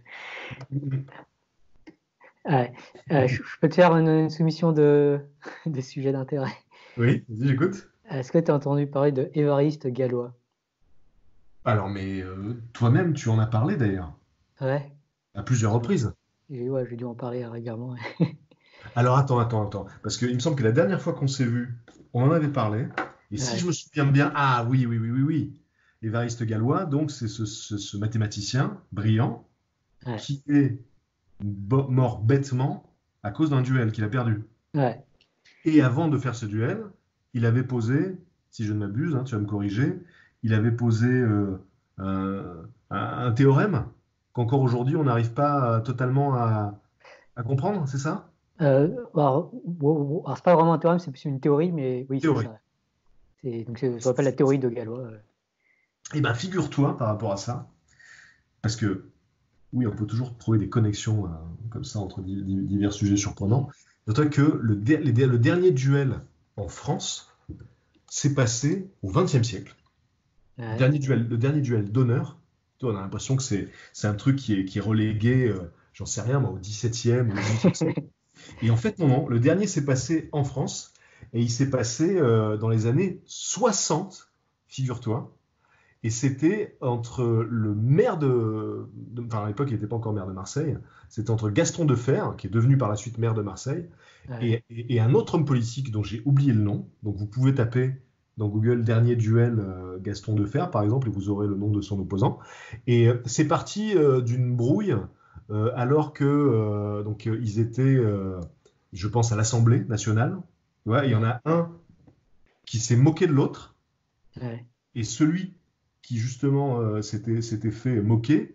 Ouais. Euh, je, je peux te faire une, une soumission de, de sujets d'intérêt. Oui, vas-y, j'écoute. Est-ce que tu as entendu parler de Évariste Galois ? Alors, mais euh, toi-même, tu en as parlé d'ailleurs. Ouais. À plusieurs reprises. Et ouais, j'ai dû en parler régulièrement. Alors, attends, attends, attends. Parce qu'il me semble que la dernière fois qu'on s'est vu, on en avait parlé. Et ouais. si je me souviens bien, ah oui, oui, oui, oui, oui. Évariste Galois, donc c'est ce, ce, ce mathématicien brillant ouais. qui est mort bêtement à cause d'un duel qu'il a perdu. Ouais. Et avant de faire ce duel, il avait posé, si je ne m'abuse, hein, tu vas me corriger, il avait posé euh, un, un, un théorème qu'encore aujourd'hui on n'arrive pas à, totalement à, à comprendre, c'est ça ? euh, Alors, bon, alors c'est pas vraiment un théorème, c'est plus une théorie, mais oui, théorie. c'est ça. C'est, donc c'est ce qu'on appelle la théorie de Galois. Eh bien, figure-toi par rapport à ça, parce que oui, on peut toujours trouver des connexions euh, comme ça entre divers sujets surprenants. Dis-toi que le, de, le dernier duel en France s'est passé au vingtième siècle. Ouais. Le, dernier duel, le dernier duel d'honneur, on a l'impression que c'est, c'est un truc qui est, qui est relégué, euh, j'en sais rien, moi, au dix-septième, au dix-huitième siècle. Et en fait, non, non, le dernier s'est passé en France, et il s'est passé euh, dans les années soixante, figure-toi. Et c'était entre le maire de... de enfin, à l'époque, il n'était pas encore maire de Marseille. C'était entre Gaston Defferre, qui est devenu par la suite maire de Marseille, ouais. et, et, et un autre homme politique dont j'ai oublié le nom. Donc, vous pouvez taper dans Google « Dernier duel euh, Gaston Defferre », par exemple, et vous aurez le nom de son opposant. Et euh, c'est parti euh, d'une brouille, euh, alors que euh, donc, euh, ils étaient, euh, je pense, à l'Assemblée nationale. Ouais, il y en a un qui s'est moqué de l'autre, ouais. et celui qui justement euh, s'était, s'était fait moquer,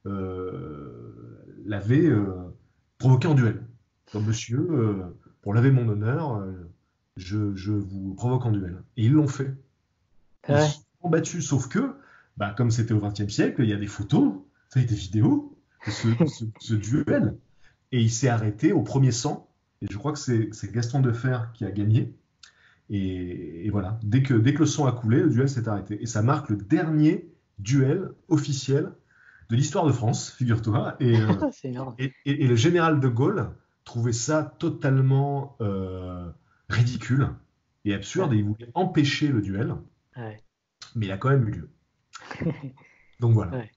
euh, l'avait euh, provoqué en duel. Donc, monsieur, euh, pour laver mon honneur, euh, je, je vous provoque en duel. Et ils l'ont fait. Ils ouais. se sont battus, sauf que, bah, comme c'était au vingtième siècle, il y a des photos, ça, des vidéos de ce, ce, ce duel. Et il s'est arrêté au premier sang. Et je crois que c'est, c'est Gaston Defferre qui a gagné. Et, et voilà, dès que, dès que le sang a coulé, le duel s'est arrêté. Et ça marque le dernier duel officiel de l'histoire de France, figure-toi. Et, euh, c'est énorme. Et, et, et le général de Gaulle trouvait ça totalement euh, ridicule et absurde, ouais. et il voulait empêcher le duel. Ouais. Mais il a quand même eu lieu. Donc voilà. Ouais,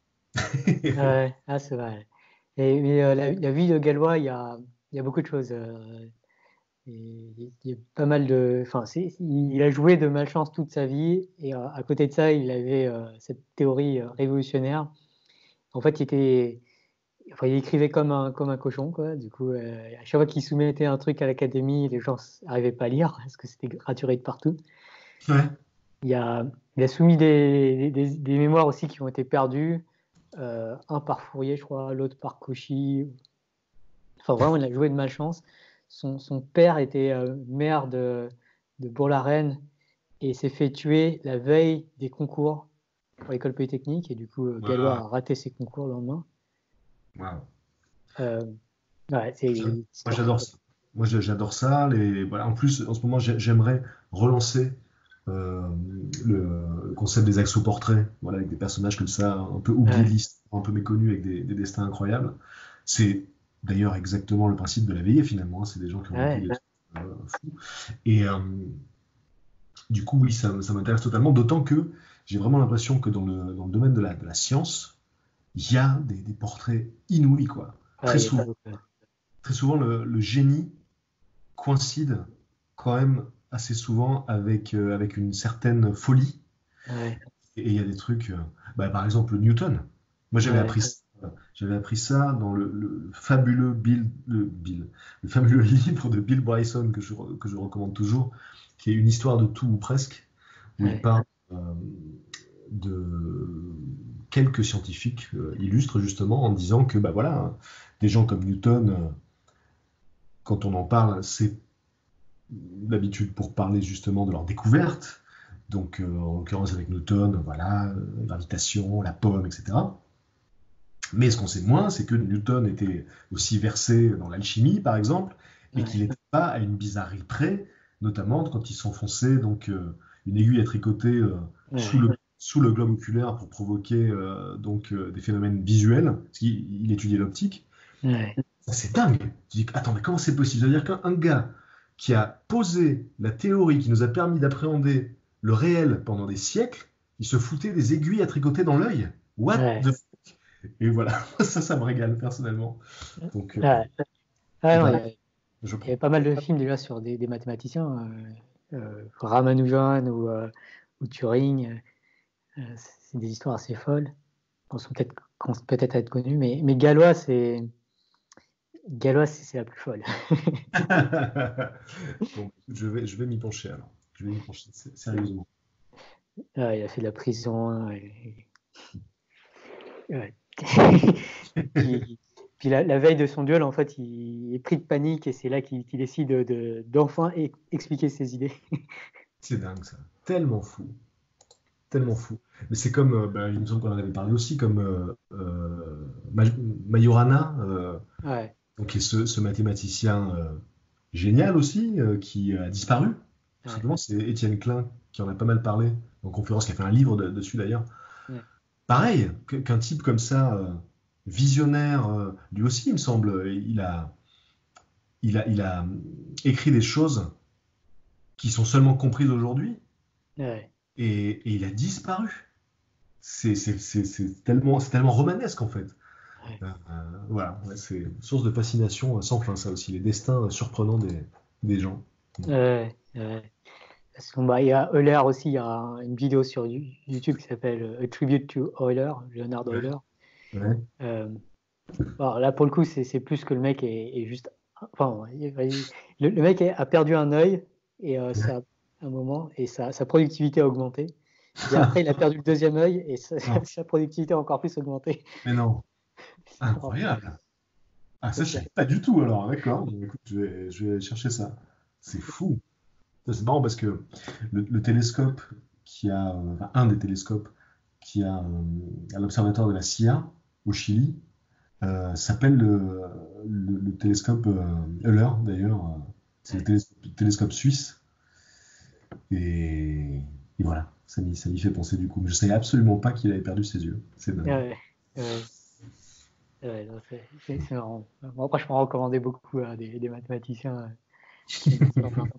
ouais. Ah, c'est vrai. Et, mais euh, la, la vie de Galois, il y a, il y a beaucoup de choses. Euh, Et il y a pas mal de, enfin, c'est, il a joué de malchance toute sa vie, et euh, à côté de ça, il avait euh, cette théorie euh, révolutionnaire. En fait, il était, enfin, il écrivait comme un, comme un cochon, quoi. Du coup, euh, à chaque fois qu'il soumettait un truc à l'académie, les gens n'arrivaient pas à lire parce que c'était raturé de partout. Ouais. Il a, il a soumis des, des, des mémoires aussi qui ont été perdus, euh, un par Fourier, je crois, l'autre par Cauchy. Enfin, vraiment, il a joué de malchance. Son, son père était euh, maire de, de Bourg-la-Reine et s'est fait tuer la veille des concours pour l'école polytechnique. Et du coup, euh, Gallois Waouh. a raté ses concours le lendemain. Waouh. Euh, ouais, c'est J'a- une Moi, histoire j'adore folle. ça. Moi, j'ai- j'adore ça. Les... Voilà. En plus, en ce moment, j'ai- j'aimerais relancer euh, le, le concept des axoportraits, voilà, avec des personnages comme ça, un peu oubliés de Ouais, l'histoire, un peu méconnus, avec des, des destins incroyables. C'est d'ailleurs exactement le principe de la veillée, finalement, hein. C'est des gens qui ont vécu ouais, des trucs euh, fous. Et euh, du coup, oui, ça, ça m'intéresse totalement, d'autant que j'ai vraiment l'impression que dans le, dans le domaine de la, de la science, il y a des, des portraits inouïs, quoi. Très ouais, il y a souvent, pas beaucoup. très souvent le, le génie coïncide quand même assez souvent avec, euh, avec une certaine folie. Ouais, Et il y a des trucs, euh, bah, par exemple Newton. Moi j'avais ouais, appris, ça- j'avais appris ça dans le, le fabuleux Bill, le, Bill, le fabuleux livre de Bill Bryson que je, que je recommande toujours, qui est une histoire de tout ou presque, où il ouais, parle euh, de quelques scientifiques euh, illustres justement en disant que bah voilà, des gens comme Newton, euh, quand on en parle, c'est d'habitude pour parler justement de leur découverte. Donc, euh, en l'occurrence avec Newton, voilà, euh, gravitation, la pomme, et cetera. Mais ce qu'on sait moins, c'est que Newton était aussi versé dans l'alchimie, par exemple, et qu'il ouais, n'était pas à une bizarrerie près, notamment quand il s'enfonçait donc euh, une aiguille à tricoter euh, sous ouais, le sous le globe oculaire pour provoquer euh, donc euh, des phénomènes visuels, parce qu'il il étudiait l'optique. ouais, Ça, c'est dingue. Tu dis, attends, mais comment c'est possible? C'est-à-dire qu'un un gars qui a posé la théorie qui nous a permis d'appréhender le réel pendant des siècles, il se foutait des aiguilles à tricoter dans l'œil. What ouais, the f- Et voilà, ça, ça me régale personnellement. Donc, euh, ouais. Ouais, non, il y voilà, a, je il y a prends. pas mal de films déjà sur des, des mathématiciens, euh, euh, Ramanujan ou, euh, ou Turing. Euh, c'est des histoires assez folles. Elles sont peut-être peut-être à être connues, mais, mais Galois, c'est Galois, c'est c'est la plus folle. Bon, je vais, je vais m'y pencher alors. Je vais m'y pencher sé- sérieusement. Ouais, il a fait de la prison. Et- et- ouais. Puis, puis la, la veille de son duel, en fait, il est pris de panique et c'est là qu'il qu'il décide de, de- d'enfin e- expliquer ses idées. C'est dingue ça. Tellement fou. Tellement fou. Mais c'est comme, euh, bah, il me semble qu'on en avait parlé aussi, comme euh, euh, Ma- Majorana, euh, Ouais, donc, qui est ce, ce mathématicien euh, génial aussi, euh, qui a disparu. Tout ouais, simplement, c'est Étienne Klein qui en a pas mal parlé en conférence, qui a fait un livre de- dessus d'ailleurs. ouais, Pareil, que- qu'un type comme ça, euh, visionnaire, euh, lui aussi, il me semble, il a, il a, il a euh, écrit des choses qui sont seulement comprises aujourd'hui, ouais, et, et il a disparu. C'est c'est- c'est- c'est tellement, c'est tellement romanesque en fait. ouais, Euh, euh, voilà, ouais, c'est une source de fascination euh, sans fin, ça aussi, les destins euh, surprenants des, des gens. ouais, ouais. Parce que, bah, il y a Euler aussi, il y a une vidéo sur You- YouTube qui s'appelle euh, A Tribute to Euler, Leonard Ouais, Euler. ouais. Euh, alors là, pour le coup, c'est c'est plus que le mec est, est juste. Enfin, il- il- le, le mec a perdu un œil et euh, ça, un moment, et sa, sa productivité a augmenté. Et après, il a perdu le deuxième œil et sa, Non, sa productivité a encore plus augmenté. mais non, C'est marrant. incroyable. Ah, ça, Donc, je il y a- savais pas du tout alors, d'accord. Bon, écoute, je vais, je vais chercher ça. C'est fou. Ça, c'est marrant parce que le, le télescope qui a, euh, enfin, un des télescopes qui a euh, à l'observatoire de la C I A au Chili euh, s'appelle le, le- le télescope euh, Euler d'ailleurs. euh, C'est le ouais, télescope, télescope suisse. Et, et voilà, ça m'y ça m'y fait penser du coup. Mais je savais absolument pas qu'il avait perdu ses yeux. C'est dingue. ouais, ouais, ouais, non, c'est c'est- c'est marrant. Bon, après, je peux en recommander beaucoup à des, des mathématiciens euh, qui ont des histoires marrantes.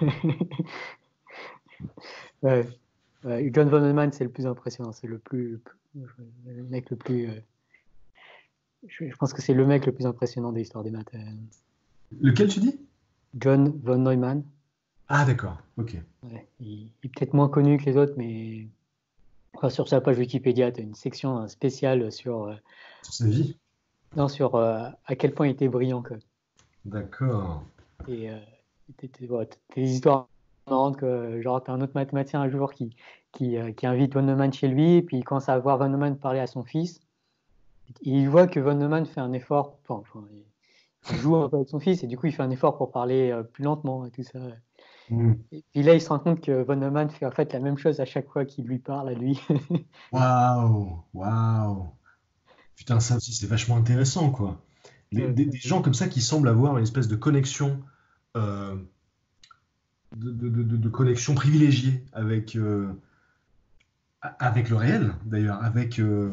Ouais, ouais, John von Neumann, c'est le plus impressionnant. C'est le plus, le mec le plus. euh, je, je pense que c'est le mec le plus impressionnant des histoires des maths. euh. Lequel tu dis? John von Neumann. Ah, d'accord, ok. Ouais, il, il est peut-être moins connu que les autres, mais enfin, sur sa page Wikipédia, tu as une section euh, spéciale sur, euh, Sur sa vie. non, sur euh, à quel point il était brillant, quoi. D'accord. Et euh, t'es- t'es- ouais, t'as des histoires marrantes, que, genre, tu as un autre mathématicien un jour qui, qui, euh, qui invite von Neumann chez lui, et puis il commence à voir von Neumann parler à son fils. Et il voit que von Neumann fait un effort, enfin, enfin, il, il joue un peu avec son fils, et du coup, il fait un effort pour parler euh, plus lentement et tout ça. Hmm. Et puis là, il se rend compte que von Neumann fait en fait la même chose à chaque fois qu'il lui parle à lui. Waouh, waouh. Putain, ça aussi, c'est vachement intéressant, quoi. Les- Ouais, des, des gens comme ça qui semblent avoir une espèce de connexion, euh, de, de- de- de- de connexion privilégiée avec, euh, a- avec le réel, d'ailleurs, avec, euh,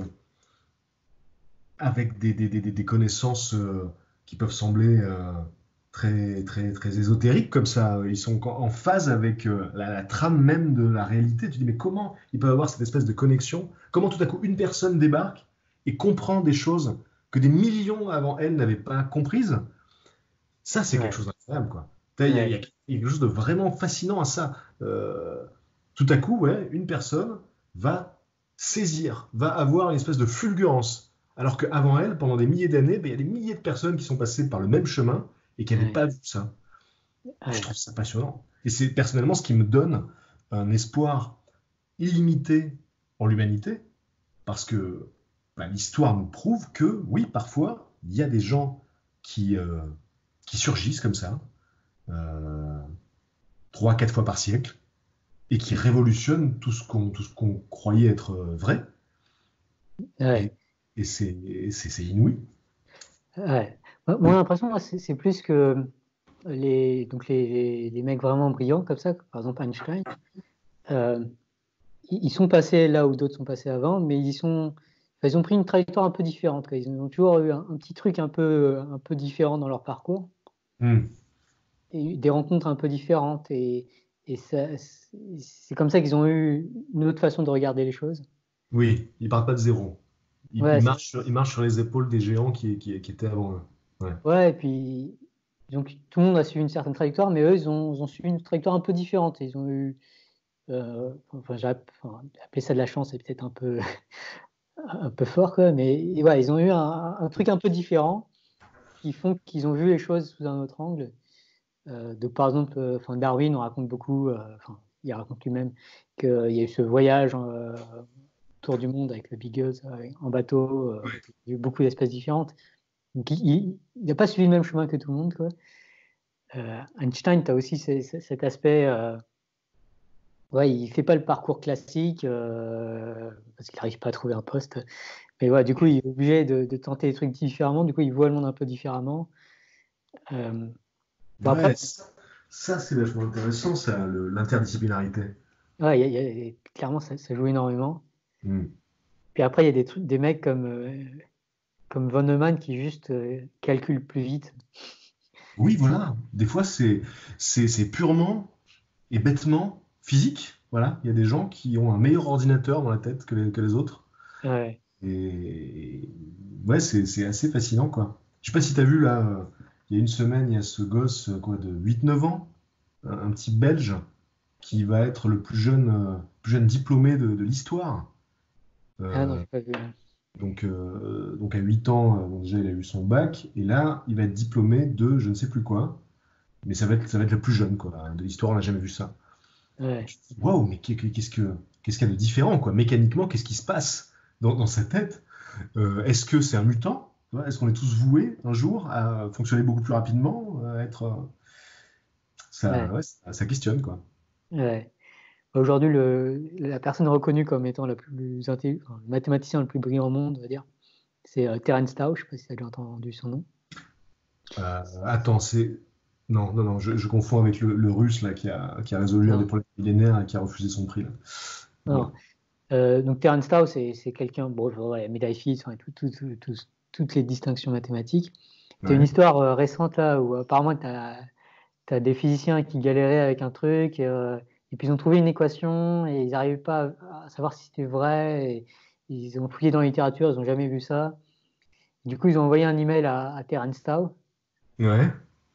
avec des, des- des- des- des connaissances euh, qui peuvent sembler euh, très, très, très ésotériques comme ça. Ils sont en en phase avec euh, la, la trame même de la réalité. Tu dis, mais comment ils peuvent avoir cette espèce de connexion? Comment tout à coup une personne débarque et comprend des choses que des millions avant elle n'avaient pas comprises? Ça, c'est quelque ouais, chose d'incroyable, quoi. Il y, a, il y a ouais, quelque chose de vraiment fascinant à ça. Euh, tout à coup, ouais, une personne va saisir, va avoir une espèce de fulgurance. Alors qu'avant elle, pendant des milliers d'années, ben, il y a des milliers de personnes qui sont passées par le même chemin et qui n'avaient ouais, pas vu ça. Je ouais, trouve ça passionnant. Et c'est personnellement ce qui me donne un espoir illimité en l'humanité, parce que ben, l'histoire nous prouve que, oui, parfois, il y a des gens qui, euh, qui surgissent comme ça, euh, trois, quatre fois par siècle, et qui révolutionne tout ce qu'on tout ce qu'on croyait être euh, vrai. Et, ouais, et c'est c'est- c'est inouï. ouais. Moi, mon impression, moi, c'est c'est plus que les, donc les, les mecs vraiment brillants comme ça, par exemple Einstein, euh, ils ils sont passés là où d'autres sont passés avant, mais ils sont, enfin, ils ont pris une trajectoire un peu différente, quoi. Ils ont toujours eu un, un petit truc un peu, un peu différent dans leur parcours, Hmm. et eu des rencontres un peu différentes, et, et ça- c'est c'est comme ça qu'ils ont eu une autre façon de regarder les choses. Oui, ils partent pas de zéro. Ils, ils Ouais, c'est- marchent sur, ils marchent sur les épaules des géants qui, qui, qui étaient avant eux. Ouais. ouais, et puis donc tout le monde a suivi une certaine trajectoire, mais eux, ils ont, ils ont suivi une trajectoire un peu différente. Ils ont eu, euh, enfin, j'ai app- enfin, appeler ça de la chance, c'est peut-être un peu, un peu fort, quoi, mais ouais, ils ont eu un, un truc un peu différent qui font qu'ils ont vu les choses sous un autre angle. Euh, donc, par exemple, euh, enfin, Darwin, on raconte beaucoup, euh, enfin, il raconte lui-même qu'il y a eu ce voyage euh, autour du monde avec le Beagle euh, en bateau, euh, Ouais. il y a eu beaucoup d'espèces différentes. Donc, il n'a pas suivi le même chemin que tout le monde, quoi. Euh, Einstein, tu as aussi ce- ce- cet aspect, euh, ouais, il fait pas le parcours classique euh, parce qu'il n'arrive pas à trouver un poste. Mais ouais, du coup, il est obligé de, de tenter des trucs différemment. Du coup, il voit le monde un peu différemment. Euh, bon, après, Ouais, ça, ça, c'est vachement intéressant, ça, le- l'interdisciplinarité. ouais, il y a- il y a- clairement, ça, ça joue énormément. Hmm. Puis après, il y a des trucs, des mecs comme, euh, comme Von Neumann qui juste euh, calculent plus vite. Oui, voilà. Des fois, c'est c'est c'est purement et bêtement physique. Voilà. Il y a des gens qui ont un meilleur ordinateur dans la tête que les, que les autres. Ouais. Et ouais, c'est c'est assez fascinant, quoi. Je sais pas si tu as vu là, euh, il y a une semaine, il y a ce gosse euh, quoi, de huit neuf ans, un, un petit Belge, qui va être le plus jeune, euh, plus jeune diplômé de, de l'histoire. Ah non, Euh, j'ai pas vu. donc, euh, donc à huit ans, euh, bon, déjà il a eu son bac, et là il va être diplômé de je ne sais plus quoi, mais ça va être, ça va être le plus jeune quoi, de l'histoire, on n'a jamais vu ça. Et Ouais. tu te dis, waouh, mais qu'est- qu'est-ce que, qu'est-ce qu'il y a de différent, quoi? Mécaniquement, qu'est-ce qui se passe dans, dans sa tête? Euh, est-ce que c'est un mutant? Tu vois, est-ce qu'on est tous voués un jour à fonctionner beaucoup plus rapidement, à être, euh, ça, Ouais. ouais, ça, ça questionne, quoi. Ouais. Aujourd'hui, le, la personne reconnue comme étant la plus intelligente, enfin, le mathématicien le plus brillant au monde, on va dire, c'est euh, Terence Tao. Je sais pas si tu as déjà entendu son nom. Euh, attends, c'est... Non, non, non, je, je confonds avec le, le russe là, qui a, qui a résolu un des Non, problèmes millénaires et qui a refusé son prix, là. non. Non. Euh, donc Terence Tao, c'est c'est quelqu'un, bon, ouais, médaille Fields, enfin, tout, tout, tout, tout- toutes les distinctions mathématiques. Tu as une Ouais. histoire euh, récente là où apparemment tu as, des physiciens qui galéraient avec un truc, euh, et puis ils ont trouvé une équation et ils n'arrivaient pas à, à savoir si c'était vrai. Et ils ont fouillé dans la littérature, ils n'ont jamais vu ça. Du coup, ils ont envoyé un email à, à Terence Tao. Ouais.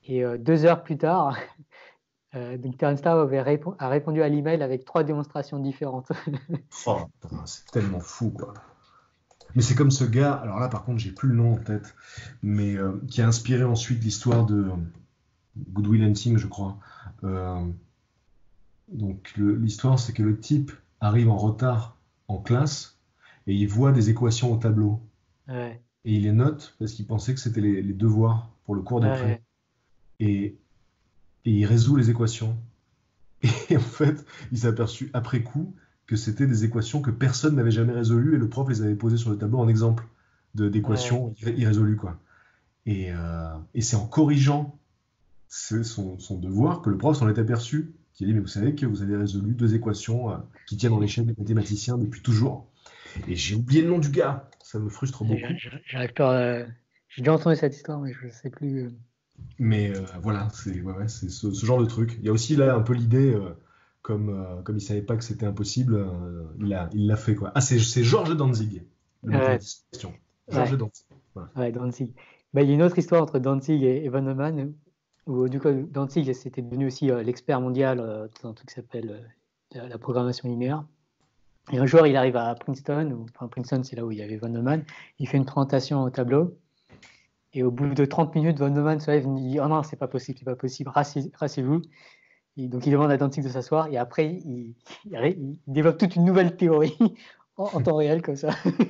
Et euh, deux heures plus tard, euh, donc Terence Tao avait répon- a répondu à l'email avec trois démonstrations différentes. Oh, putain, c'est tellement fou, quoi. Mais c'est comme ce gars, alors là par contre j'ai plus le nom en tête, mais euh, qui a inspiré ensuite l'histoire de Good Will Hunting, je crois. Euh, donc le- l'histoire c'est que le type arrive en retard en classe et il voit des équations au tableau. Ouais, Et il les note parce qu'il pensait que c'était les, les devoirs pour le cours d'après. ouais, Et, et il résout les équations. Et en fait, il s'est aperçu après coup que c'était des équations que personne n'avait jamais résolues et le prof les avait posées sur le tableau en exemple de- ouais. d'équations irré- irrésolues, quoi. Et, euh, et c'est en corrigeant ce- son, son devoir que le prof s'en est aperçu. Qui a dit, mais vous savez que vous avez résolu deux équations euh, qui tiennent dans l'échelle des mathématiciens depuis toujours. Et j'ai oublié le nom du gars. Ça me frustre J'a- beaucoup. j'a- J'arrive pas. à- J'ai déjà entendu cette histoire, mais je sais plus. euh. Mais euh, voilà, c'est ouais, ouais, c'est ce, ce genre de truc. Il y a aussi là un peu l'idée, euh, comme, euh, comme il savait pas que c'était impossible, euh, il a, il l'a fait, quoi. Ah, c'est c'est Georges Danzig, le Ouais, mathématicien en question. Georges ouais, Danzig. Voilà. ouais, Danzig. Bah, il y a une autre histoire entre Danzig et, et Von Neumann, où du coup, Danzig c'était devenu aussi euh, l'expert mondial euh, dans un truc qui s'appelle euh, la, la programmation linéaire. Et un jour, il arrive à Princeton, ou, enfin Princeton, c'est là où il y avait Von Neumann. Il fait une présentation au tableau. Et au bout de trente minutes, Von Neumann se lève et dit: oh non, c'est pas possible, c'est pas possible, rassez- rassez-vous. Et donc il demande à Danzig de s'asseoir et après il, il, il développe toute une nouvelle théorie en, en temps réel comme ça.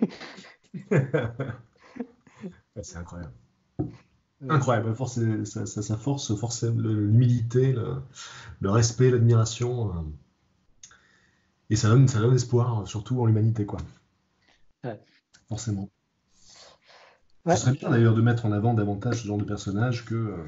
Ouais, c'est incroyable. Ouais, Incroyable. Force, ça, ça, ça force, force l'humilité, le, le respect, l'admiration. euh, et ça donne, ça donne espoir, surtout en l'humanité, quoi. ouais, Forcément. Ce ouais, serait bien d'ailleurs de mettre en avant davantage ce genre de personnages que, euh,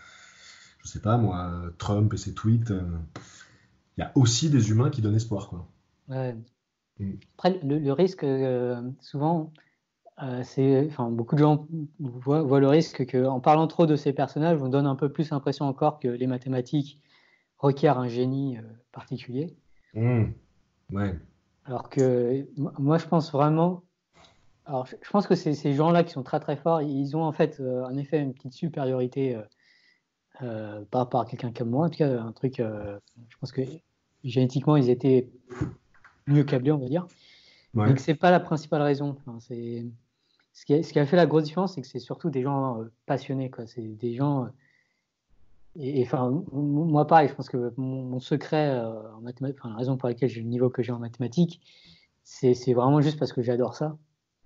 je sais pas moi, Trump et ses tweets. euh, Il y a aussi des humains qui donnent espoir, quoi. ouais. Mm. Après, le, le risque, euh, souvent, euh, c'est, enfin, beaucoup de gens voient, voient le risque qu'en parlant trop de ces personnages, on donne un peu plus l'impression encore que les mathématiques requièrent un génie euh, particulier. Mm. Ouais. Alors que moi, je pense vraiment. Alors, je je pense que c'est ces gens-là qui sont très très forts, ils ont en fait euh, en effet une petite supériorité euh, euh, par rapport à quelqu'un comme moi. En tout cas, un truc, euh, je pense que génétiquement, ils étaient mieux câblés, on va dire. Mais Ouais. que c'est pas la principale raison. Enfin, c'est ce qui a, ce qui a fait la grosse différence, c'est que c'est surtout des gens euh, passionnés, quoi. C'est des gens. euh, et, et, enfin, m- moi, pareil, je pense que mon, mon secret euh, en mathématiques, enfin, la raison pour laquelle j'ai le niveau que j'ai en mathématiques, c'est c'est vraiment juste parce que j'adore ça.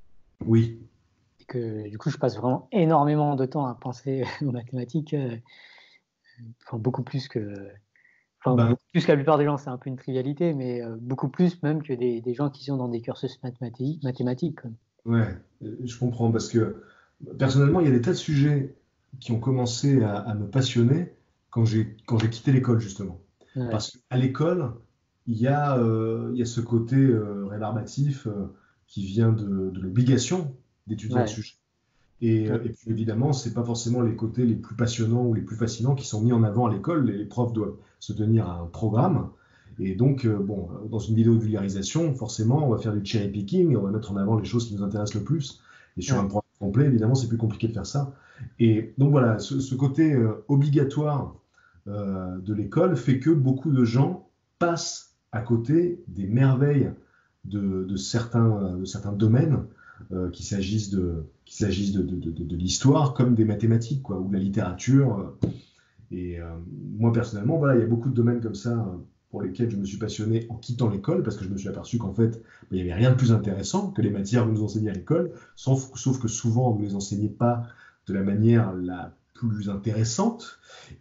Oui. Et que du coup, je passe vraiment énormément de temps à penser aux mathématiques, euh, enfin, beaucoup plus que. Enfin, Ben, beaucoup plus que la plupart des gens, c'est un peu une trivialité, mais euh, beaucoup plus même que des, des gens qui sont dans des cursus mathématiques. mathématiques quoi. ouais, euh, je comprends parce que personnellement, il y a des tas de sujets qui ont commencé à, à me passionner quand j'ai quand j'ai quitté l'école, justement. Ouais, Parce qu'à l'école, il y a, euh, il y a ce côté euh, rébarbatif euh, qui vient de, de l'obligation d'étudier un ouais, sujet. Et, ouais, euh, et puis évidemment, c'est pas forcément les côtés les plus passionnants ou les plus fascinants qui sont mis en avant à l'école. Les, les profs doivent se tenir à un programme. Et donc, euh, bon, euh, dans une vidéo de vulgarisation, forcément, on va faire du cherry picking et on va mettre en avant les choses qui nous intéressent le plus. Et sur un ouais, programme complet, évidemment, c'est plus compliqué de faire ça. Et donc voilà, ce, ce côté euh, obligatoire euh, de l'école fait que beaucoup de gens passent à côté des merveilles de, de certains, de certains domaines euh, qu'il s'agisse de, qu'il s'agisse de, de, de, de l'histoire comme des mathématiques, quoi, ou de la littérature. euh. Et euh, moi, personnellement, voilà, il y a beaucoup de domaines comme ça euh, pour lesquels je me suis passionné en quittant l'école, parce que je me suis aperçu qu'en fait, bah, il n'y avait rien de plus intéressant que les matières que vous nous enseignez à l'école, sauf, sauf que souvent, vous ne les enseignez pas de la manière la plus intéressante.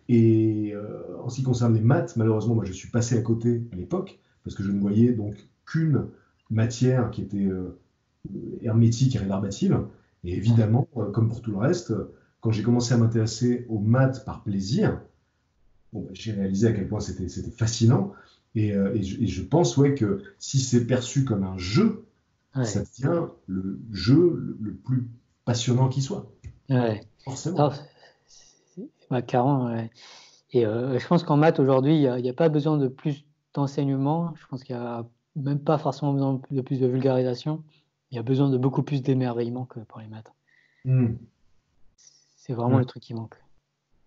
Et euh, en ce qui concerne les maths, malheureusement, moi, je suis passé à côté à l'époque, parce que je ne voyais donc qu'une matière qui était euh, hermétique et rébarbative. Et ouais, évidemment, euh, comme pour tout le reste, euh, quand j'ai commencé à m'intéresser aux maths par plaisir, bon, bah, j'ai réalisé à quel point c'était c'était fascinant. Et, euh, et, je, et je pense ouais, que si c'est perçu comme un jeu, ça ouais, devient le jeu le, le plus passionnant qui soit. ouais. Forcément. Alors, c'est- ouais, carrément, ouais. Et euh, je pense qu'en maths aujourd'hui, il n'y a, il y a pas besoin de plus d'enseignement. Je pense qu'il n'y a même pas forcément besoin de plus de vulgarisation. Il y a besoin de beaucoup plus d'émerveillement que pour les maths. Mm. C'est vraiment Ouais. le truc qui manque.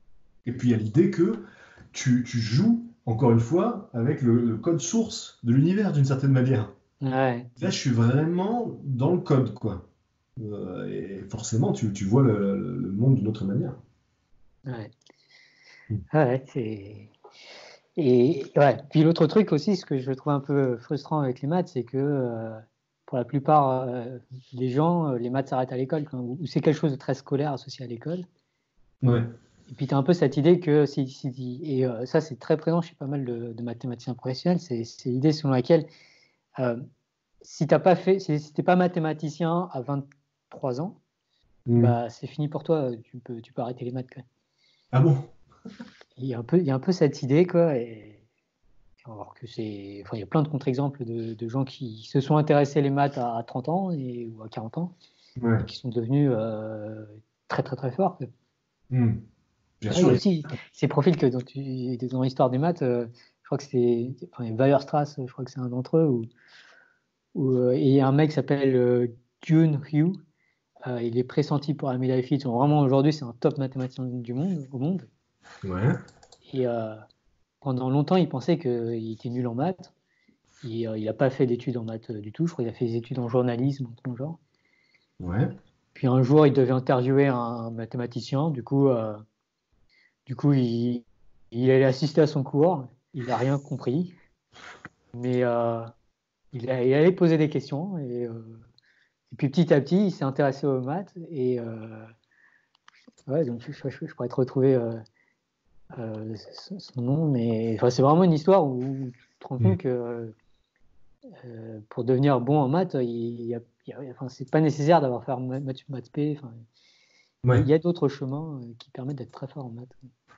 Et puis il y a l'idée que tu, tu joues, encore une fois, avec le, le code source de l'univers d'une certaine manière. Ouais, Là, je suis vraiment dans le code, quoi. Euh, et forcément, tu, tu vois le, le monde d'une autre manière. ouais, Mm. ouais, c'est. Et ouais. Puis l'autre truc aussi, ce que je trouve un peu frustrant avec les maths, c'est que euh, pour la plupart euh, des gens, euh, les maths s'arrêtent à l'école, quoi, ou ou c'est quelque chose de très scolaire associé à l'école. Ouais, Et puis tu as un peu cette idée que si, si et euh, ça c'est très présent chez pas mal de, de mathématiciens professionnels, c'est c'est l'idée selon laquelle euh, si t'as pas fait, si, si t'es pas mathématicien à vingt-trois ans, mm. bah c'est fini pour toi, tu peux, tu peux arrêter les maths, quoi. Ah bon? Il y a un peu, il y a un peu cette idée, quoi. Et, alors que c'est, enfin, il y a plein de contre-exemples de, de gens qui se sont intéressés les maths à, à trente ans et, ou à quarante ans et Ouais. qui sont devenus euh, très très très forts, quoi. Mm. Bien Ouais, il y sûr. a il y aussi ces profils que dont tu, dans l'histoire des maths, euh, je crois que c'est, enfin, Weierstrass, je crois que c'est un d'entre eux, ou, ou, euh, et il y a un mec qui s'appelle euh, Jun Ryu. Euh, il est pressenti pour Amida Fitch. Vraiment, aujourd'hui, c'est un top mathématicien du monde, au monde. a- Ouais, Et euh, pendant longtemps, il pensait qu'il était nul en maths. Et, euh, il n'a pas fait d'études en maths euh, du tout. Je crois qu'il a fait des études en journalisme, en ton genre. ouais. Puis un jour, il devait interviewer un mathématicien. Du coup, euh, du coup il, il allait assister à son cours. Il n'a rien compris. Mais euh, il, a, il allait poser des questions. Et, euh, et puis petit à petit, il s'est intéressé aux maths. Et euh, ouais, donc je, je, je pourrais te retrouver euh, euh, son nom, mais enfin, c'est vraiment une histoire où, où tu te rends Mm. compte que euh, pour devenir bon en maths, il y a, il y a- enfin, c'est pas nécessaire d'avoir fait maths, maths, maths P. Enfin, il y a, il Ouais. y a d'autres chemins euh, qui permettent d'être très fort en maths.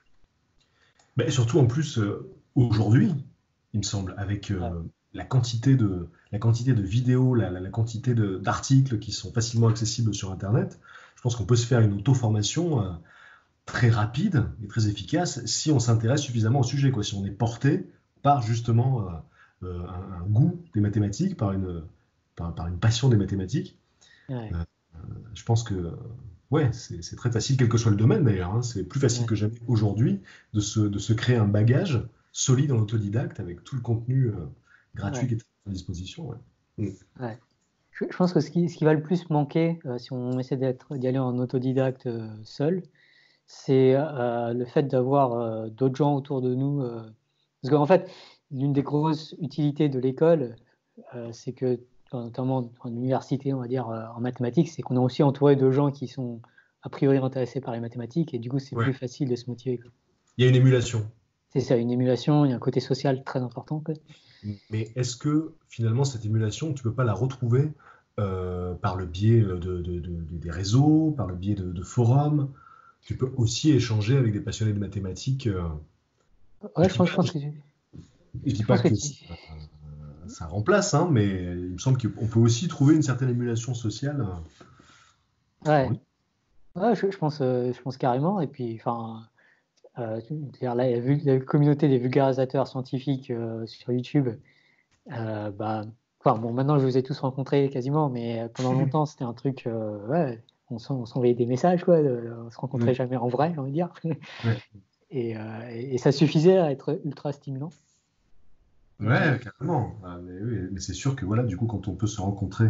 Mais surtout, en plus, euh, aujourd'hui, il me semble, avec Ouais, euh, la quantité de, la quantité de vidéos, la, la- la quantité de- d'articles qui sont facilement accessibles sur Internet, je pense qu'on peut se faire une auto-formation euh, très rapide et très efficace si on s'intéresse suffisamment au sujet, quoi. Si on est porté par justement euh, euh, un, un goût des mathématiques, par une, par, par une passion des mathématiques. ouais, Euh, je pense que ouais, c'est c'est très facile, quel que soit le domaine d'ailleurs, hein. C'est plus facile ouais, que jamais aujourd'hui de se, de se créer un bagage solide en autodidacte avec tout le contenu euh, gratuit ouais, qui est à disposition. Ouais. Mm. ouais. Je, je pense que ce qui, ce qui va le plus manquer euh, si on essaie d'être, d'y aller en autodidacte euh, seul, c'est euh, le fait d'avoir euh, d'autres gens autour de nous. euh, Parce qu'en fait, l'une des grosses utilités de l'école, euh, c'est que, notamment en université, on va dire, euh, en mathématiques, c'est qu'on est aussi entouré de gens qui sont a priori intéressés par les mathématiques, et du coup, c'est Ouais. plus facile de se motiver, quoi. Il y a une émulation. C'est ça, une émulation, il y a un côté social très important, quoi. Mais est-ce que finalement cette émulation, tu peux pas la retrouver euh, par le biais de, de- de- de- des réseaux, par le biais de, de forums? Tu peux aussi échanger avec des passionnés de mathématiques. euh, Ouais, je je dis pense, pas, je pense je, que, je dis je pas pense que que tu... ça, ça remplace, hein, mais il me semble qu'on peut aussi trouver une certaine émulation sociale euh, en Ouais, ligne. ouais, je, je pense, euh, je pense carrément. Et puis, enfin, euh, c'est-à-dire la, la, la communauté des vulgarisateurs scientifiques euh, sur YouTube. Euh, bah, enfin, bon, maintenant je vous ai tous rencontrés quasiment, mais pendant longtemps c'était un truc, euh, ouais, on s'en- on s'envoyait des messages, quoi, de- on se rencontrait Ouais, jamais en vrai, j'ai envie de dire. ouais. Et, euh, et ça suffisait à être ultra stimulant. Donc, Ouais, carrément. Ah, mais oui, mais c'est sûr que voilà, du coup, quand on peut se rencontrer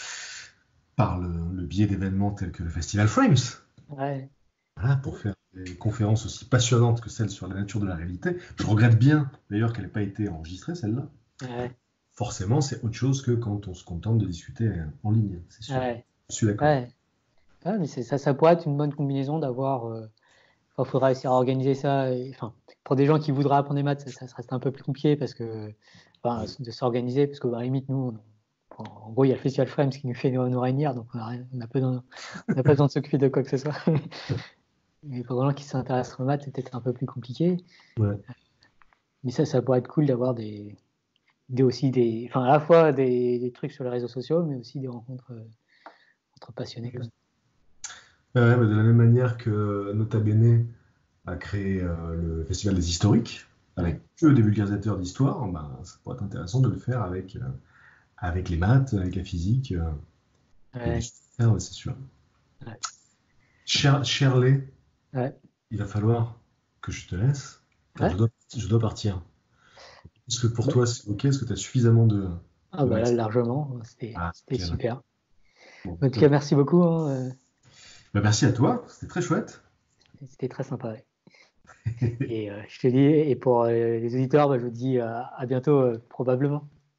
par le, le biais d'événements tels que le Festival Frames, ouais, voilà, pour faire des conférences aussi passionnantes que celles sur la nature de la réalité. Je regrette bien, d'ailleurs, qu'elle n'ait pas été enregistrée, celle-là. ouais, Forcément, c'est autre chose que quand on se contente de discuter en ligne, c'est sûr. ouais, Je suis d'accord. ouais. Ouais, mais c'est- ça, ça pourrait être une bonne combinaison d'avoir. euh, Enfin, faudra essayer à organiser ça. et- Enfin, pour des gens qui voudraient apprendre des maths, ça, ça, ça reste un peu plus compliqué parce que, enfin, de s'organiser, parce que, bah, à la limite, nous, on- en gros, il y a le Festival Frames qui nous fait nos, nos réunières, donc on a, rien- on a peu d'en- on n'a pas besoin de s'occuper de quoi que ce soit. Mais pour les gens qui s'intéressent aux maths, c'est peut-être un peu plus compliqué. Ouais. Mais ça, ça pourrait être cool d'avoir des, des aussi des, enfin, à la fois des, des trucs sur les réseaux sociaux, mais aussi des rencontres euh, entre passionnés, quoi. Ouais, ouais, mais de la même manière que Nota Bene a créé euh, le Festival des Historiques, Ouais, avec que des vulgarisateurs d'histoire, ben, ça pourrait être intéressant de le faire avec, euh, avec les maths, avec la physique. euh, Il y a des ouais, choses à faire, ouais, c'est sûr. ouais, Cher- Shirley, ouais. il va falloir que je te laisse, car Ouais. je dois, je dois partir. Est-ce que pour Bah, toi c'est OK? Est-ce que tu as suffisamment de, ah de bah là, matière? largement, c'était Ah, c'était nickel. super. Bon, En tout cas, top. merci beaucoup, hein, euh, Bah, merci à toi, c'était très chouette. c'était très sympa. Ouais. Et euh, je te dis, et pour euh, les auditeurs, bah, je vous dis euh, à bientôt, euh, probablement.